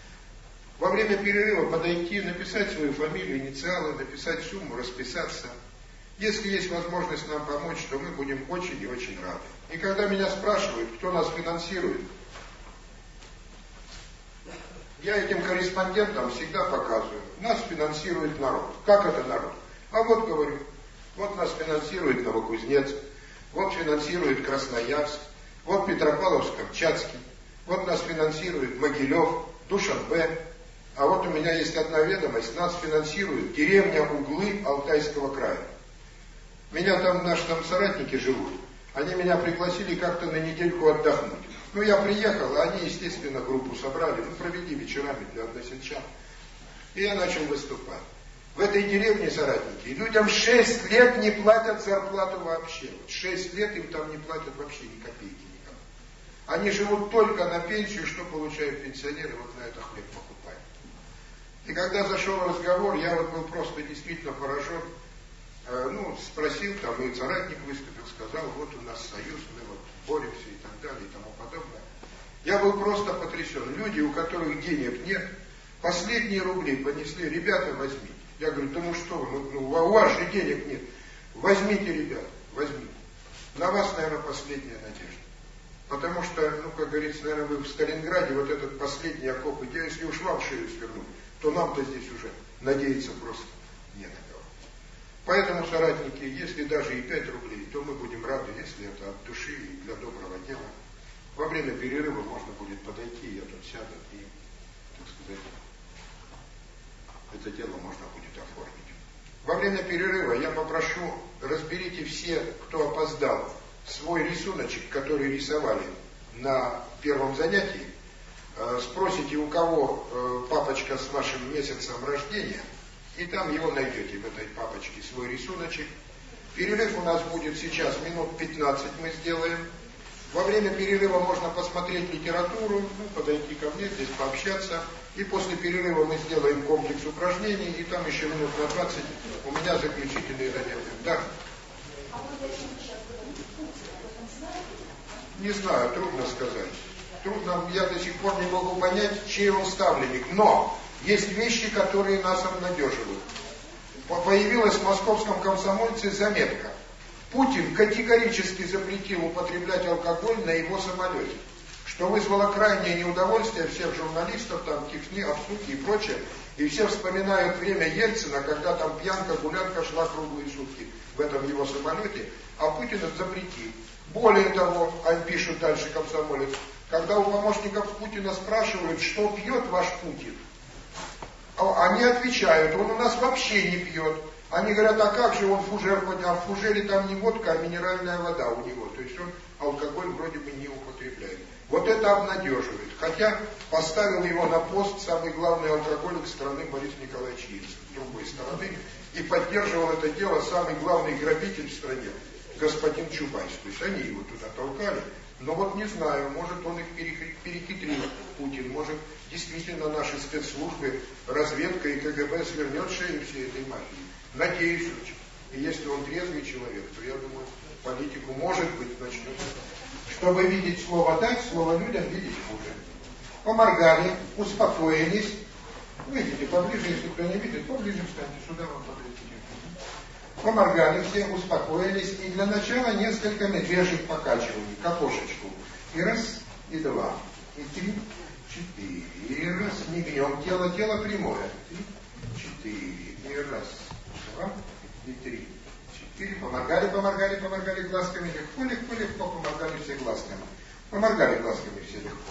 во время перерыва подойти, написать свою фамилию, инициалы, написать сумму, расписаться. Если есть возможность нам помочь, то мы будем очень и очень рады. И когда меня спрашивают, кто нас финансирует, я этим корреспондентам всегда показываю. Нас финансирует народ. Как это народ? А вот говорю, вот нас финансирует Новокузнецк, вот финансирует Красноярск, вот Петропавловск-Камчатский, вот нас финансирует Могилев, Душанбе, а вот у меня есть одна ведомость, нас финансирует деревня Углы Алтайского края. Меня там, наши там соратники живут, они меня пригласили как-то на недельку отдохнуть. Ну, я приехал, а они, естественно, группу собрали, ну, проведи вечерами для односельчан. И я начал выступать. В этой деревне, соратники, людям 6 лет не платят зарплату вообще. Вот 6 лет им там не платят вообще ни копейки никому. Они живут только на пенсию, что получают пенсионеры, вот на это хлеб покупают. И когда зашел разговор, я вот был просто действительно поражен. Ну, спросил, там и соратник выступил, сказал, вот у нас союз, мы вот боремся и так далее и тому подобное. Я был просто потрясен. Люди, у которых денег нет, последние рубли понесли, ребята, возьмите. Я говорю, да ну что вы, у вас же денег нет. Возьмите, ребята, возьмите. На вас, наверное, последняя надежда. Потому что, ну, как говорится, наверное, вы в Сталинграде, вот этот последний окоп, и если уж вам шею свернуть, то нам-то здесь уже надеяться просто не на кого. Поэтому, соратники, если даже и 5 рублей, то мы будем рады, если это от души и для доброго дела. Во время перерыва можно будет подойти, я тут сяду и, так сказать, это дело можно будет оформить. Во время перерыва я попрошу, разберите все, кто опоздал, свой рисуночек, который рисовали на первом занятии. Спросите, у кого папочка с вашим месяцем рождения, и там его найдете, в этой папочке, свой рисуночек. Перерыв у нас будет сейчас минут 15 мы сделаем. Во время перерыва можно посмотреть литературу, ну, подойти ко мне, здесь пообщаться. И после перерыва мы сделаем комплекс упражнений, и там еще минут на 20 у меня заключительные занятия. Да? Не знаю, трудно сказать. Трудно, я до сих пор не могу понять, чей он ставленник. Но есть вещи, которые нас обнадеживают. Появилась в московском комсомольце заметка. Путин категорически запретил употреблять алкоголь на его самолете, что вызвало крайнее неудовольствие всех журналистов, там, Кишни, Обсуки и прочее. И все вспоминают время Ельцина, когда там пьянка, гулянка шла круглые сутки в этом его самолете, а Путин это запретил. Более того, они пишут дальше комсомолец, когда у помощников Путина спрашивают, что пьет ваш Путин, они отвечают, он у нас вообще не пьет. Они говорят, а как же он фужер, а в фужере там не водка, а минеральная вода у него. То есть он алкоголь вроде бы не употребляет. Вот это обнадеживает. Хотя поставил его на пост самый главный алкоголик страны Борис Николаевич Ельцин, с другой стороны. И поддерживал это дело самый главный грабитель в стране, господин Чубайс. То есть они его туда толкали. Но вот не знаю, может он их перехитрил, Путин, может действительно наши спецслужбы, разведка и КГБ свернет шею всей этой мафии. Надеюсь очень. И если он трезвый человек, то я думаю, политику может быть начнет. Чтобы видеть слово дать, слово людям видеть хуже. Поморгали, успокоились. Видите, поближе, если кто не видит, поближе встаньте, сюда вам поближе. Поморгали все, успокоились. И для начала несколько медвежьих покачиваний к окошечку. И раз, и два, и три, четыре. И раз, не гнем тело, тело прямое. Три, четыре. И раз, два, и три, четыре. Поморгали, поморгали, поморгали глазками. Легко, легко, легко поморгали все глазками. Поморгали глазками все легко.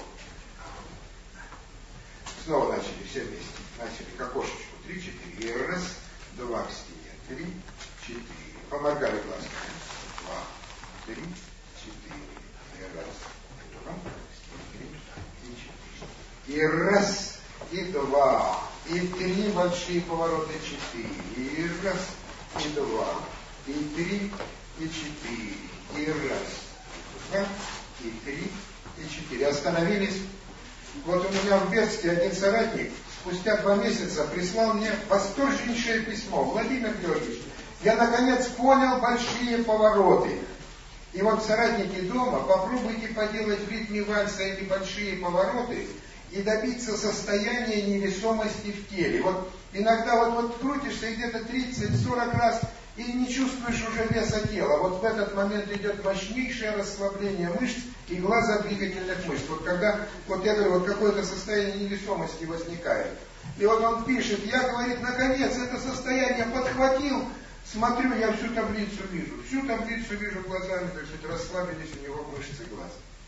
Снова начали все вместе. Начали к окошечку. Три, четыре. И раз, два к стене. Три, четыре. Поморгали глазками. Два, три, четыре. И раз, два, три, и четыре. И раз, и два, и три большие повороты, четыре. И раз, и два, и три, и четыре. И раз, два, и три, и четыре. Остановились. Вот у меня в Бердске один соратник спустя 2 месяца прислал мне восторженнейшее письмо. Владимир Георгиевич, я наконец понял большие повороты. И вот соратники дома, попробуйте поделать в ритме вальса эти большие повороты и добиться состояния невесомости в теле. Вот иногда вот крутишься где-то 30-40 раз и не чувствуешь уже веса тела. Вот в этот момент идет мощнейшее расслабление мышц и глазодвигательных мышц. Вот когда, вот я говорю, вот какое-то состояние невесомости возникает. И вот он пишет, я, говорит, наконец это состояние подхватил, смотрю, я всю таблицу вижу. Всю таблицу вижу глазами, так сказать, расслабились у него мышцы глаз.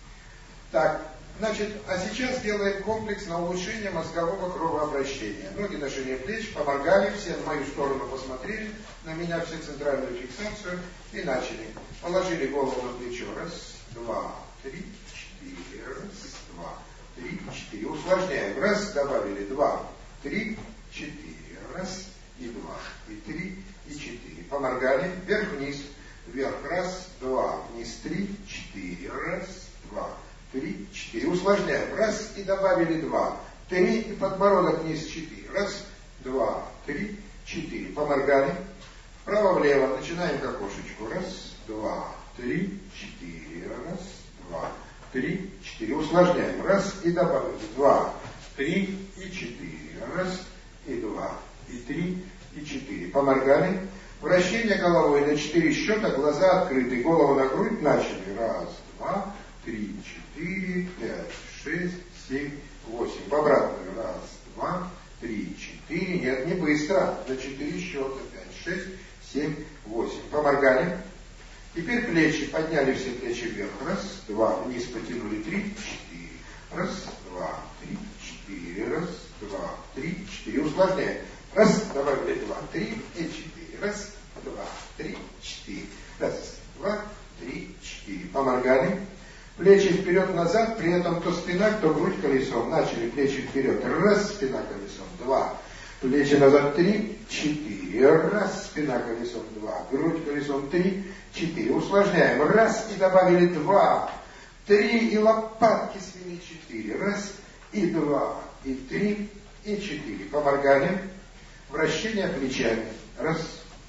Так, значит, а сейчас делаем комплекс на улучшение мозгового кровообращения. Ноги на ширине плеч, поморгали, все в мою сторону посмотрели, на меня все центральную фиксацию и начали. Положили голову на плечо. Раз, два, три, четыре. Раз, два, три, четыре. Усложняем. Раз, добавили. Два, три, четыре. Раз, и два, и три, и четыре. Поморгали. Вверх-вниз. Вверх. Раз, два, вниз. Три, четыре. Раз, два, три, четыре. Усложняем. Раз, и добавили два. Три, и подбородок вниз. Четыре. Раз, два, три, четыре. Поморгали. Вправо-влево. Начинаем к окошечку. Раз, два, три, четыре. Раз, два, три, четыре. Усложняем. Раз, и добавили. Два, три, и четыре. Раз, и два, и три, и четыре. Поморгали. Вращение головой на 4 счета. Глаза открыты. Голову на грудь. Начали. Раз, два, три, четыре, пять, шесть, семь, восемь. В обратную. Раз, два, три, четыре. Нет, не быстро. На 4 счета. 5, 6, 7, 8. Поморгали. Теперь плечи. Подняли все плечи вверх. Раз, два. Вниз потянули. 3, 4. Раз, два, три, четыре. Раз, два, три, четыре. Усложняем. Раз, добавили 2, 3 и 4. Раз, два, три, четыре. Раз, два, три, четыре. Поморгали. Плечи вперед-назад, при этом то спина, то грудь колесом. Начали плечи вперед. Раз, спина колесом. 2. Плечи назад. 3, 4. Раз, спина колесом. 2. Грудь колесом. 3, 4. Усложняем. Раз, и добавили 2. 3, и лопатки свели. 4. Раз, и 2, и 3, и 4. Поморгали. Вращение плечами. Раз,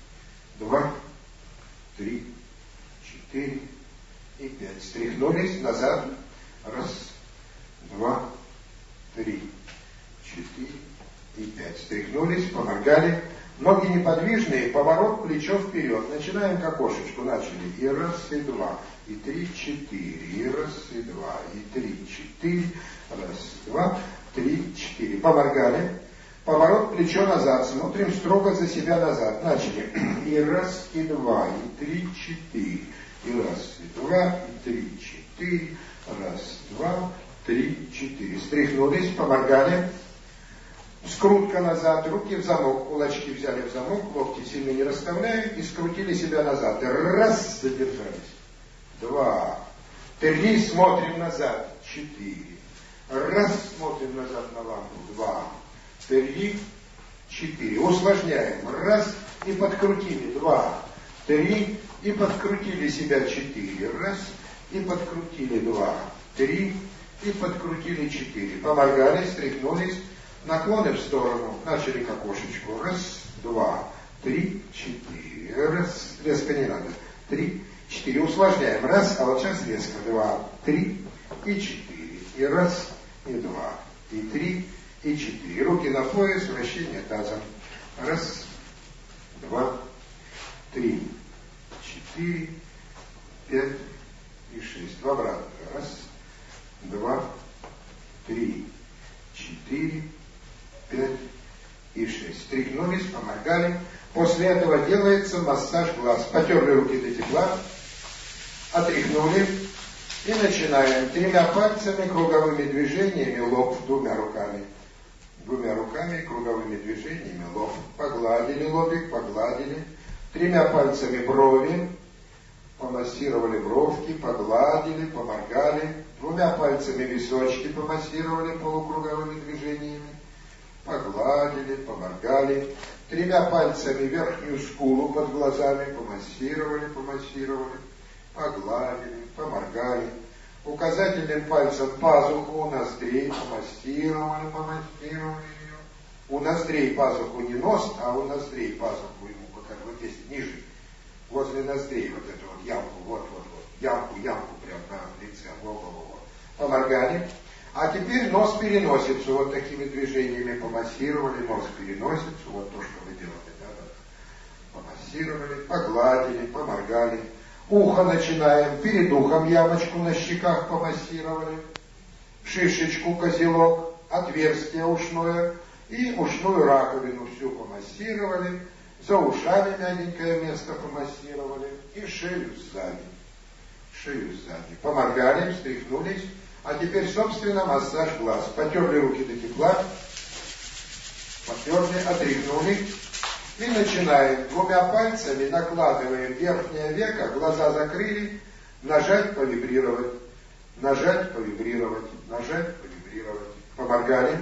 два, три, четыре и 5. Стряхнулись назад. Раз, два, три, четыре и 5. Стряхнулись, поморгали. Ноги неподвижные, поворот плечо вперед. Начинаем к окошечку. Начали. И раз, и два, и 3, 4. И раз, и два, и 3, 4. Раз, два, три, 4. Поморгали. Поворот плечо назад. Смотрим строго за себя назад. Начали. И раз, и два, и три, четыре. И раз, и два, и три, четыре. Раз, два, три, четыре. Стряхнулись, поморгали. Скрутка назад, руки в замок, кулачки взяли в замок, локти сильно не расставляем и скрутили себя назад. Раз, задержались. Два, три, смотрим назад. Четыре. Раз, смотрим назад на лампу. Два, три, четыре. Усложняем. Раз, и подкрутили. Два, три, и подкрутили себя. Четыре. Раз, и подкрутили. Два, три, и подкрутили. Четыре. Поморгали, стряхнулись. Наклоны в сторону. Начали к окошечку. Раз, два, три, четыре. Раз, резко не надо. Три, четыре. Усложняем. Раз, а вот сейчас резко. Два, три и четыре. И раз, и два, и три, и четыре. Руки на пояс, вращение тазом. Раз, два, три, четыре, пять и шесть. В обратно. Раз, два, три, четыре, пять и шесть. Стряхнулись, поморгали. После этого делается массаж глаз. Потерли руки до тепла, отряхнули и начинаем. 3 пальцами, круговыми движениями лоб, 2 руками. 2 руками, круговыми движениями лоб. Погладили лобик, погладили. 3 пальцами брови, помассировали бровки, погладили, поморгали. 2 пальцами височки помассировали полукруговыми движениями. Погладили, поморгали. 3 пальцами верхнюю скулу под глазами помассировали, погладили, поморгали. Указательным пальцем пазуху у ноздрей помассировали ее. У ноздрей пазуху не нос, а у ноздрей пазуху ему как вот здесь ниже, возле ноздрей вот эту вот ямку, ямку прям на лице, во. Поморгали. А теперь нос-переносицу вот такими движениями помассировали, нос-переносицу, вот то, что вы делали, да. Помассировали, погладили, поморгали. Ухо начинаем, перед ухом ямочку на щеках помассировали, шишечку, козелок, отверстие ушное и ушную раковину всю помассировали, за ушами мягенькое место помассировали и шею сзади. Поморгали, встряхнулись. А теперь, собственно, массаж глаз. Потерли руки до тепла, потерли, отряхнули. И начинаем. 2 пальцами накладываем верхнее веко, глаза закрыли, нажать, повибрировать, нажать, повибрировать, нажать, повибрировать. Поморгали.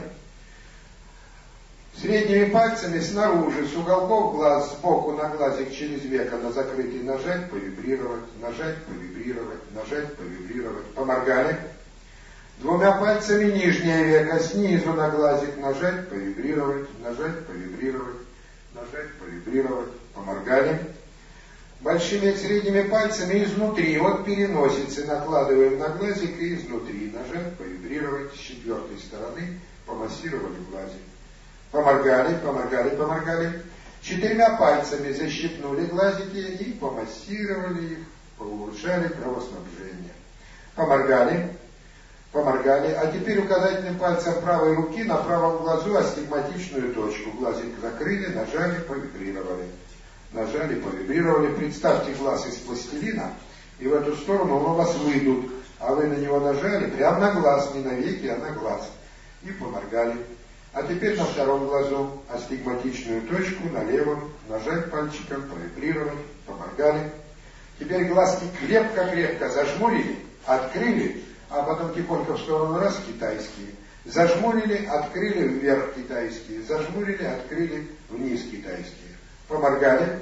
Средними пальцами снаружи, с уголков глаз, сбоку на глазик через веко на закрытый нажать, повибрировать, нажать, повибрировать, нажать, повибрировать. Поморгали. 2 пальцами нижнее веко, снизу на глазик нажать, повибрировать, нажать, повибрировать, нажать, повибрировать. Поморгали. Большими и средними пальцами изнутри, от переносицы накладываем на глазик и изнутри. Нажать, повибрировать, с 4 стороны, помассировали глазик. Поморгали. 4 пальцами защипнули глазики и помассировали их, улучшали кровоснабжение. Поморгали. А теперь указательным пальцем правой руки на правом глазу астигматичную точку. Глазик закрыли, нажали, повибрировали. Представьте глаз из пластилина, и в эту сторону он у вас выйдут, а вы на него нажали, прямо на глаз, не на веки, а на глаз. И поморгали. А теперь на втором глазу астигматичную точку, на левом, нажать пальчиком, повибрировать, поморгали. Теперь глазки крепко-крепко зажмурили, открыли, а потом тихонько в сторону раз китайские. Зажмурили, открыли вверх китайские, зажмурили, открыли вниз китайские. Поморгали.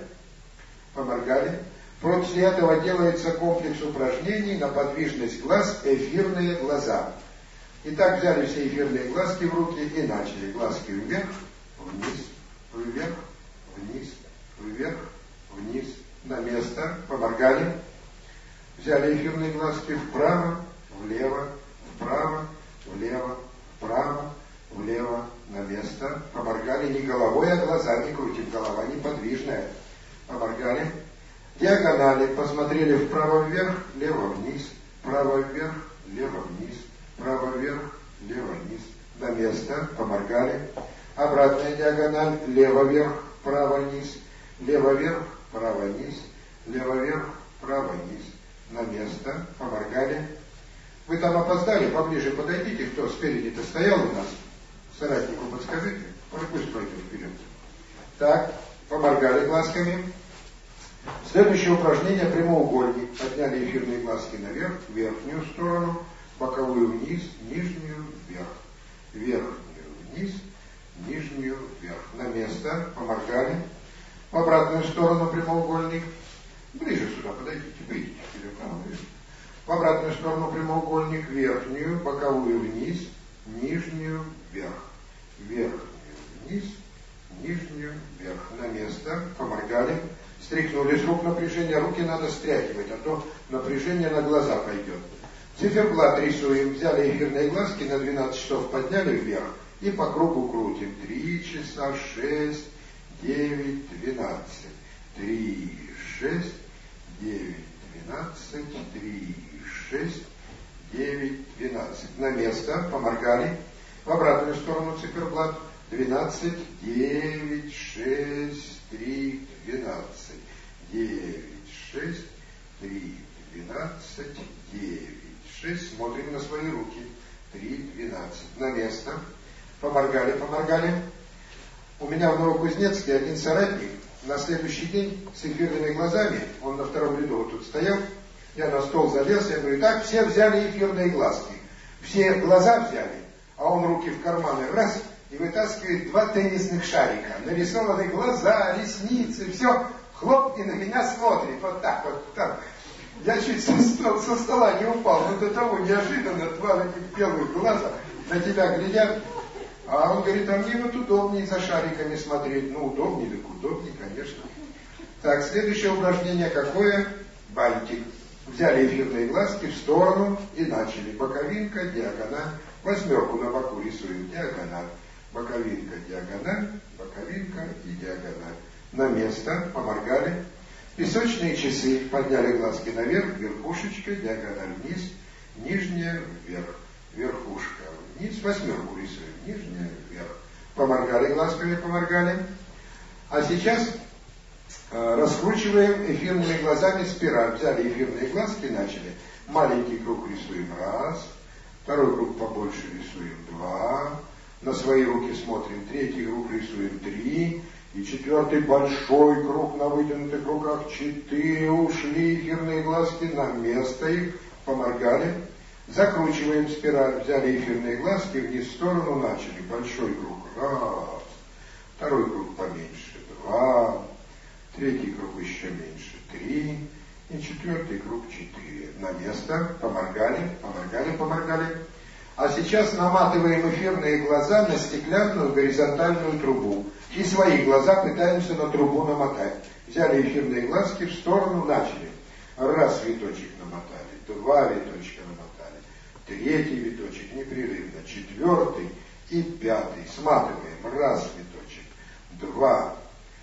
После этого делается комплекс упражнений на подвижность глаз, эфирные глаза. Итак, взяли все эфирные глазки в руки и начали. Глазки вверх, вниз, на место. Поморгали. Взяли эфирные глазки вправо, влево, влево, на место. Поморгали не головой, а глазами крутим. Голова неподвижная. Поморгали. Диагонали. Посмотрели вправо вверх, лево вниз, вправо вверх, лево вниз, вправо вверх, лево вниз. На место. Поморгали. Обратная диагональ, лево-вверх, право-низ, лево-вверх, право-низ, лево-вверх, право-низ. На место, поморгали. Вы там опоздали, поближе подойдите, кто спереди-то стоял у нас, соратнику подскажите, пусть пройдет вперед. Так, поморгали глазками. Следующее упражнение прямоугольник. Подняли эфирные глазки наверх, в верхнюю сторону, боковую вниз, нижнюю вверх. Верхнюю вниз, нижнюю вверх. На место, поморгали. В обратную сторону прямоугольник. Ближе сюда подойдите, выйдите вперед. В обратную сторону прямоугольник, верхнюю, боковую вниз, нижнюю вверх. Верхнюю вниз, нижнюю вверх. На место, поморгали. Стряхнули с рук напряжение, руки надо стряхивать, а то напряжение на глаза пойдет. Циферблат рисуем, взяли эфирные глазки, на 12 часов подняли вверх и по кругу крутим. 3 часа, 6, 9, 12. 3, 6, 9, 12, 3, 6, 9, 12. На место, поморгали. В обратную сторону циферблат. 12, 9, 6, 3, 12. 9, 6, 3, 12, 9, 6. Смотрим на свои руки. 3, 12. На место. Поморгали, поморгали. У меня в Новокузнецке один соратник на следующий день с эфирными глазами, он на втором ряду вот тут стоял, я на стол залез, я говорю, так, все взяли эфирные глазки. Все глаза взяли, а он руки в карманы раз и вытаскивает 2 теннисных шарика. Нарисованы глаза, ресницы, все. Хлоп, и на меня смотрит. Вот так, вот так. Я чуть со стола не упал. Но до того неожиданно 2 таких белых глаза на тебя глядят. А он говорит, а мне вот удобнее за шариками смотреть. Ну, удобнее, так удобнее, конечно. Так, следующее упражнение какое? Бантик. Взяли эфирные глазки в сторону и начали. Боковинка, диагональ. 8 на боку рисуем. Диагональ. Боковинка, диагональ. Боковинка и диагональ. На место. Поморгали. Песочные часы. Подняли глазки наверх. Верхушечка, диагональ вниз. Нижняя вверх. Верхушка вниз. 8 рисуем. Нижняя вверх. Поморгали глазками, поморгали. А сейчас раскручиваем эфирными глазами спираль. Взяли эфирные глазки, начали. Маленький круг рисуем 1. Второй круг побольше рисуем 2. На свои руки смотрим. 3 круг рисуем 3. И 4 большой круг на вытянутых руках. 4. Ушли эфирные глазки на место их. Поморгали. Закручиваем спираль. Взяли эфирные глазки, вниз в сторону начали. Большой круг 1. Второй круг поменьше 2. 3 круг еще меньше 3. И 4 круг 4. На место. Поморгали, поморгали, поморгали. А сейчас наматываем эфирные глаза на стеклянную горизонтальную трубу. И свои глаза пытаемся на трубу намотать. Взяли эфирные глазки, в сторону начали. 1 виточек намотали, 2 виточка намотали, 3 виточек непрерывно, 4 и 5. Сматываем. 1 виточек, 2,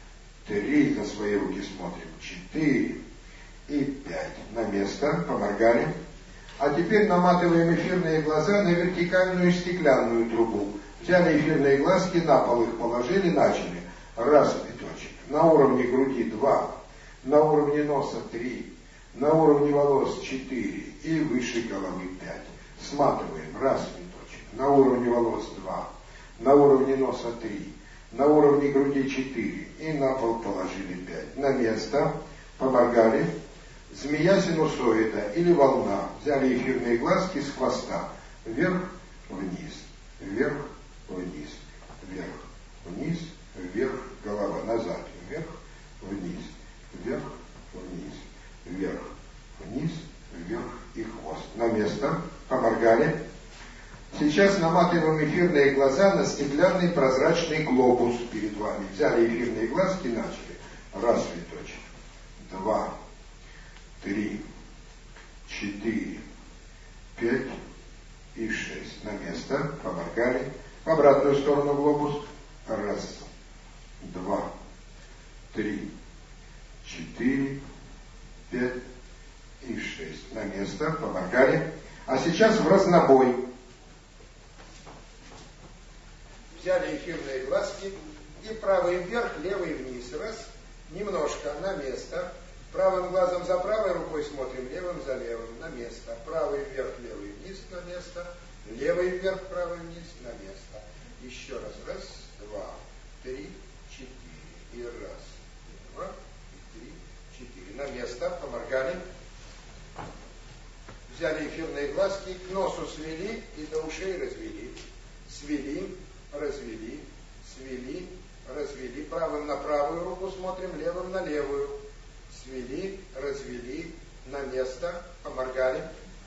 3, на свои руки смотрим, 4 и 5. На место. Поморгали. А теперь наматываем эфирные глаза на вертикальную стеклянную трубу. Взяли эфирные глазки, на пол их положили, начали. 1 виточек. На уровне груди 2. На уровне носа 3. На уровне волос 4. И выше головы 5. Сматываем. 1 виточек. На уровне волос 2. На уровне носа 3. На уровне груди 4. И на пол положили 5. На место. Поморгали. Змея синусоида или волна. Взяли эфирные глазки с хвоста. Вверх, вниз. Вверх, вниз. Вверх, вниз. Вверх, голова. Назад. Вверх, вниз. Вверх, вниз. Вверх, вниз. Вверх и хвост. На место. Поморгали. Сейчас наматываем эфирные глаза на стеклянный прозрачный глобус перед вами. Взяли эфирные глазки, начали. 1 виточек. 2. 3, 4, 5 и 6. На место. Поморгали. В обратную сторону глобус. 1, 2, 3, 4, 5 и 6. На место. Поморгали. А сейчас в разнобой. Взяли эфирные глазки. правый вверх, левый вниз. Раз. Немножко на место. Правым глазом за правой рукой смотрим, левым за левым. На место. Правый вверх, левый вниз. На место. Левый вверх, правый вниз. На место. Еще раз. Раз, два, три, четыре. И раз, два, и три, четыре. На место. Поморгали. Взяли эфирные глазки, к носу свели и до ушей развели. Свели, развели, свели, развели. Правым на правую руку смотрим, левым на левую. Свели, развели, на место, поморгали.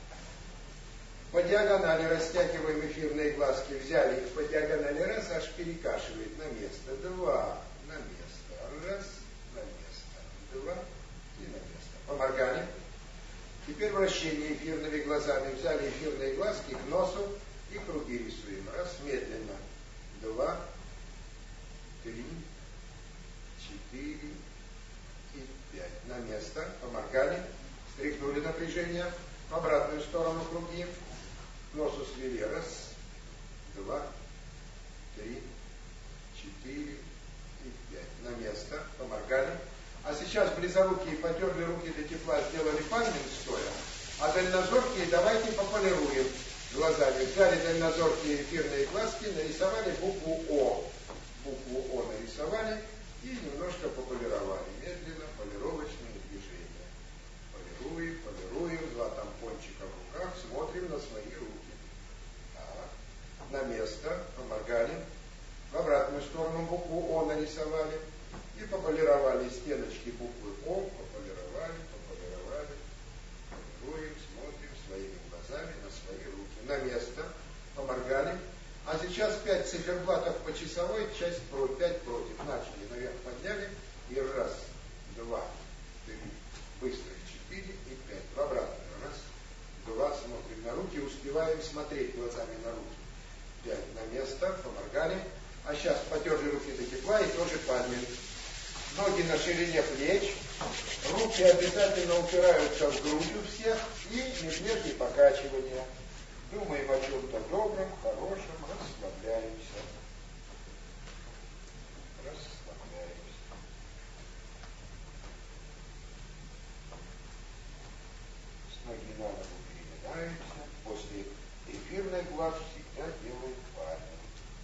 По диагонали растягиваем эфирные глазки, взяли их по диагонали, раз, аж перекашивает на место. Два, на место. Раз, на место. Два и на место. Поморгали. Теперь вращение эфирными глазами. Взяли эфирные глазки к носу и круги рисуем. Раз, медленно. Два, три, четыре и пять. На место. Поморгали. Стряхнули напряжение. В обратную сторону круги. К носу свели. Раз, два, три, четыре и пять. На место. Поморгали. А сейчас близорукие потерли руки до тепла, сделали пальмин стоя, а дальнозоркие давайте пополируем глазами. Взяли дальнозоркие эфирные глазки, нарисовали букву О. Букву О нарисовали и немножко пополировали. Медленно, полировочные движения. Полируем, полируем, два тампончика в руках, смотрим на свои руки. Так. На место, поморгали. В обратную сторону букву О нарисовали. И пополировали стеночки буквы О, пополировали, полируем, смотрим своими глазами на свои руки. На место, поморгали. А сейчас 5 циферблатов по часовой, часть 5 против. Начали, наверх подняли. И раз, два, три, быстрых 4 и 5. В обратную. Раз, два, смотрим на руки, успеваем смотреть глазами на руки. 5 на место, поморгали. А сейчас потерли руки до тепла и тоже пальмин. Ноги на ширине плеч, руки обязательно упираются в грудь у всех и медвежье покачивание. Думаем о чем-то добром, хорошем, расслабляемся. Расслабляемся. С ноги на ногу переминаемся. После эфирных глаз всегда делаем пальмин.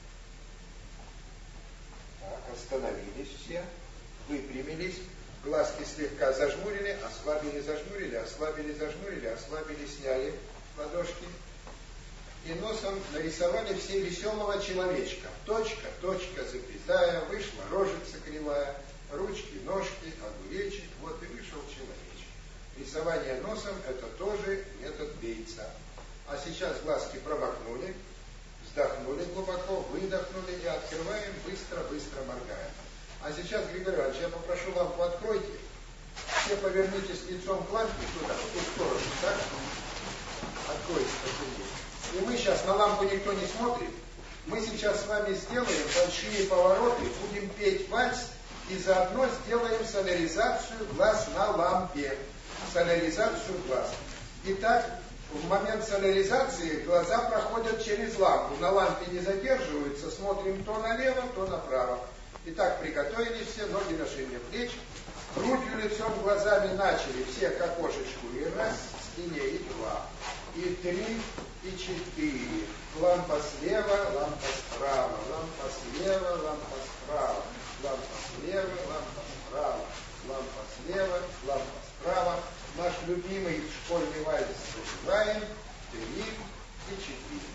Так, остановились все. Выпрямились, глазки слегка зажмурили, ослабили, зажмурили, ослабили, зажмурили, ослабили, сняли ладошки. И носом нарисовали все веселого человечка. Точка, точка, запятая, вышла рожица кривая, ручки, ножки, огуречек, вот и вышел человечек. Рисование носом – это тоже метод Бейтса. А сейчас глазки промокнули, вздохнули глубоко, выдохнули и открываем, быстро-быстро моргаем. А сейчас, Григорий Иванович, я попрошу лампу откройте. Все повернитесь лицом к лампе туда, в ту сторону, так? Откройте, посмотрите. И мы сейчас, на лампу никто не смотрит, мы сейчас с вами сделаем большие повороты, будем петь вальс и заодно сделаем соляризацию глаз на лампе. Соляризацию глаз. Итак, в момент соляризации глаза проходят через лампу. На лампе не задерживаются, смотрим то налево, то направо. Итак, приготовились все, ноги на ширине плеч, грудью, лицом, глазами начали, все к окошечку, и раз, к стене, и два, и три, и четыре. Лампа слева, лампа справа, лампа слева, лампа справа, лампа слева, лампа справа, лампа слева, лампа справа. Наш любимый школьный вальс играем, 3 и 4.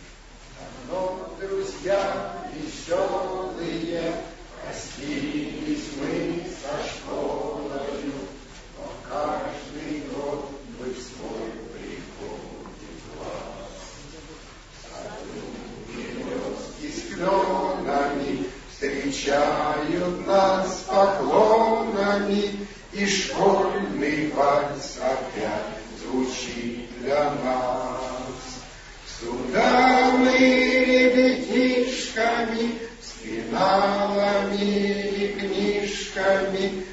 Но, друзья, веселые, простились мы со школою, но каждый год мы в свой приходим класс. Саду березки с кленами встречают нас поклонами, и школьный вальс опять звучит для нас. Сюда мы ребятишками с пеналами и книжками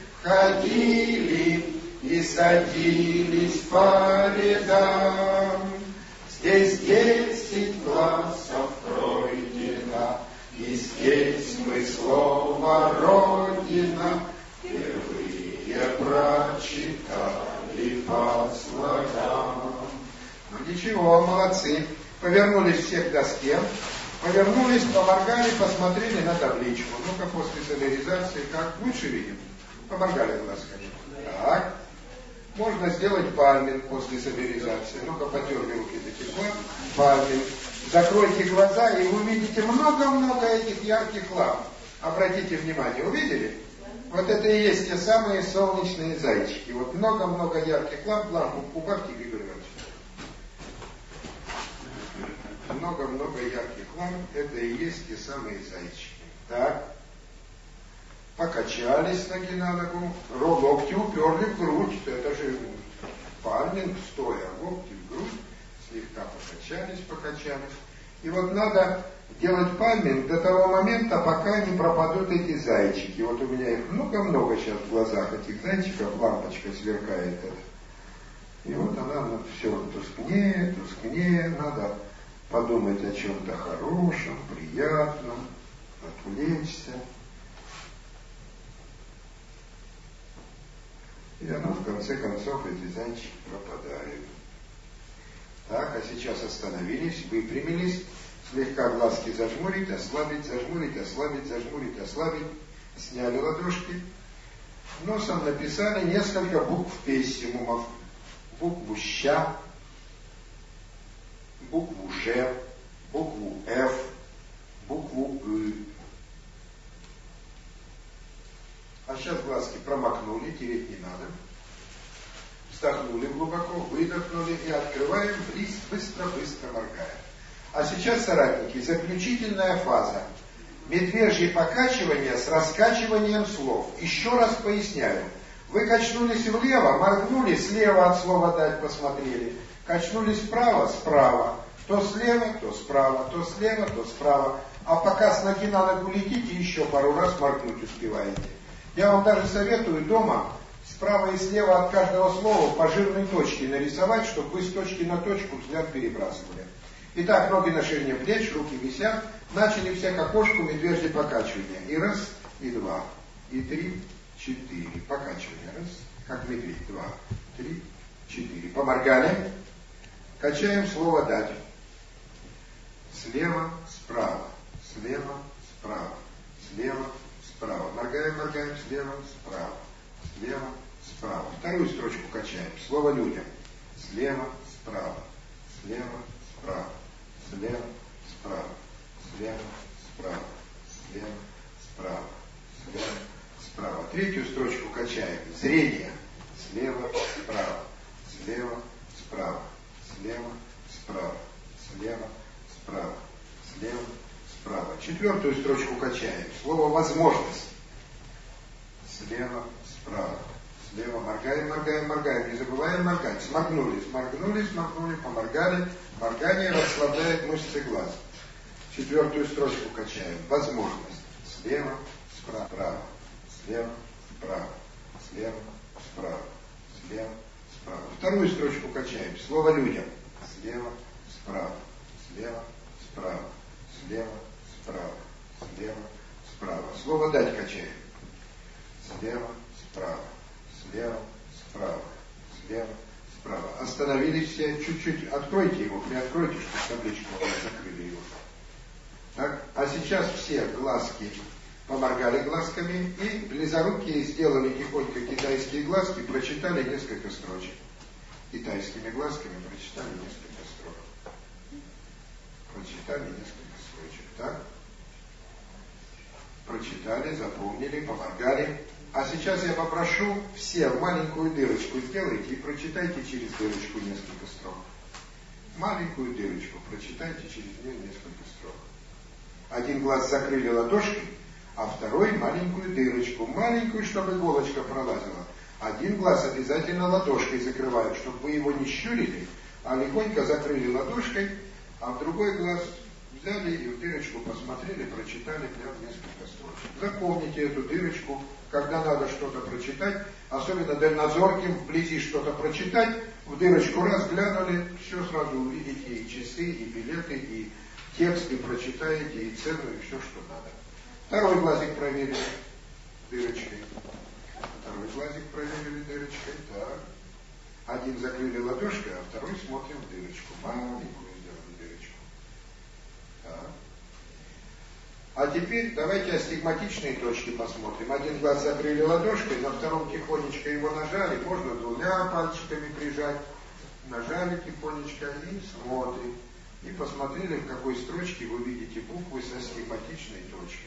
ходили и садились по рядам. Здесь 10 классов пройдено, и с Есть мы слово Родина, впервые прочитали по слогам. Ну ничего, молодцы. Повернулись все к доске, повернулись, поморгали, посмотрели на табличку. Ну-ка, после соляризации, как лучше видим? Поморгали глазками. Так. Можно сделать пальминг после соляризации. Ну-ка, потерли руки до тепла. Пальминг. Закройте глаза, и вы увидите много-много этих ярких ламп. Обратите внимание, увидели? Вот это и есть те самые солнечные зайчики. Вот много-много ярких ламп. Лампу убавьте, Григорий Иванович. Много-много ярких ламп. Это и есть те самые зайчики. Так. Покачались ноги на ногу. Локти уперли в грудь. Это же пальминг стоя. Локти в грудь. Слегка покачались. И вот надо делать пальминг до того момента, пока не пропадут эти зайчики. Вот у меня их много-много сейчас в глазах, этих зайчиков, лампочка сверкает. И вот она все тускнее, надо подумать о чем-то хорошем, приятном, отвлечься. И оно в конце концов, эти зайчики пропадают. Так, а сейчас остановились, выпрямились, слегка глазки зажмурить, ослабить, зажмурить, ослабить, зажмурить, ослабить. Сняли ладошки. Носом написали несколько букв пессимумов. Букву «щ», букву «ж», букву «ф», букву «ы». А сейчас глазки промокнули, тереть не надо. Вздохнули глубоко, выдохнули и открываем, быстро-быстро моргаем. А сейчас, соратники, заключительная фаза. Медвежье покачивание с раскачиванием слов. Еще раз поясняю. Вы качнулись влево, моргнули, слева от слова «дать» посмотрели. Качнулись вправо, справа. То слева, то справа, то слева, то справа. А пока с ноги на ногу летите, еще пару раз моргнуть успеваете. Я вам даже советую дома справа и слева от каждого слова по жирной точке нарисовать, чтобы вы с точки на точку взгляд перебрасывали. Итак, ноги на ширине плеч, руки висят. Начали все к окошку медвежье покачивание. И раз, и два, и три, 4. Покачивание. Раз, как медведь. 2, 3, 4. Поморгали. Качаем слово «дать». Слева, справа, слева, справа, слева, справа. Моргаем, слева, справа, слева, справа. Вторую строчку качаем. Слово «людям». Слева, справа, слева, справа, слева, справа, слева, справа, слева, справа, слева, справа. Третью строчку качаем. Зрение. Слева, справа, слева, справа, слева, справа, слева, справа, слева, справа. Четвертую строчку качаем. Слово «возможность». Слева, справа, слева. Моргаем. Не забываем моргать. Сморгнули, поморгали. Моргание расслабляет мышцы глаз. Четвертую строчку качаем. Возможность. Слева, справа, слева, справа, слева, справа, слева, справа. Вторую строчку качаем. Слово «людям». Слева, справа, слева, справа, слева, справа, слева, справа. Слово «дать» качаем. Слева, справа, слева, справа, слева, справа. Остановились все, чуть-чуть откройте его, приоткройте, чтобы табличку закрыли его. Так, а сейчас все глазки поморгали глазками и близорукие сделали тихонько китайские глазки, прочитали несколько строчек. Китайскими глазками прочитали несколько строк. Прочитали несколько строчек. Так? Прочитали, запомнили, поморгали. А сейчас я попрошу все маленькую дырочку сделайте и прочитайте через дырочку несколько строк. Маленькую дырочку прочитайте через нее несколько строк. Один глаз закрыли ладошкой, а второй маленькую дырочку. Маленькую, чтобы иголочка пролазила. Один глаз обязательно ладошкой закрывают, чтобы вы его не щурили, а легонько закрыли ладошкой, а в другой глаз взяли и в дырочку посмотрели, прочитали прям несколько строчек. Запомните эту дырочку, когда надо что-то прочитать, особенно дальнозорким, вблизи что-то прочитать, в дырочку раз глянули, все сразу увидите, и часы, и билеты, и тексты прочитаете, и цену, и все, что надо. Второй глазик проверили дырочкой. Второй глазик проверили дырочкой. Так. Один закрыли ладошкой, а второй смотрим в дырочку. Маленькую сделали дырочку. Так. А теперь давайте астигматичные точки посмотрим. Один глаз закрыли ладошкой, на втором тихонечко его нажали. Можно двумя пальчиками прижать. Нажали тихонечко и смотрим. И посмотрели, в какой строчке вы видите буквы с астигматичной точкой.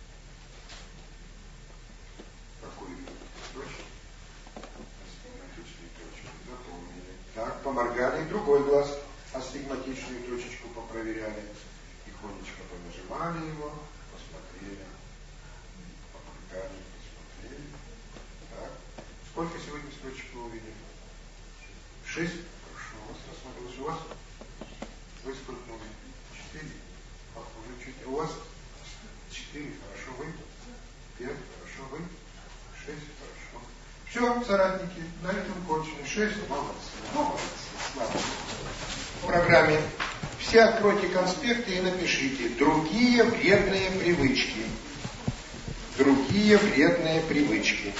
Какой строчки? Астигматичной точкой. Запомнили. Так, поморгали. Другой глаз. Астигматичную точечку попроверяли. Тихонечко понажимали его. Посмотрели. Поморгали. Посмотрели. Так. Сколько сегодня строчек вы увидели? 6. Хорошо. У вас рассмотрелось. У вас? Вы сколько увидели? 4. Уже чуть. У вас 4. Хорошо. Вы? 5. Хорошо. Вы? 6. Хорошо. Все, соратники, на этом кончено. 6. Молодцы. Молодцы. Слава. В программе все откройте конспекты и напишите «Другие вредные привычки». Другие вредные привычки.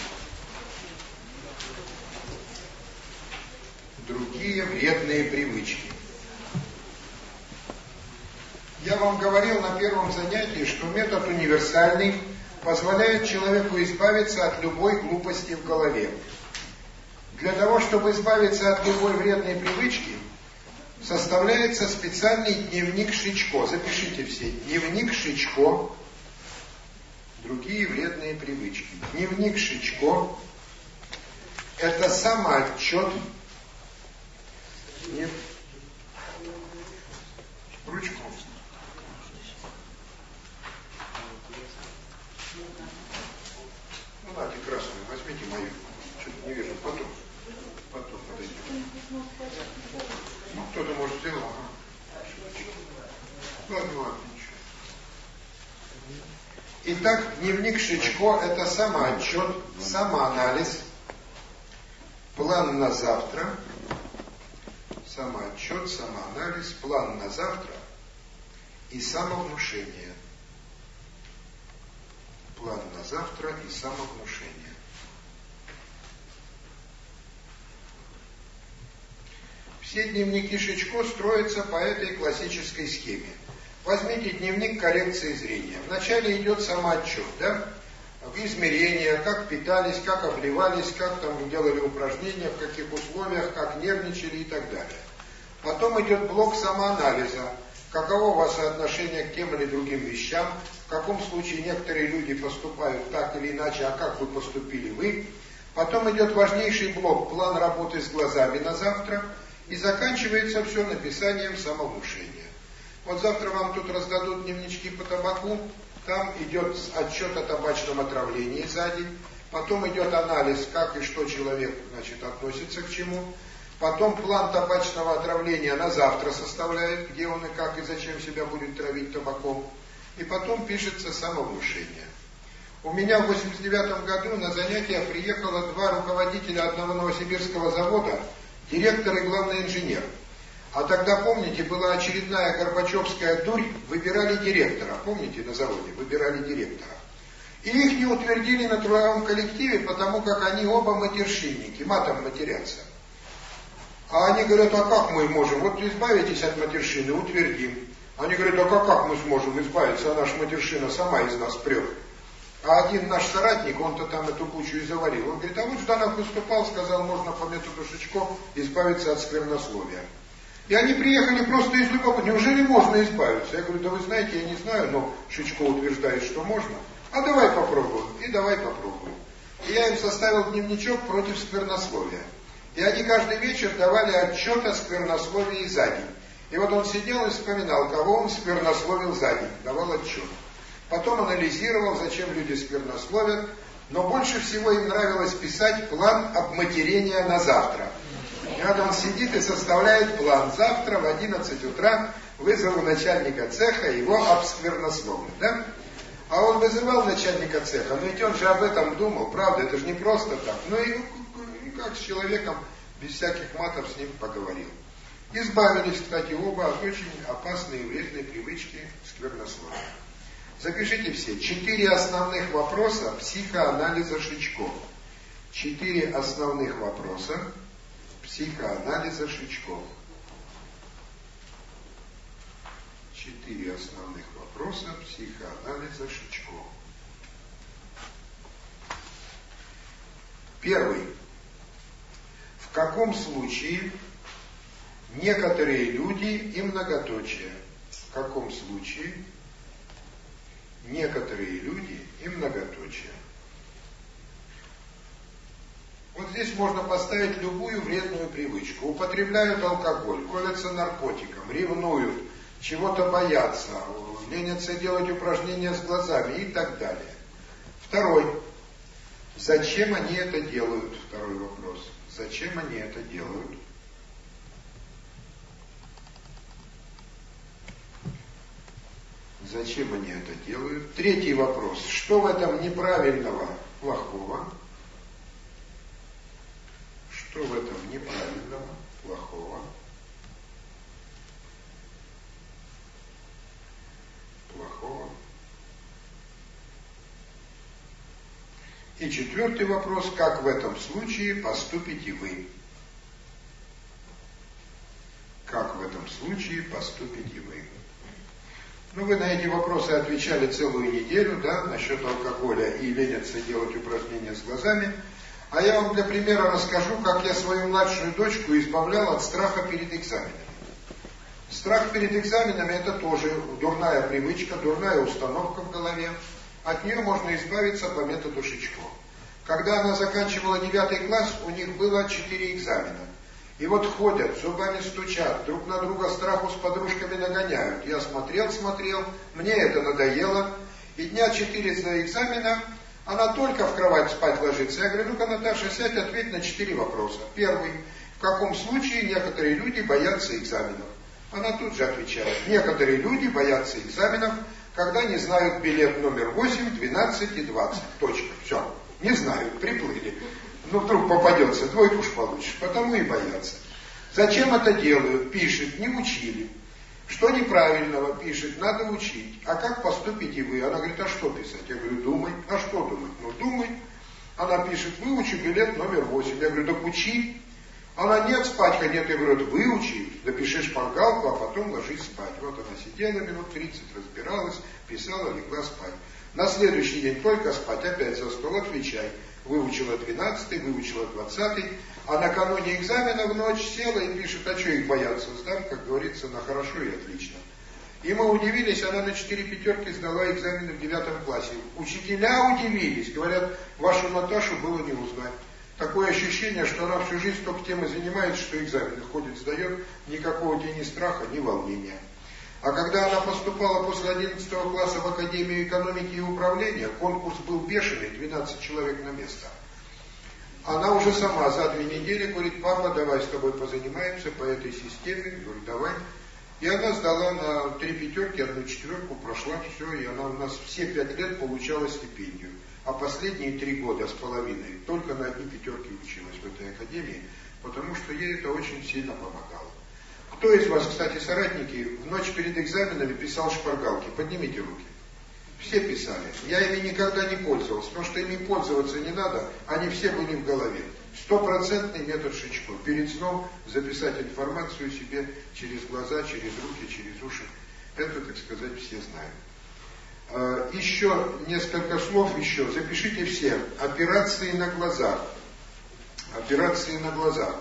Другие вредные привычки. Я вам говорил на первом занятии, что метод универсальный, позволяет человеку избавиться от любой глупости в голове. Для того, чтобы избавиться от любой вредной привычки, составляется специальный дневник Шичко. Запишите все. Дневник Шичко. Другие вредные привычки. Дневник Шичко – это самоотчет. Нет. Ручку. Ну, нате, красную, возьмите мою. Что-то не вижу. Потом подойдем. Ну, кто-то может сделать. Ладно, ничего. Итак, дневник Шичко – это самоотчет, самоанализ, план на завтра, самоотчет, самоанализ, план на завтра и самовнушение. План на завтра и самовнушение. Все дневники Шичко строятся по этой классической схеме. Возьмите дневник коррекции зрения. Вначале идет самоотчет, да? Измерения, как питались, как обливались, как там делали упражнения, в каких условиях, как нервничали и так далее. Потом идет блок самоанализа. Каково у вас отношение к тем или другим вещам, в каком случае некоторые люди поступают так или иначе, а как бы поступили вы. Потом идет важнейший блок, план работы с глазами на завтра, и заканчивается все написанием самовнушения. Вот завтра вам тут раздадут дневнички по табаку, там идет отчет о табачном отравлении за день, потом идет анализ, как и что человек, относится к чему, потом план табачного отравления на завтра составляет, где он и как и зачем себя будет травить табаком, и потом пишется самовнушение. У меня в 1989 году на занятия приехало 2 руководителя одного новосибирского завода, директор и главный инженер. А тогда, помните, была очередная горбачевская дурь, выбирали директора. Помните, на заводе выбирали директора. И их не утвердили на трудовом коллективе, потому как они оба матершинники, матом матерятся. А они говорят, а как мы можем? Вот избавитесь от матершины, утвердим. Они говорят, а как мы сможем избавиться, а наша матершина сама из нас прет. А один наш соратник, он-то там эту кучу и заварил. Он говорит, а вот Жданов выступал, сказал, можно по методу Шичко избавиться от сквернословия. И они приехали просто из любопытства. Неужели можно избавиться? Я говорю, да вы знаете, я не знаю, но Шичко утверждает, что можно. А давай попробуем. И давай попробуем. И я им составил дневничок против сквернословия. И они каждый вечер давали отчет о сквернословии за день. И вот он сидел и вспоминал, кого он сквернословил за день. Давал отчет. Потом анализировал, зачем люди сквернословят. Но больше всего им нравилось писать план обматерения на завтра. И вот он сидит и составляет план. Завтра в 11 утра вызову начальника цеха, его обсквернословлю. Да? А он вызывал начальника цеха, но ведь он же об этом думал, правда, это же не просто так. Ну и как с человеком, без всяких матов с ним поговорил. Избавились, кстати, оба от очень опасной и вредной привычки сквернословия. Запишите все. 4 основных вопроса психоанализа Шичко. 4 основных вопроса психоанализа Шичко. 4 основных вопроса психоанализа Шичко. Первый. В каком случае некоторые люди и многоточие? В каком случае некоторые люди и многоточие? Вот здесь можно поставить любую вредную привычку. Употребляют алкоголь, колятся наркотиком, ревнуют, чего-то боятся, ленятся делать упражнения с глазами и так далее. Второй. Зачем они это делают? Второй вопрос. Зачем они это делают? Зачем они это делают? Третий вопрос. Что в этом неправильного, плохого? Что в этом неправильного, плохого? Плохого. И четвертый вопрос. Как в этом случае поступите вы? Как в этом случае поступите вы? Ну, вы на эти вопросы отвечали целую неделю, да, насчет алкоголя и ленятся делать упражнения с глазами. А я вам для примера расскажу, как я свою младшую дочку избавлял от страха перед экзаменами. Страх перед экзаменами – это тоже дурная привычка, дурная установка в голове. От нее можно избавиться по методу Шичко. Когда она заканчивала 9 класс, у них было 4 экзамена. И вот ходят, зубами стучат, друг на друга страху с подружками нагоняют. Я смотрел, мне это надоело. И дня 4 до экзамена она только в кровать спать ложится. Я говорю, ну-ка, Наташа, сядь, ответь на 4 вопроса. Первый. В каком случае некоторые люди боятся экзаменов? Она тут же отвечает. Некоторые люди боятся экзаменов, когда не знают билет номер 8, 12 и 20. Точка. Все. Не знают, приплыли. Ну, вдруг попадется, двойку ж получишь. Потому и боятся. Зачем это делают? Пишет, не учили. Что неправильного? Пишет, надо учить. А как поступите вы? Она говорит, а что писать? Я говорю, думай. А что думать? Ну, думай. Она пишет, выучи билет номер 8. Я говорю, так учи. Она, нет, спать нет. Я говорю, выучи, напиши шпаргалку, а потом ложись спать. Вот она сидела минут 30, разбиралась, писала, легла спать. На следующий день только спать, опять за стол, отвечай. Выучила 12-й, выучила 20-й, а накануне экзамена в ночь села и пишет, а что их бояться? Сдам, как говорится, на хорошо и отлично. И мы удивились, она на 4 пятерки сдала экзамены в 9 классе. Учителя удивились, говорят, вашу Наташу было не узнать. Такое ощущение, что она всю жизнь только тем и занимается, что экзамены ходит, сдает, никакого тени страха, ни волнения. А когда она поступала после 11 класса в Академию экономики и управления, конкурс был бешеный, 12 человек на место. Она уже сама за 2 недели говорит, папа, давай с тобой позанимаемся по этой системе. Я говорю, давай. И она сдала на 3 пятерки, 1 четверку, прошла все, и она у нас все 5 лет получала стипендию. А последние 3 года с половиной только на 1 пятерке училась в этой академии, потому что ей это очень сильно помогало. Кто из вас, кстати, соратники, в ночь перед экзаменами писал шпаргалки? Поднимите руки. Все писали. Я ими никогда не пользовался, потому что ими пользоваться не надо, они все были в голове. 100% метод Шичко. Перед сном записать информацию себе через глаза, через руки, через уши. Это, так сказать, все знают. Еще несколько слов еще. Запишите все. Операции на глазах. Операции на глазах.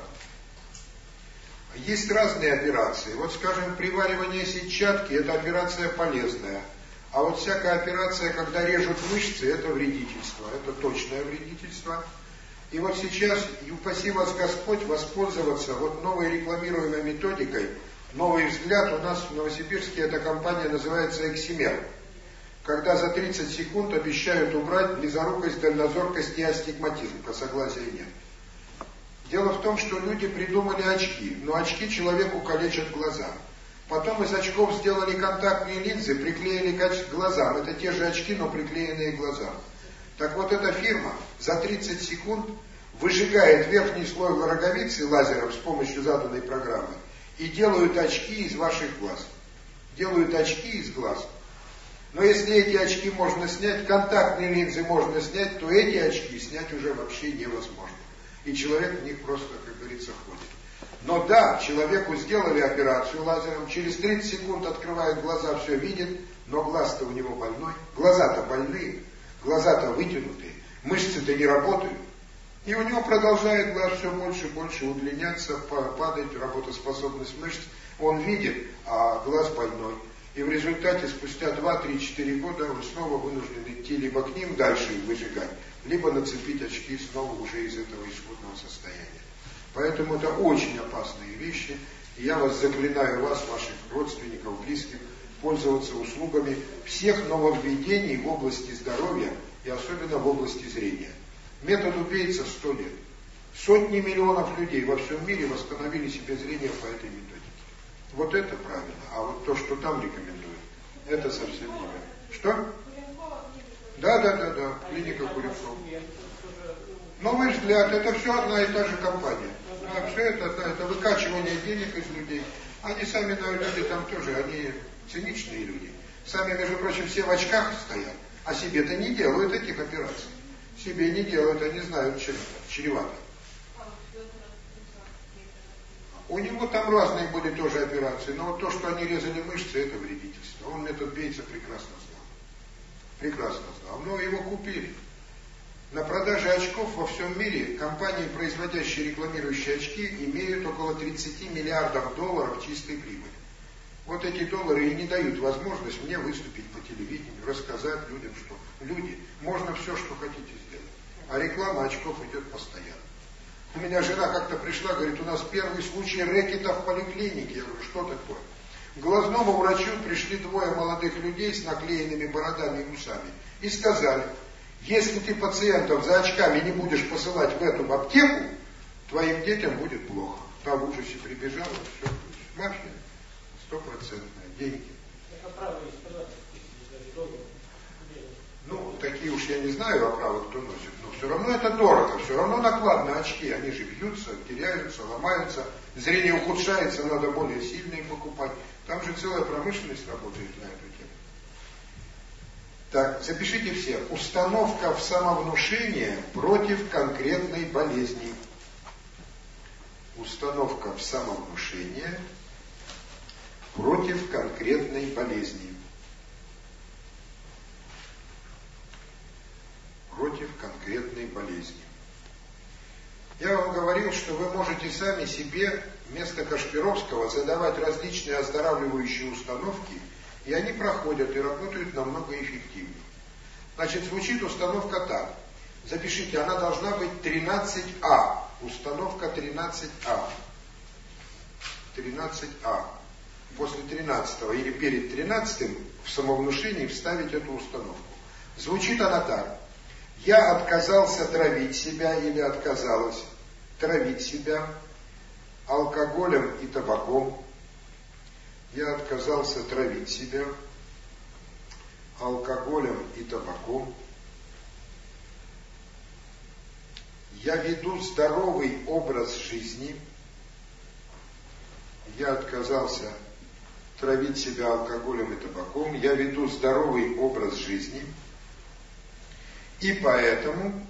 Есть разные операции. Вот, скажем, приваривание сетчатки, это операция полезная. А вот всякая операция, когда режут мышцы, это вредительство. Это точное вредительство. И вот сейчас, и упаси вас Господь, воспользоваться вот новой рекламируемой методикой. Новый взгляд у нас в Новосибирске, эта компания называется Эксимер. Когда за 30 секунд обещают убрать близорукость, дальнозоркость и астигматизм, косоглазия нет. Дело в том, что люди придумали очки, но очки человеку калечат глаза. Потом из очков сделали контактные линзы, приклеили к глазам. Это те же очки, но приклеенные к глазам. Так вот эта фирма за 30 секунд выжигает верхний слой роговицы лазером с помощью заданной программы и делают очки из ваших глаз. Делают очки из глаз. Но если эти очки можно снять, контактные линзы можно снять, то эти очки снять уже вообще невозможно. И человек в них просто, как говорится, ходит. Но да, человеку сделали операцию лазером, через 30 секунд открывает глаза, все видит, но глаз-то у него больной, глаза-то больные, глаза-то вытянутые, мышцы-то не работают. И у него продолжает глаз все больше и больше удлиняться, падать работоспособность мышц. Он видит, а глаз больной. И в результате спустя 2-3-4 года он снова вынужден идти либо к ним дальше выжигать, либо нацепить очки снова уже из этого исходного состояния. Поэтому это очень опасные вещи. И я вас заклинаю, ваших родственников, близких, пользоваться услугами всех нововведений в области здоровья и особенно в области зрения. Метод убийца 100 лет. Сотни миллионов людей во всем мире восстановили себе зрение по этой методике. Вот это правильно. А вот то, что там рекомендуют, это совсем не верно. Что? Да. Клиника Куренкова. Новый взгляд, это все одна и та же компания. Да, все это выкачивание денег из людей. Они сами, люди там тоже, они циничные люди. Сами, между прочим, все в очках стоят, а себе-то не делают этих операций. Себе не делают, они знают, чем чревато. У него там разные были тоже операции, но вот то, что они резали мышцы, это вредительство. Он метод Бейтса прекрасно знал. Но его купили. На продаже очков во всем мире компании, производящие, рекламирующие очки, имеют около 30 миллиардов долларов чистой прибыли. Вот эти доллары и не дают возможность мне выступить по телевидению, рассказать людям, что люди, можно все, что хотите сделать. А реклама очков идет постоянно. У меня жена как-то пришла, говорит, у нас первый случай рэкета в поликлинике. Я говорю, что такое? К глазному врачу пришли 2 молодых людей с наклеенными бородами и усами. И сказали, если ты пациентов за очками не будешь посылать в эту аптеку, твоим детям будет плохо. Та в ужасе прибежала, все, мафия, 100% деньги. Ну, такие уж я не знаю, оправы кто носит, но все равно это дорого, все равно накладно очки, они же бьются, теряются, ломаются, зрение ухудшается, надо более сильные покупать. Там же целая промышленность работает на эту тему. Так, запишите все. Установка в самовнушение против конкретной болезни. Установка в самовнушение против конкретной болезни. Против конкретной болезни. Я вам говорил, что вы можете сами себе вместо Кашпировского задавать различные оздоравливающие установки, и они проходят и работают намного эффективнее. Значит, звучит установка так. Запишите, она должна быть 13А. Установка 13А. 13А. После 13-го или перед 13-м в самовнушении вставить эту установку. Звучит она так. Я отказался травить себя или отказалась травить себя алкоголем и табаком. Я отказался травить себя алкоголем и табаком. Я веду здоровый образ жизни. Я отказался травить себя алкоголем и табаком. Я веду здоровый образ жизни. И поэтому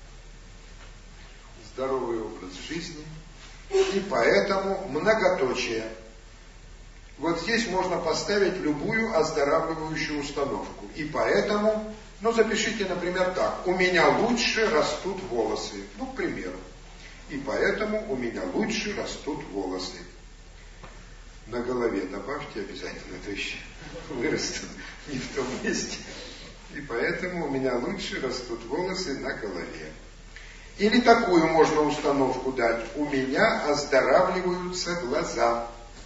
здоровый образ жизни. И поэтому многоточие. Вот здесь можно поставить любую оздоравливающую установку. И поэтому, запишите, например, так. У меня лучше растут волосы. К примеру. И поэтому у меня лучше растут волосы. На голове добавьте обязательно, это еще вырастут не в том месте. И поэтому у меня лучше растут волосы на голове. Или такую можно установку дать. У меня оздоравливаются глаза.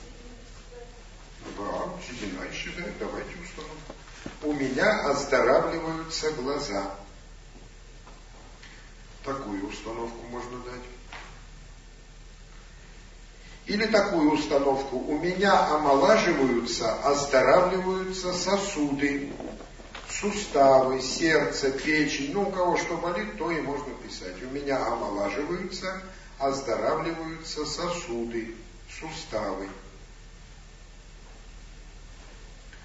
Да, седина исчезает, давайте установку. У меня оздоравливаются глаза. Такую установку можно дать. Или такую установку. У меня омолаживаются, оздоравливаются сосуды, суставы, сердце, печень. У кого что болит, то и можно писать. У меня омолаживаются, оздоравливаются сосуды, суставы.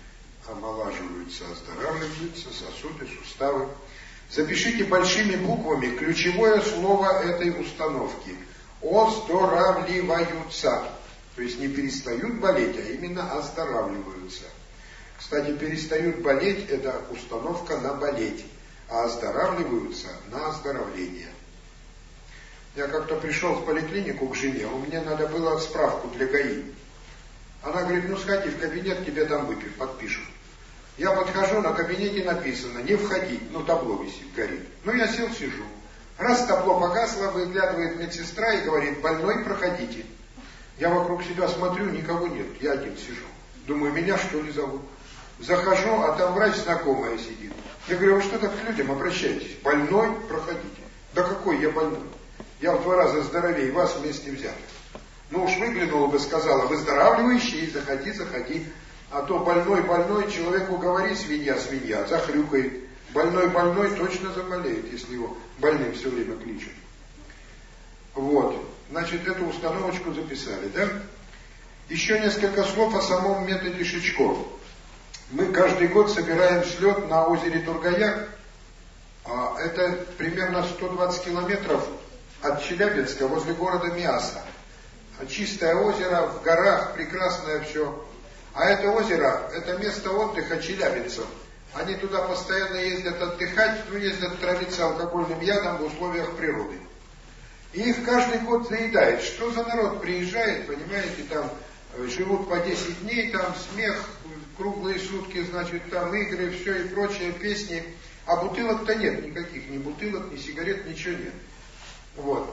омолаживаются, оздоравливаются сосуды, суставы. Запишите большими буквами ключевое слово этой установки. Оздоравливаются. То есть не перестают болеть, а именно оздоравливаются. Кстати, перестают болеть – это установка на болеть, а оздоравливаются на оздоровление. Я как-то пришел в поликлинику к жене, у меня надо было справку для ГАИ. Она говорит, ну сходи в кабинет, тебе там подпишут. Я подхожу, на кабинете написано, не входить, ну табло висит, горит. Ну я сел, сижу. Раз табло погасло, выглядывает медсестра и говорит, больной, проходите. Я вокруг себя смотрю, никого нет, я один сижу. Думаю, меня что ли зовут? Захожу, а там врач знакомая сидит. Я говорю, вы что так к людям обращаетесь? Больной, проходите. Да какой я больной? Я в 2 раза здоровее вас вместе взятых. Ну уж выглянула бы, сказала, выздоравливающий, заходи, заходи. А то больной, человеку говори, свинья, захрюкает. Больной, точно заболеет, если его больным все время кличут. Вот, значит, эту установочку записали, да? Еще несколько слов о самом методе Шичко. Мы каждый год собираем слет на озере Тургаяк. Это примерно 120 километров от Челябинска, возле города Миаса. Чистое озеро, в горах, прекрасное все. А это озеро, это место отдыха челябинцев. Они туда постоянно ездят отдыхать, ездят травиться алкогольным ядом в условиях природы. И их каждый год заедает. Что за народ приезжает, понимаете, там живут по 10 дней, там смех, круглые сутки, значит, там игры, все и прочее, песни. А бутылок-то нет никаких, ни бутылок, ни сигарет, ничего нет. Вот.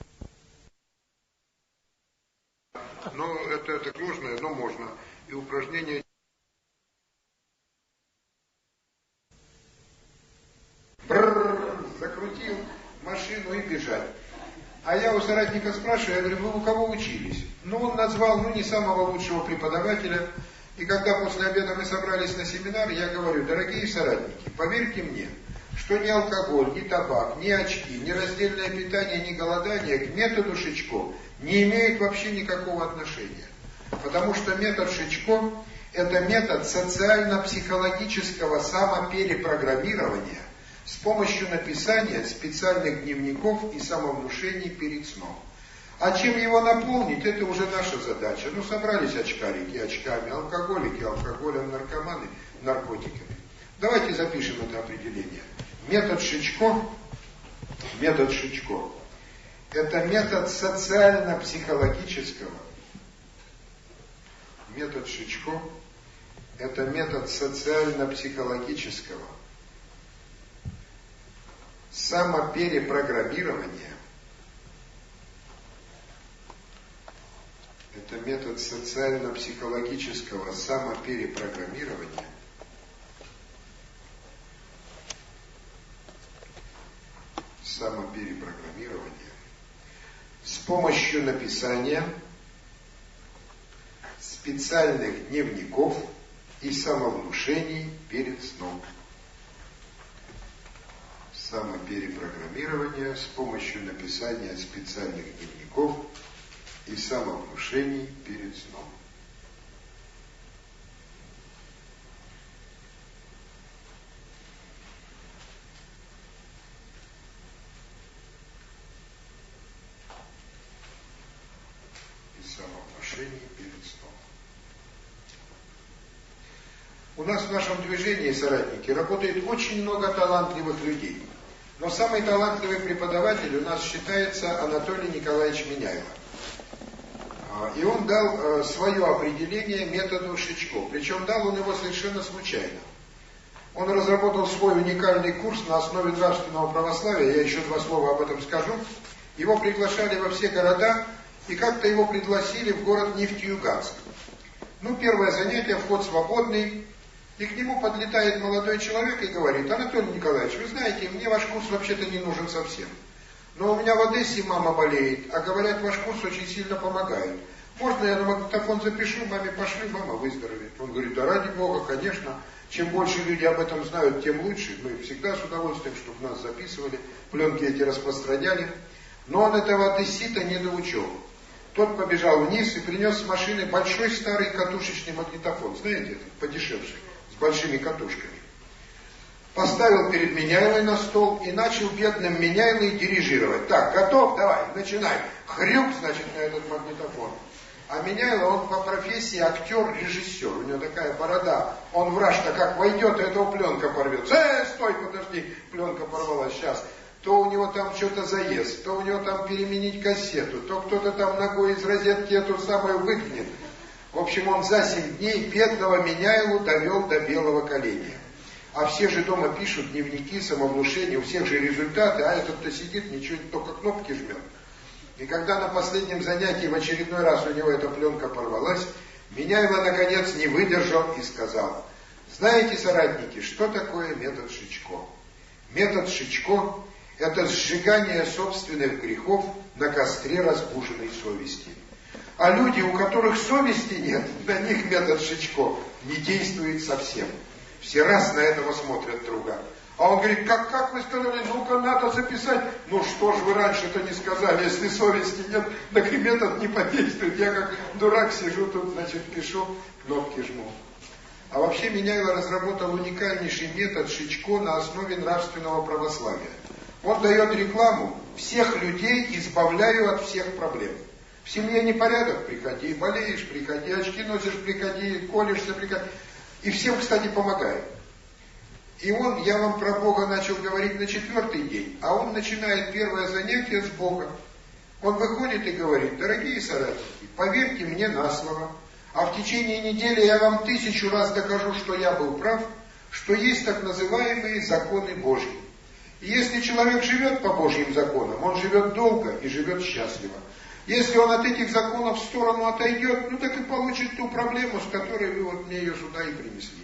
Но это сложное, но можно. И упражнения. Закрутил машину и бежать. А я у соратника спрашиваю, я говорю, вы у кого учились? Ну, он назвал, не самого лучшего преподавателя. И когда после обеда мы собрались на семинар, я говорю, дорогие соратники, поверьте мне, что ни алкоголь, ни табак, ни очки, ни раздельное питание, ни голодание к методу Шичко не имеют вообще никакого отношения. Потому что метод Шичко – это метод социально-психологического самоперепрограммирования с помощью написания специальных дневников и самовнушений перед сном. А чем его наполнить, это уже наша задача. Собрались очкарики очками, алкоголики алкоголем, наркоманы наркотиками. Давайте запишем это определение. Метод Шичко – это метод социально-психологического. Метод Шичко – это метод социально-психологического самоперепрограммирования. Это метод социально-психологического самоперепрограммирования с помощью написания специальных дневников и самовнушений перед сном. Самоперепрограммирование с помощью написания специальных дневников и самовнушений перед сном. Перед сном. У нас в нашем движении, соратники, работает очень много талантливых людей. Но самый талантливый преподаватель у нас считается Анатолий Николаевич Меняйло. И он дал свое определение методу Шичко. Причем дал он его совершенно случайно. Он разработал свой уникальный курс на основе нравственного православия. Я еще 2 слова об этом скажу. Его приглашали во все города. И как-то его пригласили в город Нефтеюганск. Первое занятие, вход свободный. И к нему подлетает молодой человек и говорит, Анатолий Николаевич, вы знаете, мне ваш курс вообще-то не нужен совсем. Но у меня в Одессе мама болеет, а говорят, ваш курс очень сильно помогает. Можно я на магнитофон запишу, маме пошлю, мама выздоровеет. Он говорит, да ради Бога, конечно. Чем больше люди об этом знают, тем лучше. Мы всегда с удовольствием, чтобы нас записывали, пленки эти распространяли. Но он этого одессита не доучил. Тот побежал вниз и принес с машины большой старый катушечный магнитофон, знаете, подешевший, с большими катушками. Поставил перед Меняйлой на стол и начал бедным Меняйлой дирижировать. Так, готов? Давай, начинай. Хрюк, значит, на этот магнитофон. А Меняйло, он по профессии актер-режиссер. У него такая борода. Он враж-то как войдет, этого пленка порвется. Стой, подожди, пленка порвалась сейчас. То у него там что-то заезд, то у него там переменить кассету, то кто-то там ногой из розетки эту самую выкинет. В общем, он за 7 дней бедного Меняйлу довел до белого коленя. А все же дома пишут дневники, самовнушения, у всех же результаты, а этот-то сидит, ничего, только кнопки жмет. И когда на последнем занятии в очередной раз у него эта пленка порвалась, Меняйло наконец не выдержал и сказал: знаете, соратники, что такое метод Шичко? Метод Шичко – это сжигание собственных грехов на костре разбуженной совести. А люди, у которых совести нет, на них метод Шичко не действует совсем. Все раз на этого смотрят друга. А он говорит: как вы сказали, ну-ка надо записать. Ну что ж вы раньше-то не сказали, если совести нет, так и метод не подействует. Я как дурак сижу тут, значит, пишу, кнопки жму. А вообще Меняйло разработал уникальнейший метод Шичко на основе нравственного православия. Он дает рекламу: всех людей избавляю от всех проблем. В семье непорядок — приходи, болеешь — приходи, очки носишь — приходи, колешься — приходи. И всем, кстати, помогает. И я вам про Бога начал говорить на 4-й день, а он начинает первое занятие с Бога. Он выходит и говорит: дорогие соратники, поверьте мне на слово, а в течение недели я вам 1000 раз докажу, что я был прав, что есть так называемые законы Божьи. И если человек живет по Божьим законам, он живет долго и живет счастливо. Если он от этих законов в сторону отойдет, ну так и получит ту проблему, с которой вы вот мне ее сюда и принесли.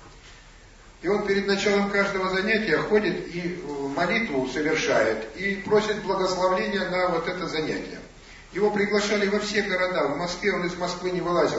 И он перед началом каждого занятия ходит и молитву совершает, и просит благословения на вот это занятие. Его приглашали во все города, в Москве он из Москвы не вылазил.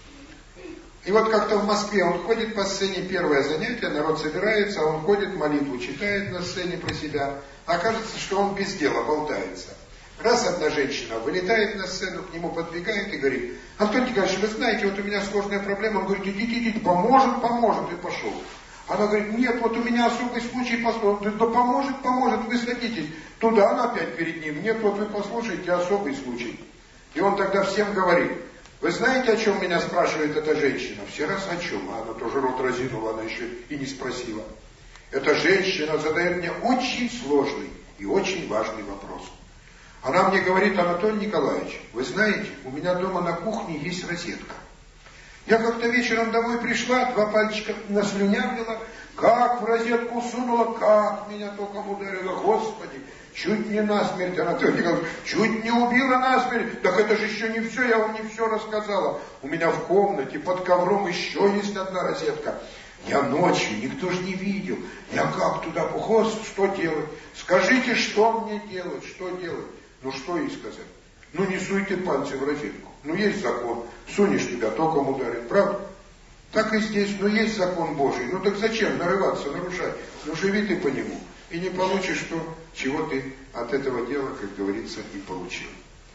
И вот как-то в Москве он ходит по сцене, первое занятие, народ собирается, он ходит, молитву читает на сцене про себя, а кажется, что он без дела болтается. Раз одна женщина вылетает на сцену, к нему подбегает и говорит: Антон Николаевич, вы знаете, вот у меня сложная проблема. Он говорит: идите, поможет, и пошел. Она говорит: нет, вот у меня особый случай, послушайте. Да поможет, вы садитесь. Туда она опять перед ним: нет, вот вы послушайте, особый случай. И он тогда всем говорит: вы знаете, о чем меня спрашивает эта женщина? Все раз о чем? А она тоже рот разинула, она еще и не спросила. Эта женщина задает мне очень сложный и очень важный вопрос. Она мне говорит: Анатолий Николаевич, вы знаете, у меня дома на кухне есть розетка. Я как-то вечером домой пришла, 2 пальчика наслюнявила, как в розетку сунула, как меня током ударило, Господи, чуть не насмерть, Анатолий Николаевич, чуть не убила насмерть. Так это же еще не все, я вам не все рассказала. У меня в комнате под ковром еще есть одна розетка. Я ночью, никто же не видел. Я как туда, Господи, что делать? Скажите, что мне делать, что делать? Ну что ей сказать? Ну не суйте пальцы в розетку. Ну есть закон, сунешь тебя, током ударит, правда? Так и здесь, ну есть закон Божий. Ну так зачем нарываться, нарушать? Ну живи ты по нему. И не получишь то, чего ты от этого дела, как говорится, и получил.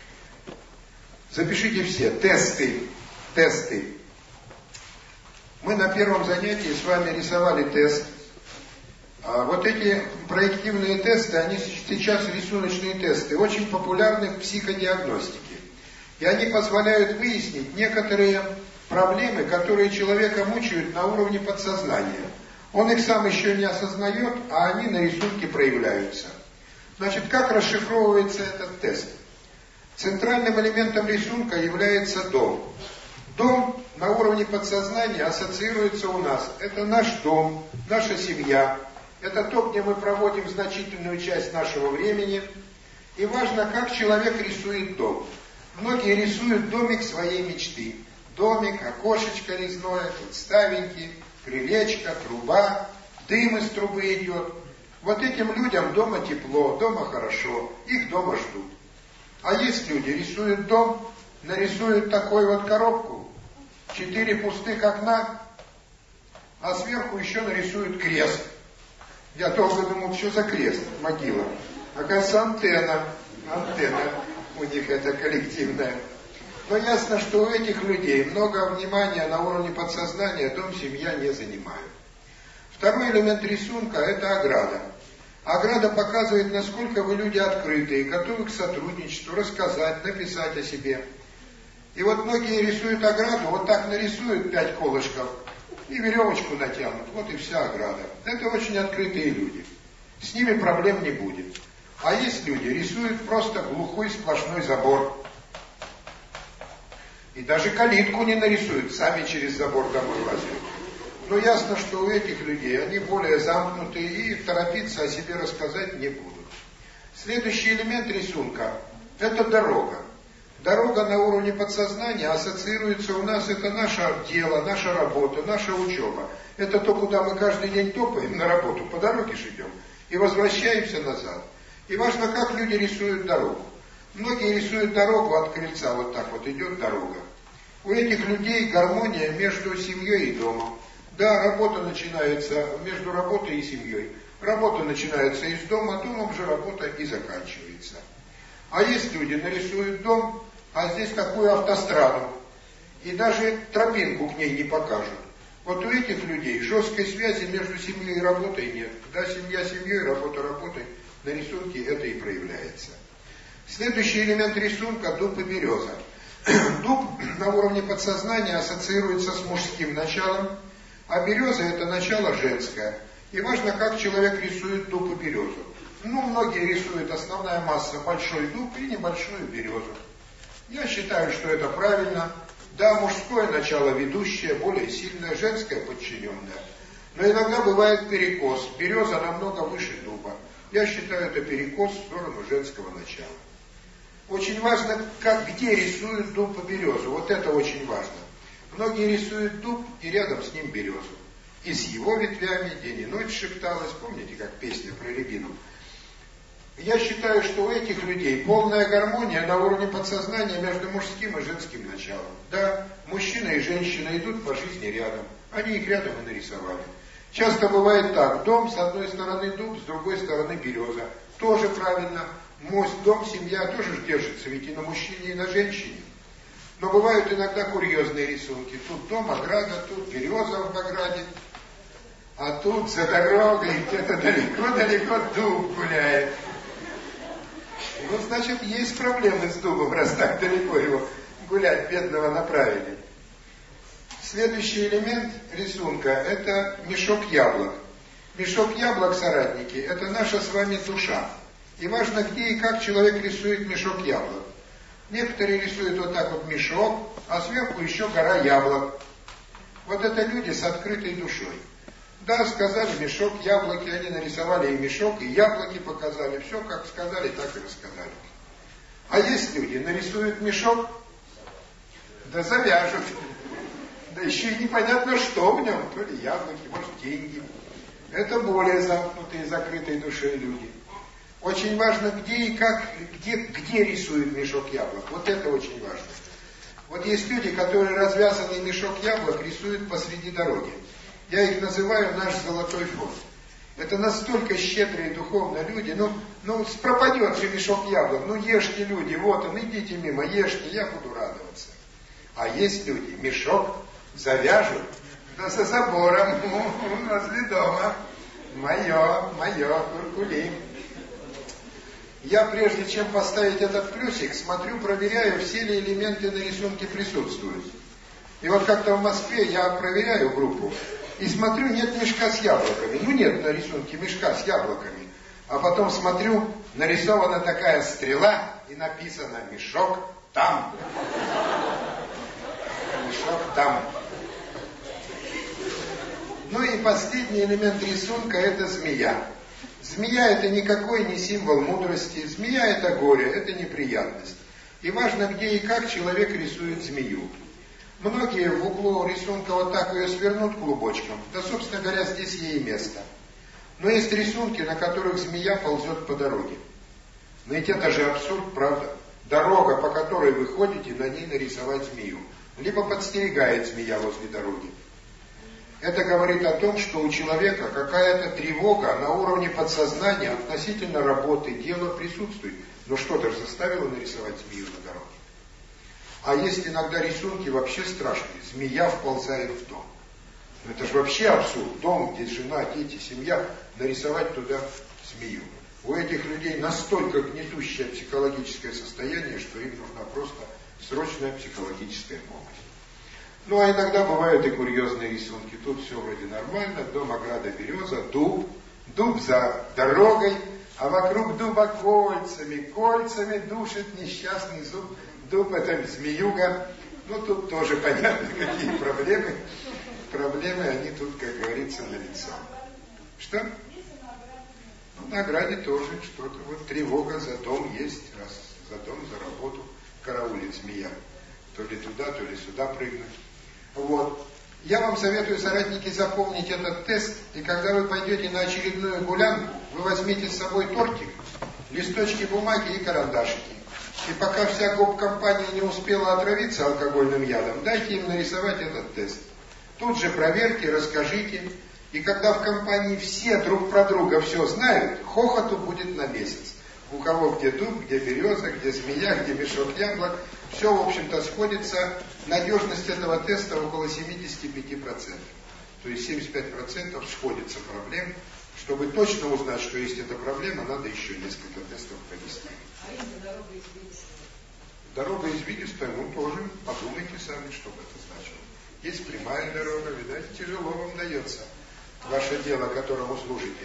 Запишите все. Тесты. Мы на первом занятии с вами рисовали тест. Вот эти проективные тесты, они сейчас рисуночные тесты, очень популярны в психодиагностике. И они позволяют выяснить некоторые проблемы, которые человека мучают на уровне подсознания. Он их сам еще не осознает, а они на рисунке проявляются. Значит, как расшифровывается этот тест? Центральным элементом рисунка является дом. Дом на уровне подсознания ассоциируется у нас. Это наш дом, наша семья. Это то, где мы проводим значительную часть нашего времени. И важно, как человек рисует дом. Многие рисуют домик своей мечты. Домик, окошечко резное, подставеньки, крылечко, труба, дым из трубы идет. Вот этим людям дома тепло, дома хорошо, их дома ждут. А есть люди, рисуют дом, нарисуют такую вот коробку, 4 пустых окна, а сверху еще нарисуют крест. Я долго думал, что за крест, могила. Оказывается, антенна у них это коллективная. Но ясно, что у этих людей много внимания на уровне подсознания дом, семья не занимают. Второй элемент рисунка – это ограда. Ограда показывает, насколько вы люди открытые, готовы к сотрудничеству, рассказать, написать о себе. И вот многие рисуют ограду, вот так нарисуют 5 колышков и веревочку натянут. Вот и вся ограда. Это очень открытые люди. С ними проблем не будет. А есть люди, рисуют просто глухой сплошной забор. И даже калитку не нарисуют, сами через забор домой лазят. Но ясно, что у этих людей они более замкнутые и торопиться о себе рассказать не будут. Следующий элемент рисунка – это дорога. Дорога на уровне подсознания ассоциируется у нас, это наше дело, наша работа, наша учеба. Это то, куда мы каждый день топаем на работу, по дороге же идем и возвращаемся назад. И важно, как люди рисуют дорогу. Многие рисуют дорогу от крыльца, вот так вот идет дорога. У этих людей гармония между семьей и домом. Да, работа начинается между работой и семьей. Работа начинается из дома, домом же работа и заканчивается. А есть люди, нарисуют дом, а здесь такую автостраду. И даже тропинку к ней не покажут. Вот у этих людей жесткой связи между семьей и работой нет. Да, семья семьей, работа работой. На рисунке это и проявляется. Следующий элемент рисунка – дуб и береза. Дуб на уровне подсознания ассоциируется с мужским началом, а береза – это начало женское. И важно, как человек рисует дуб и березу. Многие рисуют основная масса большой дуб и небольшую березу. Я считаю, что это правильно. Да, мужское начало ведущее, более сильное, женское подчиненное. Но иногда бывает перекос. Береза намного выше дуба. Я считаю, это перекос в сторону женского начала. Очень важно, где рисуют дуб и березу. Вот это очень важно. Многие рисуют дуб и рядом с ним березу. И с его ветвями день и ночь шепталась. Помните, как песня про рябину? Я считаю, что у этих людей полная гармония на уровне подсознания между мужским и женским началом. Да, мужчина и женщина идут по жизни рядом. Они их рядом и нарисовали. Часто бывает так. Дом, с одной стороны дуб, с другой стороны береза. Тоже правильно. Дом, семья тоже держится ведь и на мужчине, и на женщине. Но бывают иногда курьезные рисунки. Тут дом, ограда, тут береза в ограде. А тут за дорогой где-то далеко-далеко дуб гуляет. Значит, есть проблемы с дубом, раз так далеко его гулять бедного направили. Следующий элемент рисунка – это мешок яблок. Мешок яблок, соратники, это наша с вами душа. И важно, где и как человек рисует мешок яблок. Некоторые рисуют вот так вот мешок, а сверху еще гора яблок. Вот это люди с открытой душой. Да, сказали мешок, яблоки, они нарисовали и мешок, и яблоки показали. Все, как сказали, так и рассказали. А есть люди, нарисуют мешок, да завяжут. Да еще и непонятно, что в нем. То ли яблоки, может, деньги. Это более замкнутые, закрытые душой люди. Очень важно, где и как, где рисуют мешок яблок. Вот это очень важно. Вот есть люди, которые развязанный мешок яблок рисуют посреди дороги. Я их называю наш золотой фонд. Это настолько щедрые духовно люди. Пропадет же мешок яблок. ешьте, люди, вот он, идите мимо, ешьте, я буду радоваться. А есть люди, мешок завяжут, да за забором, возле дома. Мое, куркули. Я прежде чем поставить этот плюсик, смотрю, проверяю, все ли элементы на рисунке присутствуют. И вот как-то в Москве я проверяю группу, и смотрю, нет мешка с яблоками. Нет на рисунке мешка с яблоками. А потом смотрю, нарисована такая стрела, и написано «Мешок там». Мешок там. И последний элемент рисунка – это змея. Змея – это никакой не символ мудрости. Змея – это горе, это неприятность. И важно, где и как человек рисует змею. Многие в углу рисунка вот так ее свернут клубочком. Да, собственно говоря, здесь ей место. Но есть рисунки, на которых змея ползет по дороге. Но ведь это же абсурд, правда? Дорога, по которой вы ходите, на ней нарисовать змею. Либо подстерегает змея возле дороги. Это говорит о том, что у человека какая-то тревога на уровне подсознания относительно работы, дела присутствует. Но что-то же заставило нарисовать змею на дороге. А есть иногда рисунки вообще страшные. Змея вползает в дом. Это же вообще абсурд. Дом, где жена, дети, семья, нарисовать туда змею. У этих людей настолько гнетущее психологическое состояние, что им нужна просто срочная психологическая помощь. Ну а иногда бывают и курьезные рисунки. Тут все вроде нормально. Дом, ограда, береза, дуб. Дуб за дорогой, а вокруг дуба кольцами душит несчастный зуб. Дуб это змеюга. Ну тут тоже понятно, какие проблемы. Проблемы, они тут, как говорится, налицо. Что? Ну, на ограде тоже что-то. Вот тревога за дом есть, раз за дом, за работу караулит змея. То ли туда, то ли сюда прыгнуть. Вот. Я вам советую, соратники, запомнить этот тест, и когда вы пойдете на очередную гулянку, вы возьмите с собой тортик, листочки бумаги и карандашики. И пока вся гоп-компания не успела отравиться алкогольным ядом, дайте им нарисовать этот тест. Тут же проверьте, расскажите. И когда в компании все друг про друга все знают, хохоту будет на месяц. У кого где дуб, где береза, где змея, где мешок яблок. Все, в общем-то, сходится. Надежность этого теста около 75%. То есть 75% сходится проблем. Чтобы точно узнать, что есть эта проблема, надо еще несколько тестов провести. А если дорога извилистая? Дорога извилистая, ну тоже подумайте сами, что бы это значило. Есть прямая дорога, видать, тяжело вам дается ваше дело, которому служите.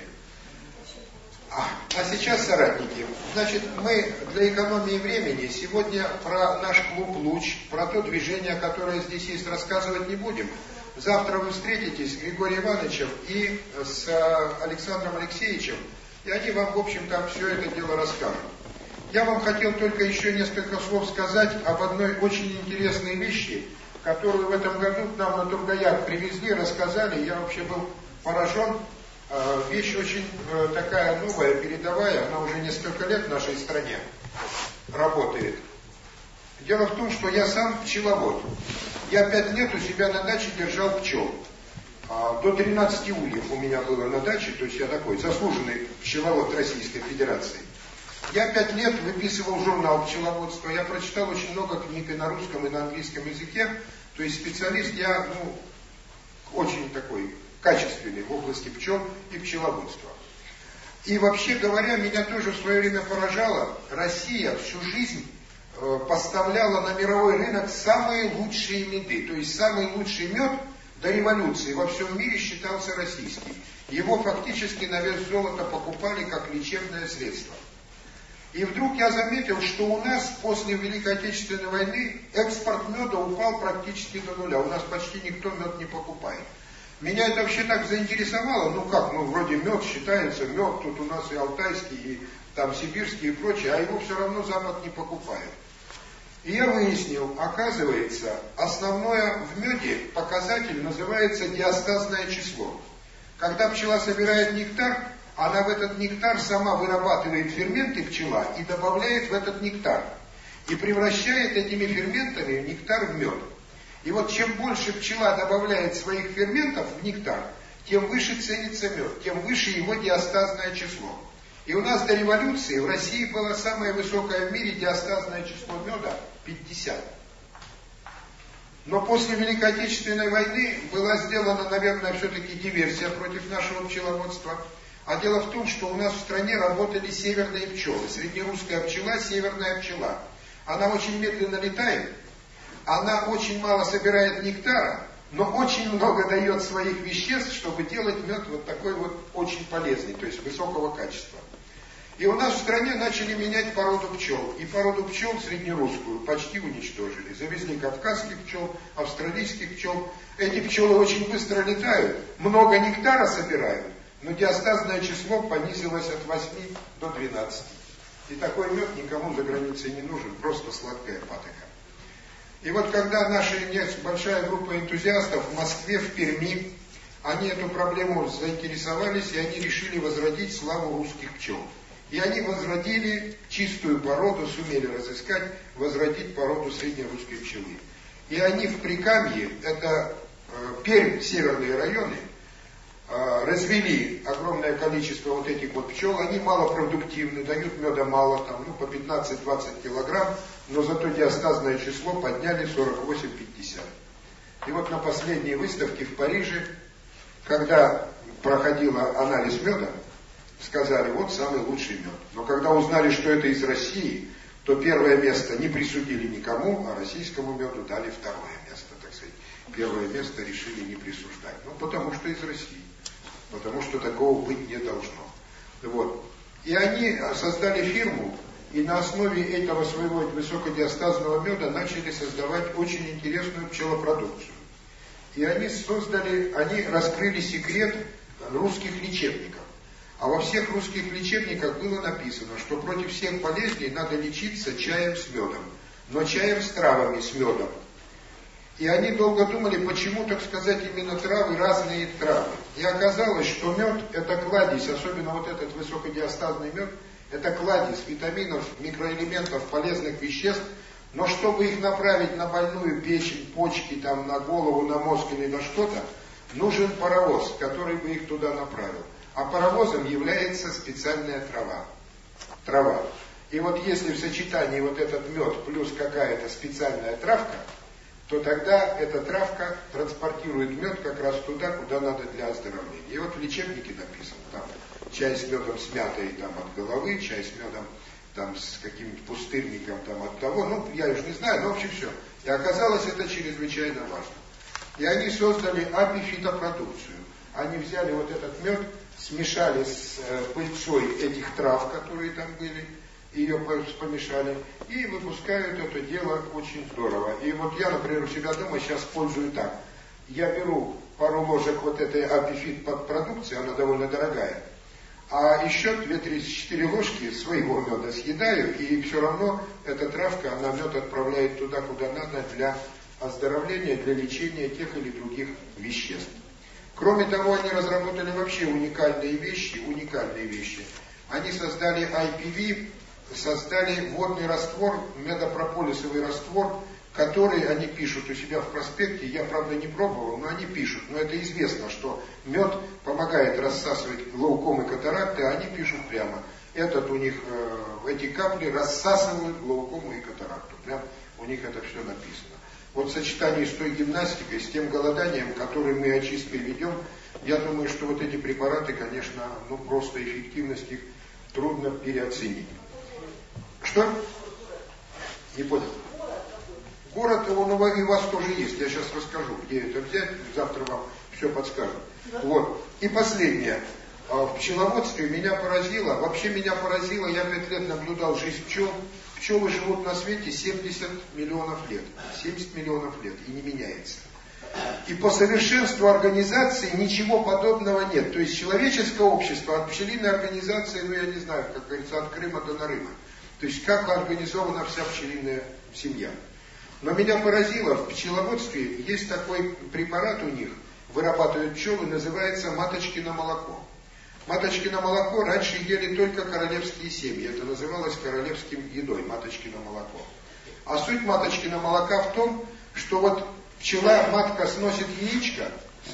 А сейчас, соратники, значит, мы для экономии времени сегодня про наш клуб «Луч», про то движение, которое здесь есть, рассказывать не будем. Завтра вы встретитесь с Григорием Ивановичем и с Александром Алексеевичем, и они вам, в общем-то, все это дело расскажут. Я вам хотел только еще несколько слов сказать об одной очень интересной вещи, которую в этом году к нам на Тургаяк привезли, рассказали. Я вообще был поражен. Вещь очень такая новая, передовая, она уже несколько лет в нашей стране работает. Дело в том, что я сам пчеловод. Я 5 лет у себя на даче держал пчел. До 13 ульев у меня было на даче, то есть я такой заслуженный пчеловод Российской Федерации. Я 5 лет выписывал журнал пчеловодства, я прочитал очень много книг и на русском, и на английском языке. То есть специалист я, очень такой качественный в области пчел и пчеловодства. И вообще говоря, меня тоже в свое время поражало, Россия всю жизнь поставляла на мировой рынок самые лучшие меды. То есть самый лучший мед до революции во всем мире считался российский. Его фактически на вес золота покупали как лечебное средство. И вдруг я заметил, что у нас после Великой Отечественной войны экспорт меда упал практически до нуля. У нас почти никто мед не покупает. Меня это вообще так заинтересовало. Вроде мед считается, мед тут у нас и алтайский, и там сибирский и прочее, а его все равно Запад не покупает. И я выяснил, оказывается, основное в меде показатель называется диастазное число. Когда пчела собирает нектар, она в этот нектар сама вырабатывает ферменты пчела и добавляет в этот нектар. И превращает этими ферментами нектар в мед. И вот чем больше пчела добавляет своих ферментов в нектар, тем выше ценится мед, тем выше его диастазное число. И у нас до революции в России было самое высокое в мире диастазное число меда 50. Но после Великой Отечественной войны была сделана, наверное, все-таки диверсия против нашего пчеловодства. А дело в том, что у нас в стране работали северные пчелы. Среднерусская пчела, северная пчела. Она очень медленно летает, она очень мало собирает нектара, но очень много дает своих веществ, чтобы делать мед вот такой вот очень полезный, то есть высокого качества. И у нас в стране начали менять породу пчел. И породу пчел среднерусскую почти уничтожили. Завезли кавказских пчел, австралийских пчел. Эти пчелы очень быстро летают, много нектара собирают, но диастазное число понизилось от 8 до 12. И такой мед никому за границей не нужен, просто сладкая патока. И вот когда наша большая группа энтузиастов в Москве, в Перми, они эту проблему заинтересовались, и они решили возродить славу русских пчел. И они возродили чистую породу, сумели разыскать, возродить породу среднерусской пчелы. И они в Прикамье, это Пермь, северные районы, развели огромное количество вот этих вот пчел, они малопродуктивны, дают меда мало, там, по 15-20 килограмм, но зато диастазное число подняли 48-50. И вот на последней выставке в Париже, когда проходила анализ меда, сказали, вот самый лучший мед. Но когда узнали, что это из России, то первое место не присудили никому, а российскому меду дали второе место, так сказать. Первое место решили не присуждать. Ну, потому что из России. Потому что такого быть не должно. Вот. И они создали фирму, и на основе этого своего высокодиастазного меда начали создавать очень интересную пчелопродукцию. И они раскрыли секрет русских лечебников. А во всех русских лечебниках было написано, что против всех болезней надо лечиться чаем с медом. Но чаем с травами, с медом. И они долго думали, почему, так сказать, именно травы, разные травы. И оказалось, что мед – это кладезь, особенно вот этот высокодиастазный мед, это кладезь витаминов, микроэлементов, полезных веществ, но чтобы их направить на больную печень, почки, там, на голову, на мозг или на что-то, нужен паровоз, который бы их туда направил. А паровозом является специальная трава. И вот если в сочетании вот этот мед плюс какая-то специальная травка, то тогда эта травка транспортирует мед как раз туда, куда надо для оздоровления. И вот в лечебнике написано, там чай с медом с мятой там, от головы, чай с медом там, с каким-нибудь пустырником там, от того, ну я уже не знаю, но в общем все. И оказалось это чрезвычайно важно. И они создали апифитопродукцию. Они взяли вот этот мед, смешали с пыльцой этих трав, которые там были, ее помешали, и выпускают это дело очень здорово. И вот я, например, у себя дома сейчас пользую так. Я беру пару ложек вот этой апифит-продукции, она довольно дорогая, а еще 2-3-4 ложки своего меда съедаю, и все равно эта травка, она мед отправляет туда, куда надо, для оздоровления, для лечения тех или других веществ. Кроме того, они разработали вообще уникальные вещи. Они создали IPV, создали водный раствор, медопрополисовый раствор, который они пишут у себя в проспекте. Я, правда, не пробовал, но они пишут. Но это известно, что мед помогает рассасывать глаукомы, катаракты, а они пишут прямо. Эти капли рассасывают глаукому и катаракту. Прям у них это все написано. Вот в сочетании с той гимнастикой, с тем голоданием, которое мы очистки ведем, я думаю, что вот эти препараты, конечно, просто эффективность их трудно переоценить. Что? Не понял. Город, он и у вас тоже есть, я сейчас расскажу, где это взять, завтра вам все подскажут. Вот. И последнее. В пчеловодстве меня поразило, я 5 лет наблюдал жизнь пчел. Пчелы живут на свете 70 миллионов лет. 70 миллионов лет и не меняется. И по совершенству организации ничего подобного нет. То есть человеческое общество от пчелиной организации, я не знаю, как говорится, от Крыма до Нарыма. То есть как организована вся пчелиная семья. Но меня поразило, в пчеловодстве есть такой препарат у них, вырабатывают пчелы, называется маточкино молоко. Маточкино молоко раньше ели только королевские семьи. Это называлось королевским едой, маточкино молоко. А суть маточкино молока в том, что вот пчела-матка сносит яичко.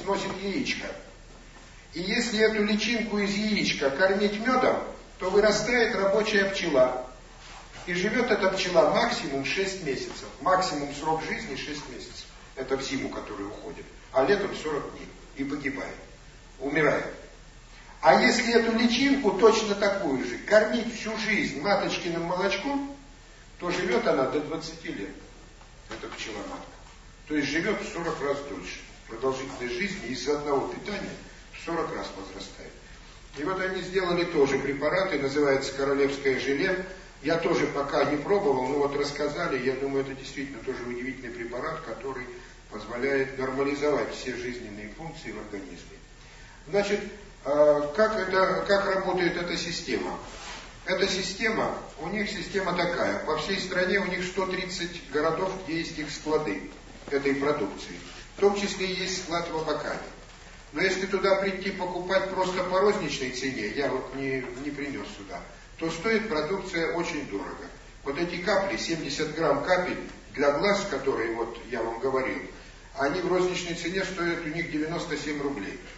И если эту личинку из яичка кормить медом, то вырастает рабочая пчела. И живет эта пчела максимум 6 месяцев. Максимум срок жизни 6 месяцев. Это в зиму, которая уходит. А летом 40 дней. И погибает. Умирает. А если эту личинку, точно такую же, кормить всю жизнь маточкиным молочком, то живет она до 20 лет. Это пчела-матка. То есть живет в 40 раз дольше. Продолжительность жизни из-за одного питания в 40 раз возрастает. И вот они сделали тоже препараты, называется королевское желе. Я тоже пока не пробовал, но вот рассказали, я думаю, это действительно тоже удивительный препарат, который позволяет нормализовать все жизненные функции в организме. Значит, как работает эта система? Эта система, у них система такая, по всей стране у них 130 городов, где есть их склады этой продукции. В том числе есть склад в Абакане. Но если туда прийти покупать просто по розничной цене, я вот не принес сюда, то стоит продукция очень дорого. Вот эти капли, 70 грамм капель для глаз, которые вот я вам говорил, они в розничной цене стоят у них 97 рублей.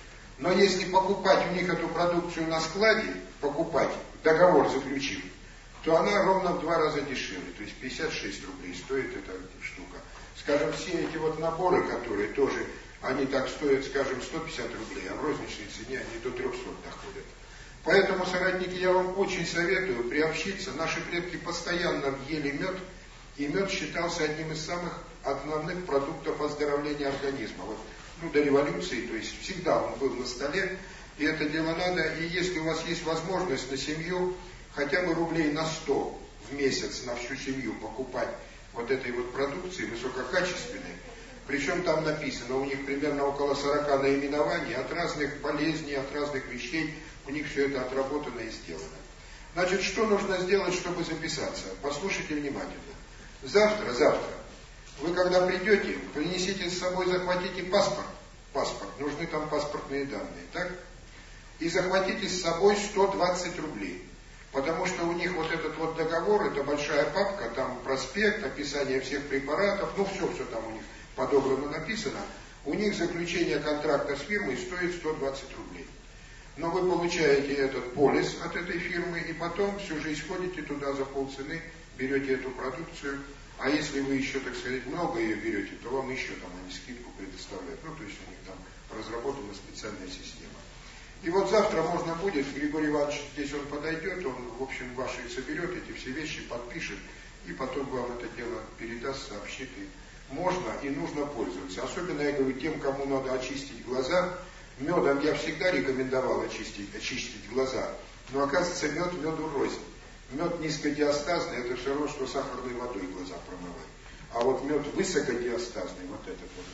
Но если покупать у них эту продукцию на складе, покупать, договор заключив, то она ровно в 2 раза дешевле, то есть 56 рублей стоит эта штука. Скажем, все эти вот наборы, которые тоже, они так стоят, скажем, 150 рублей, а в розничной цене они до 300 доходят. Поэтому, соратники, я вам очень советую приобщиться. Наши предки постоянно ели мед, и мед считался одним из самых основных продуктов оздоровления организма. Вот, до революции, то есть всегда он был на столе, и это дело надо. И если у вас есть возможность на семью, хотя бы рублей на 100 в месяц на всю семью покупать вот этой вот продукции высококачественной, причем там написано, у них примерно около 40 наименований, от разных болезней, от разных вещей, у них все это отработано и сделано. Значит, что нужно сделать, чтобы записаться? Послушайте внимательно. Завтра, вы когда придете, принесите с собой, захватите паспорт, нужны там паспортные данные, так? И захватите с собой 120 рублей. Потому что у них вот этот вот договор, это большая папка, там проспект, описание всех препаратов, все там у них по-доброму написано. У них заключение контракта с фирмой стоит 120 рублей. Но вы получаете этот полис от этой фирмы, и потом всю жизнь ходите туда за полцены, берете эту продукцию. А если вы еще, так сказать, много ее берете, то вам еще там они скидку предоставляют. То есть у них там разработана специальная система. И вот завтра можно будет, Григорий Иванович, здесь он подойдет, он, в общем, ваши соберет эти все вещи, подпишет, и потом вам это дело передаст, сообщит, и можно и нужно пользоваться. Особенно, я говорю, тем, кому надо очистить глаза. Медом я всегда рекомендовал очистить глаза, но оказывается, меду рознь. Мед низкодиастазный, это все равно, что сахарной водой глаза промывать. А вот мед высокодиастазный, вот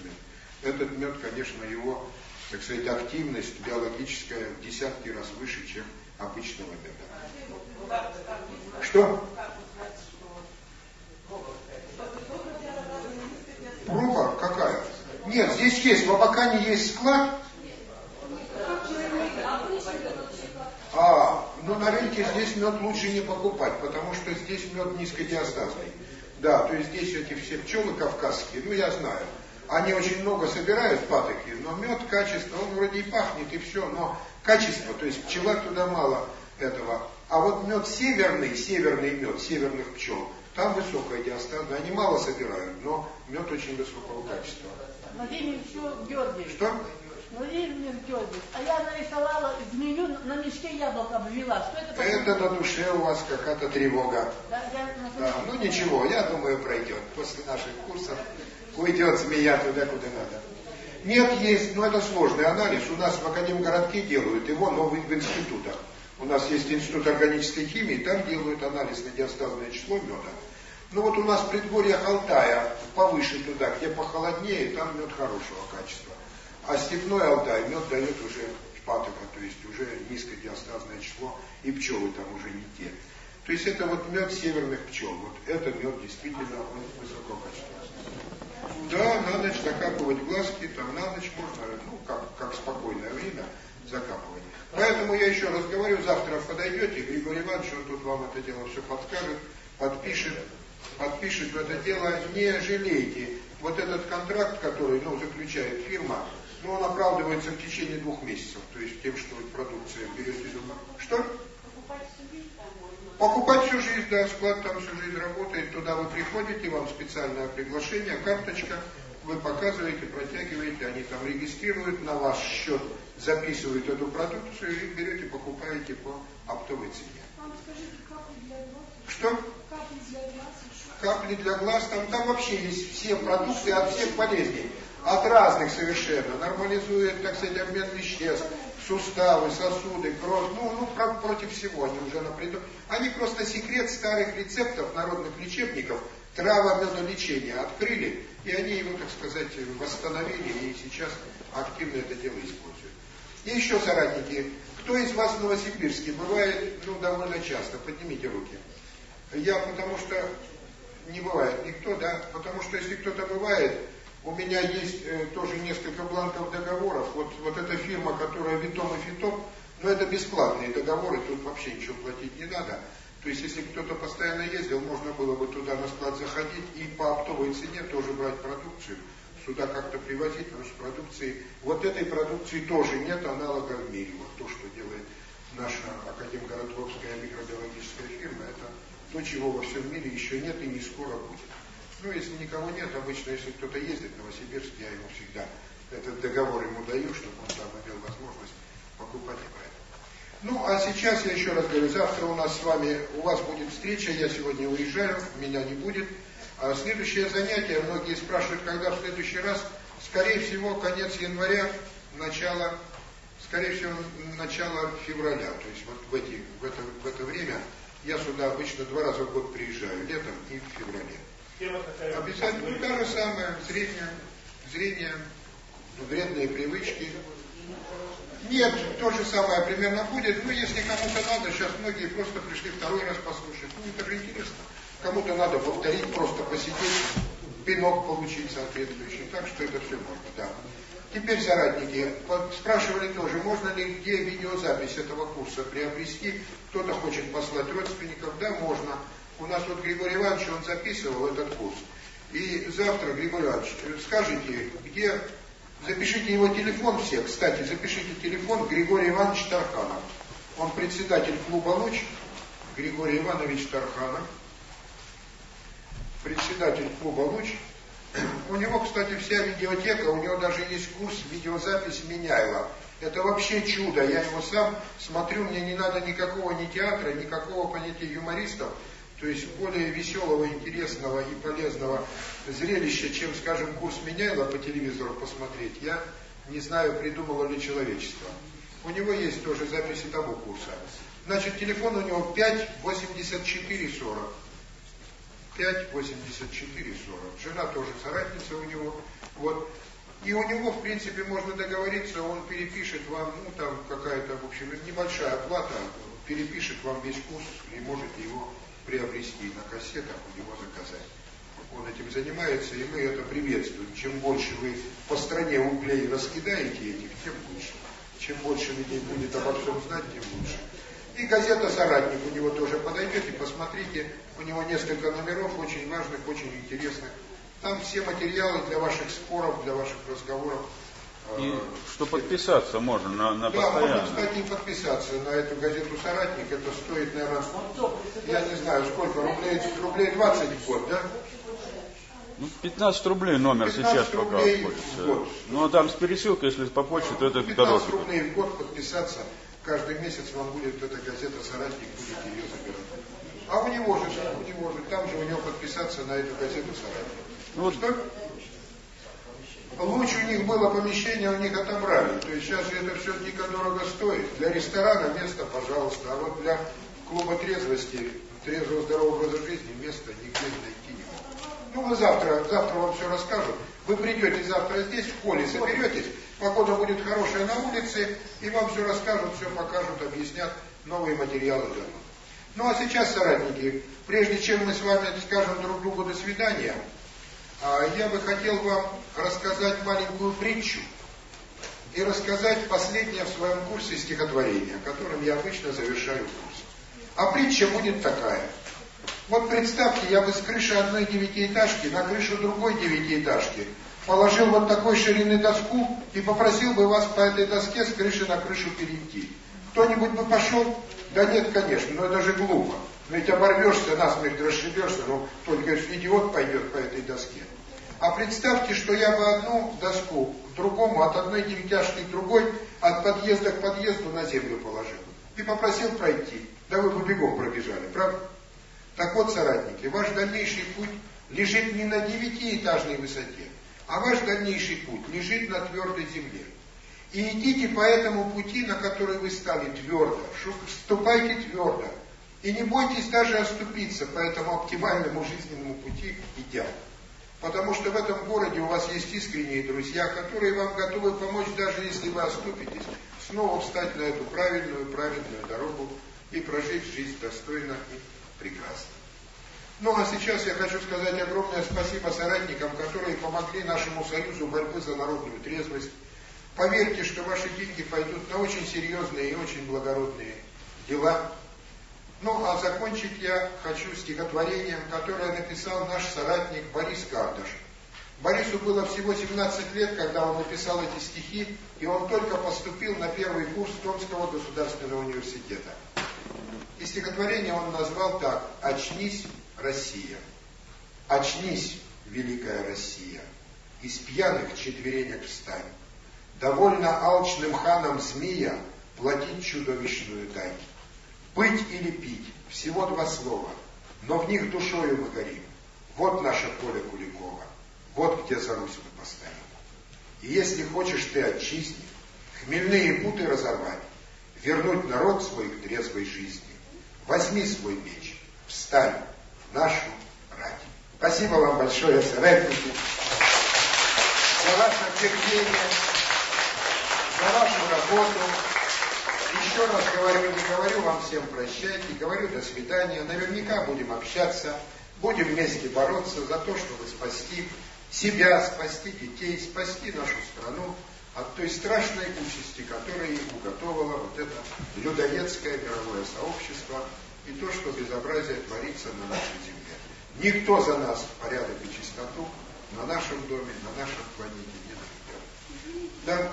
этот мед, конечно, его, так сказать, активность биологическая в десятки раз выше, чем обычного меда. Что? Проба какая? Нет, здесь есть, в Абакане есть склад. На рынке здесь мед лучше не покупать, потому что здесь мед низкодиастазный. Да, то есть здесь эти все пчелы кавказские, я знаю. Они очень много собирают патоки, но мед, качество, он вроде и пахнет, и все, но качество, то есть пчела туда мало этого. А вот мед северный мед, северных пчел, там высокая диастаза, они мало собирают, но мед очень высокого качества. Владимир Георгиевич. Что? Владимир Георгиевич, а я нарисовала змею, на мешке яблок обвела. Что это такое? Это на душе у вас какая-то тревога. Да, ничего, я думаю, пройдет. После наших курсов уйдет змея туда, куда надо. Нет, есть, но это сложный анализ. У нас в Академгородке делают его, но в институтах. У нас есть институт органической химии, там делают анализ на диастазное число меда. У нас в предгорьях Алтая, повыше туда, где похолоднее, там мед хорошего качества. А степной Алтай мед дает уже патока, то есть уже низкодиастазное число, и пчелы там уже не те. То есть это вот мед северных пчел. Вот это мед действительно высокого качества. Да, на ночь закапывать глазки, там на ночь можно, как спокойное время закапывать. Поэтому я еще раз говорю, завтра подойдете, Григорий Иванович, он тут вам это дело все подскажет, подпишет в это дело, не жалейте. Вот этот контракт, который заключает фирма, он оправдывается в течение 2 месяцев, то есть тем, что продукция берете дома. Что? Покупать всю жизнь, да, склад там всю жизнь работает, туда вы приходите, вам специальное приглашение, карточка, вы показываете, протягиваете, они там регистрируют, на ваш счет записывают эту продукцию и берете, покупаете по оптовой цене. Скажите, капли для глаз? Что? Капли для глаз? Капли для глаз, там вообще есть все продукты от всех болезней. От разных совершенно. Нормализует, так сказать, обмен веществ, суставы, сосуды, кровь. Против всего они уже напрямую. Они просто секрет старых рецептов народных лечебников, травомедолечения открыли, и они его, так сказать, восстановили, и сейчас активно это дело используют. И еще, соратники, кто из вас в Новосибирске бывает, довольно часто, поднимите руки. Потому что не бывает никто, да, потому что если кто-то бывает, у меня есть тоже несколько бланков договоров. Вот эта фирма, которая Витом и Фитом, это бесплатные договоры, тут вообще ничего платить не надо. То есть, если кто-то постоянно ездил, можно было бы туда на склад заходить и по оптовой цене тоже брать продукцию с сюда как-то привозить, потому что продукции, вот этой продукции тоже нет аналога в мире. Вот то, что делает наша Академгородковская микробиологическая фирма, это то, чего во всем мире еще нет и не скоро будет. Ну, если никого нет, обычно, если кто-то ездит в Новосибирск, я ему всегда этот договор ему даю, чтобы он там имел возможность покупать и брать. Ну, а сейчас я еще раз говорю, завтра у вас будет встреча, я сегодня уезжаю, меня не будет. А следующее занятие, многие спрашивают, когда в следующий раз, скорее всего, конец января, начало февраля. То есть вот в это время я сюда обычно 2 раза в год приезжаю, летом и в феврале. Обязательно, ну, то же самое, зрение, вредные привычки. Нет, то же самое примерно будет, но если кому-то надо, сейчас многие просто пришли 2-й раз послушать, ну это же интересно. Кому-то надо повторить, просто посидеть, пинок получить соответствующий, так что это все можно, да. Теперь, соратники, спрашивали тоже, можно ли где видеозапись этого курса приобрести, кто-то хочет послать родственников, да, можно. У нас вот Григорий Иванович, он записывал этот курс. И завтра, Григорий Иванович, скажите, где, запишите его телефон все, кстати, запишите телефон Григорий Иванович Тарханов. Он председатель клуба «Луч», Григорий Иванович Тарханов, председатель клуба «Луч». У него, кстати, вся видеотека, у него даже есть курс видеозапись Меняйло. Это вообще чудо, я его сам смотрю, мне не надо никакого ни театра, никакого понятия юмористов. То есть более веселого, интересного и полезного зрелища, чем, скажем, курс Меняйло по телевизору посмотреть, я не знаю, придумало ли человечество. У него есть тоже записи того курса. Значит, телефон у него 58440. 58440. Жена тоже соратница у него. Вот. И у него, в принципе, можно договориться, он перепишет вам, ну, там какая-то, в общем, небольшая оплата, перепишет вам весь курс и можете его приобрести на кассетах, у него заказать. Он этим занимается, и мы это приветствуем. Чем больше вы по стране углей раскидаете этих, тем лучше. Чем больше людей будет обо всем знать, тем лучше. И газета «Соратник» у него тоже подойдете, посмотрите. У него несколько номеров, очень важных, очень интересных. Там все материалы для ваших споров, для ваших разговоров. И что подписаться можно на постоянно. Да, можно, кстати, и подписаться на эту газету «Соратник». Это стоит, наверное, я не знаю, сколько, рублей 20 в год, да? Ну, 15 рублей номер 15 сейчас пока рублей обходится. в год. Ну, а там с пересылкой, если по почте, то это 15 дороже. рублей в год подписаться. Каждый месяц вам будет эта газета «Соратник», будете ее забирать. А у него же, там же у него подписаться на эту газету «Соратник». Вот. Что? Луч у них было помещение, у них отобрали. То есть сейчас это все дико дорого стоит. Для ресторана место, пожалуйста. А вот для клуба трезвости, трезвого здорового образа жизни места нигде найти не могут. Ну, вы завтра вам все расскажут. Вы придете завтра здесь, в холле, соберетесь. Погода будет хорошая на улице, и вам все расскажут, все покажут, объяснят новые материалы дадут. Ну, а сейчас, соратники, прежде чем мы с вами скажем друг другу «до свидания», я бы хотел вам рассказать маленькую притчу и рассказать последнее в своем курсе стихотворение, которым я обычно завершаю курс. А притча будет такая. Вот представьте, я бы с крыши одной 9-этажки на крышу другой 9-этажки положил вот такой ширины доску и попросил бы вас по этой доске с крыши на крышу перейти. Кто-нибудь бы пошел? Да нет, конечно, но это же глупо. Ведь оборвешься, насмерть расшибешься, но только идиот пойдет по этой доске. А представьте, что я бы одну доску к другому, от одной 9-этажки к другой, от подъезда к подъезду на землю положил. И попросил пройти. Да вы бы бегом пробежали, правда? Так вот, соратники, ваш дальнейший путь лежит не на 9-этажной высоте, а ваш дальнейший путь лежит на твердой земле. И идите по этому пути, на который вы стали, твердо, ступайте твердо. И не бойтесь даже оступиться по этому оптимальному жизненному пути, идя. Потому что в этом городе у вас есть искренние друзья, которые вам готовы помочь, даже если вы оступитесь, снова встать на эту правильную дорогу и прожить жизнь достойно и прекрасно. Ну а сейчас я хочу сказать огромное спасибо соратникам, которые помогли нашему союзу борьбы за народную трезвость. Поверьте, что ваши деньги пойдут на очень серьезные и очень благородные дела. Ну, а закончить я хочу стихотворением, которое написал наш соратник Борис Кардаш. Борису было всего 17 лет, когда он написал эти стихи, и он только поступил на первый курс Томского государственного университета. И стихотворение он назвал так: «Очнись, Россия! Очнись, великая Россия! Из пьяных четверенек встань! Довольно алчным ханам змея платить чудовищную дань. Быть или пить — всего два слова, но в них душою мы горим. Вот наше поле Куликова, вот где за Русь мы постоим. И если хочешь ты отчизне хмельные путы разорвать, вернуть народ свой к трезвой жизни, возьми свой меч, встань в нашу рать». Спасибо вам большое, соратники, за ваше терпение, за вашу работу. Еще раз говорю, не говорю вам всем прощайте, говорю до свидания. Наверняка будем общаться, будем вместе бороться за то, чтобы спасти себя, спасти детей, спасти нашу страну от той страшной участи, которая их уготовала вот это людоедское мировое сообщество и то, что безобразие творится на нашей земле. Никто за нас порядок и чистоту на нашем доме, на нашем планете не найдет. Да?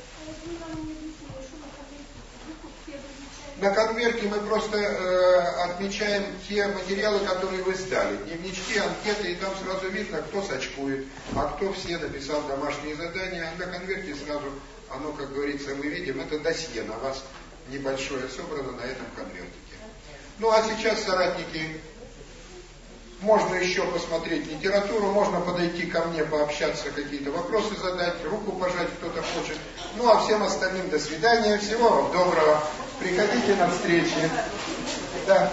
На конверте мы просто отмечаем те материалы, которые вы сдали. Дневнички, анкеты, и там сразу видно, кто сочкует, а кто все написал домашние задания. На конверте сразу, оно, как говорится, мы видим, это досье на вас небольшое собрано на этом конвертике. Ну а сейчас, соратники, можно еще посмотреть литературу, можно подойти ко мне, пообщаться, какие-то вопросы задать, руку пожать кто-то хочет. Ну а всем остальным до свидания, всего вам доброго. Приходите на встречи. Да.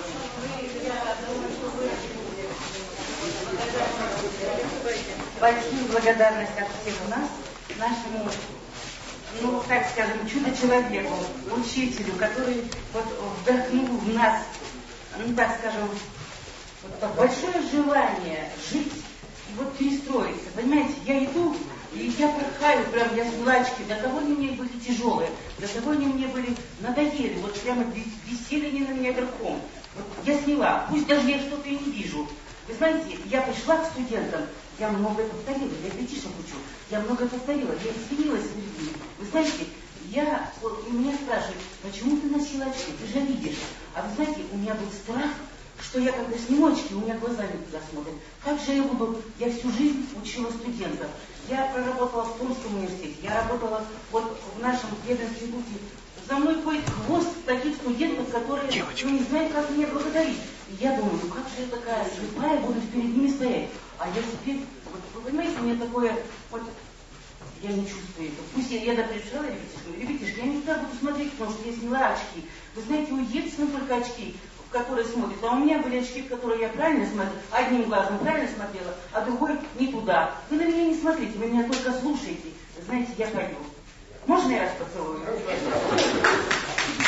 Большую благодарность от всех нас, нашему, ну, так скажем, чудо-человеку, учителю, который вот вдохнул в нас, ну, так скажем, вот большое желание жить и вот перестроиться. Понимаете, я иду, и я порхаю, прям я сняла очки, до того они мне были тяжелые, до того они мне были надоели, вот прямо висели они на меня верхом. Вот я сняла, пусть даже я что-то и не вижу. Вы знаете, я пришла к студентам, я многое повторила, я детишек учу, я многое повторила, я извинилась с людьми. Вы знаете, меня спрашивают, почему ты носила очки, ты же видишь. А вы знаете, у меня был страх, что я когда сниму очки, у меня глаза не туда смотрят. Как же я всю жизнь учила студентов. Я проработала в Томском университете, я работала вот в нашем пединституте. За мной ходит хвост таких студентов, которые не знают, как меня благодарить. И я думаю, ну как же я такая слепая буду перед ними стоять. А я теперь, вот, вы понимаете, мне такое, вот, я не чувствую это. Пусть я пришла, ребятишки, я не туда буду смотреть, потому что я сняла очки. Вы знаете, у Ельцина только очки, которые смотрят. А у меня были очки, в которые я правильно смотрела, одним глазом правильно смотрела, а другой не туда. Вы на меня не смотрите, вы меня только слушаете. Знаете, я пойду. Можно я вас поцелую?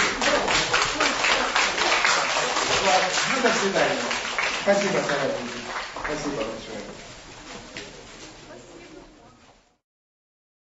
Ну, до свидания. Спасибо, товарищи.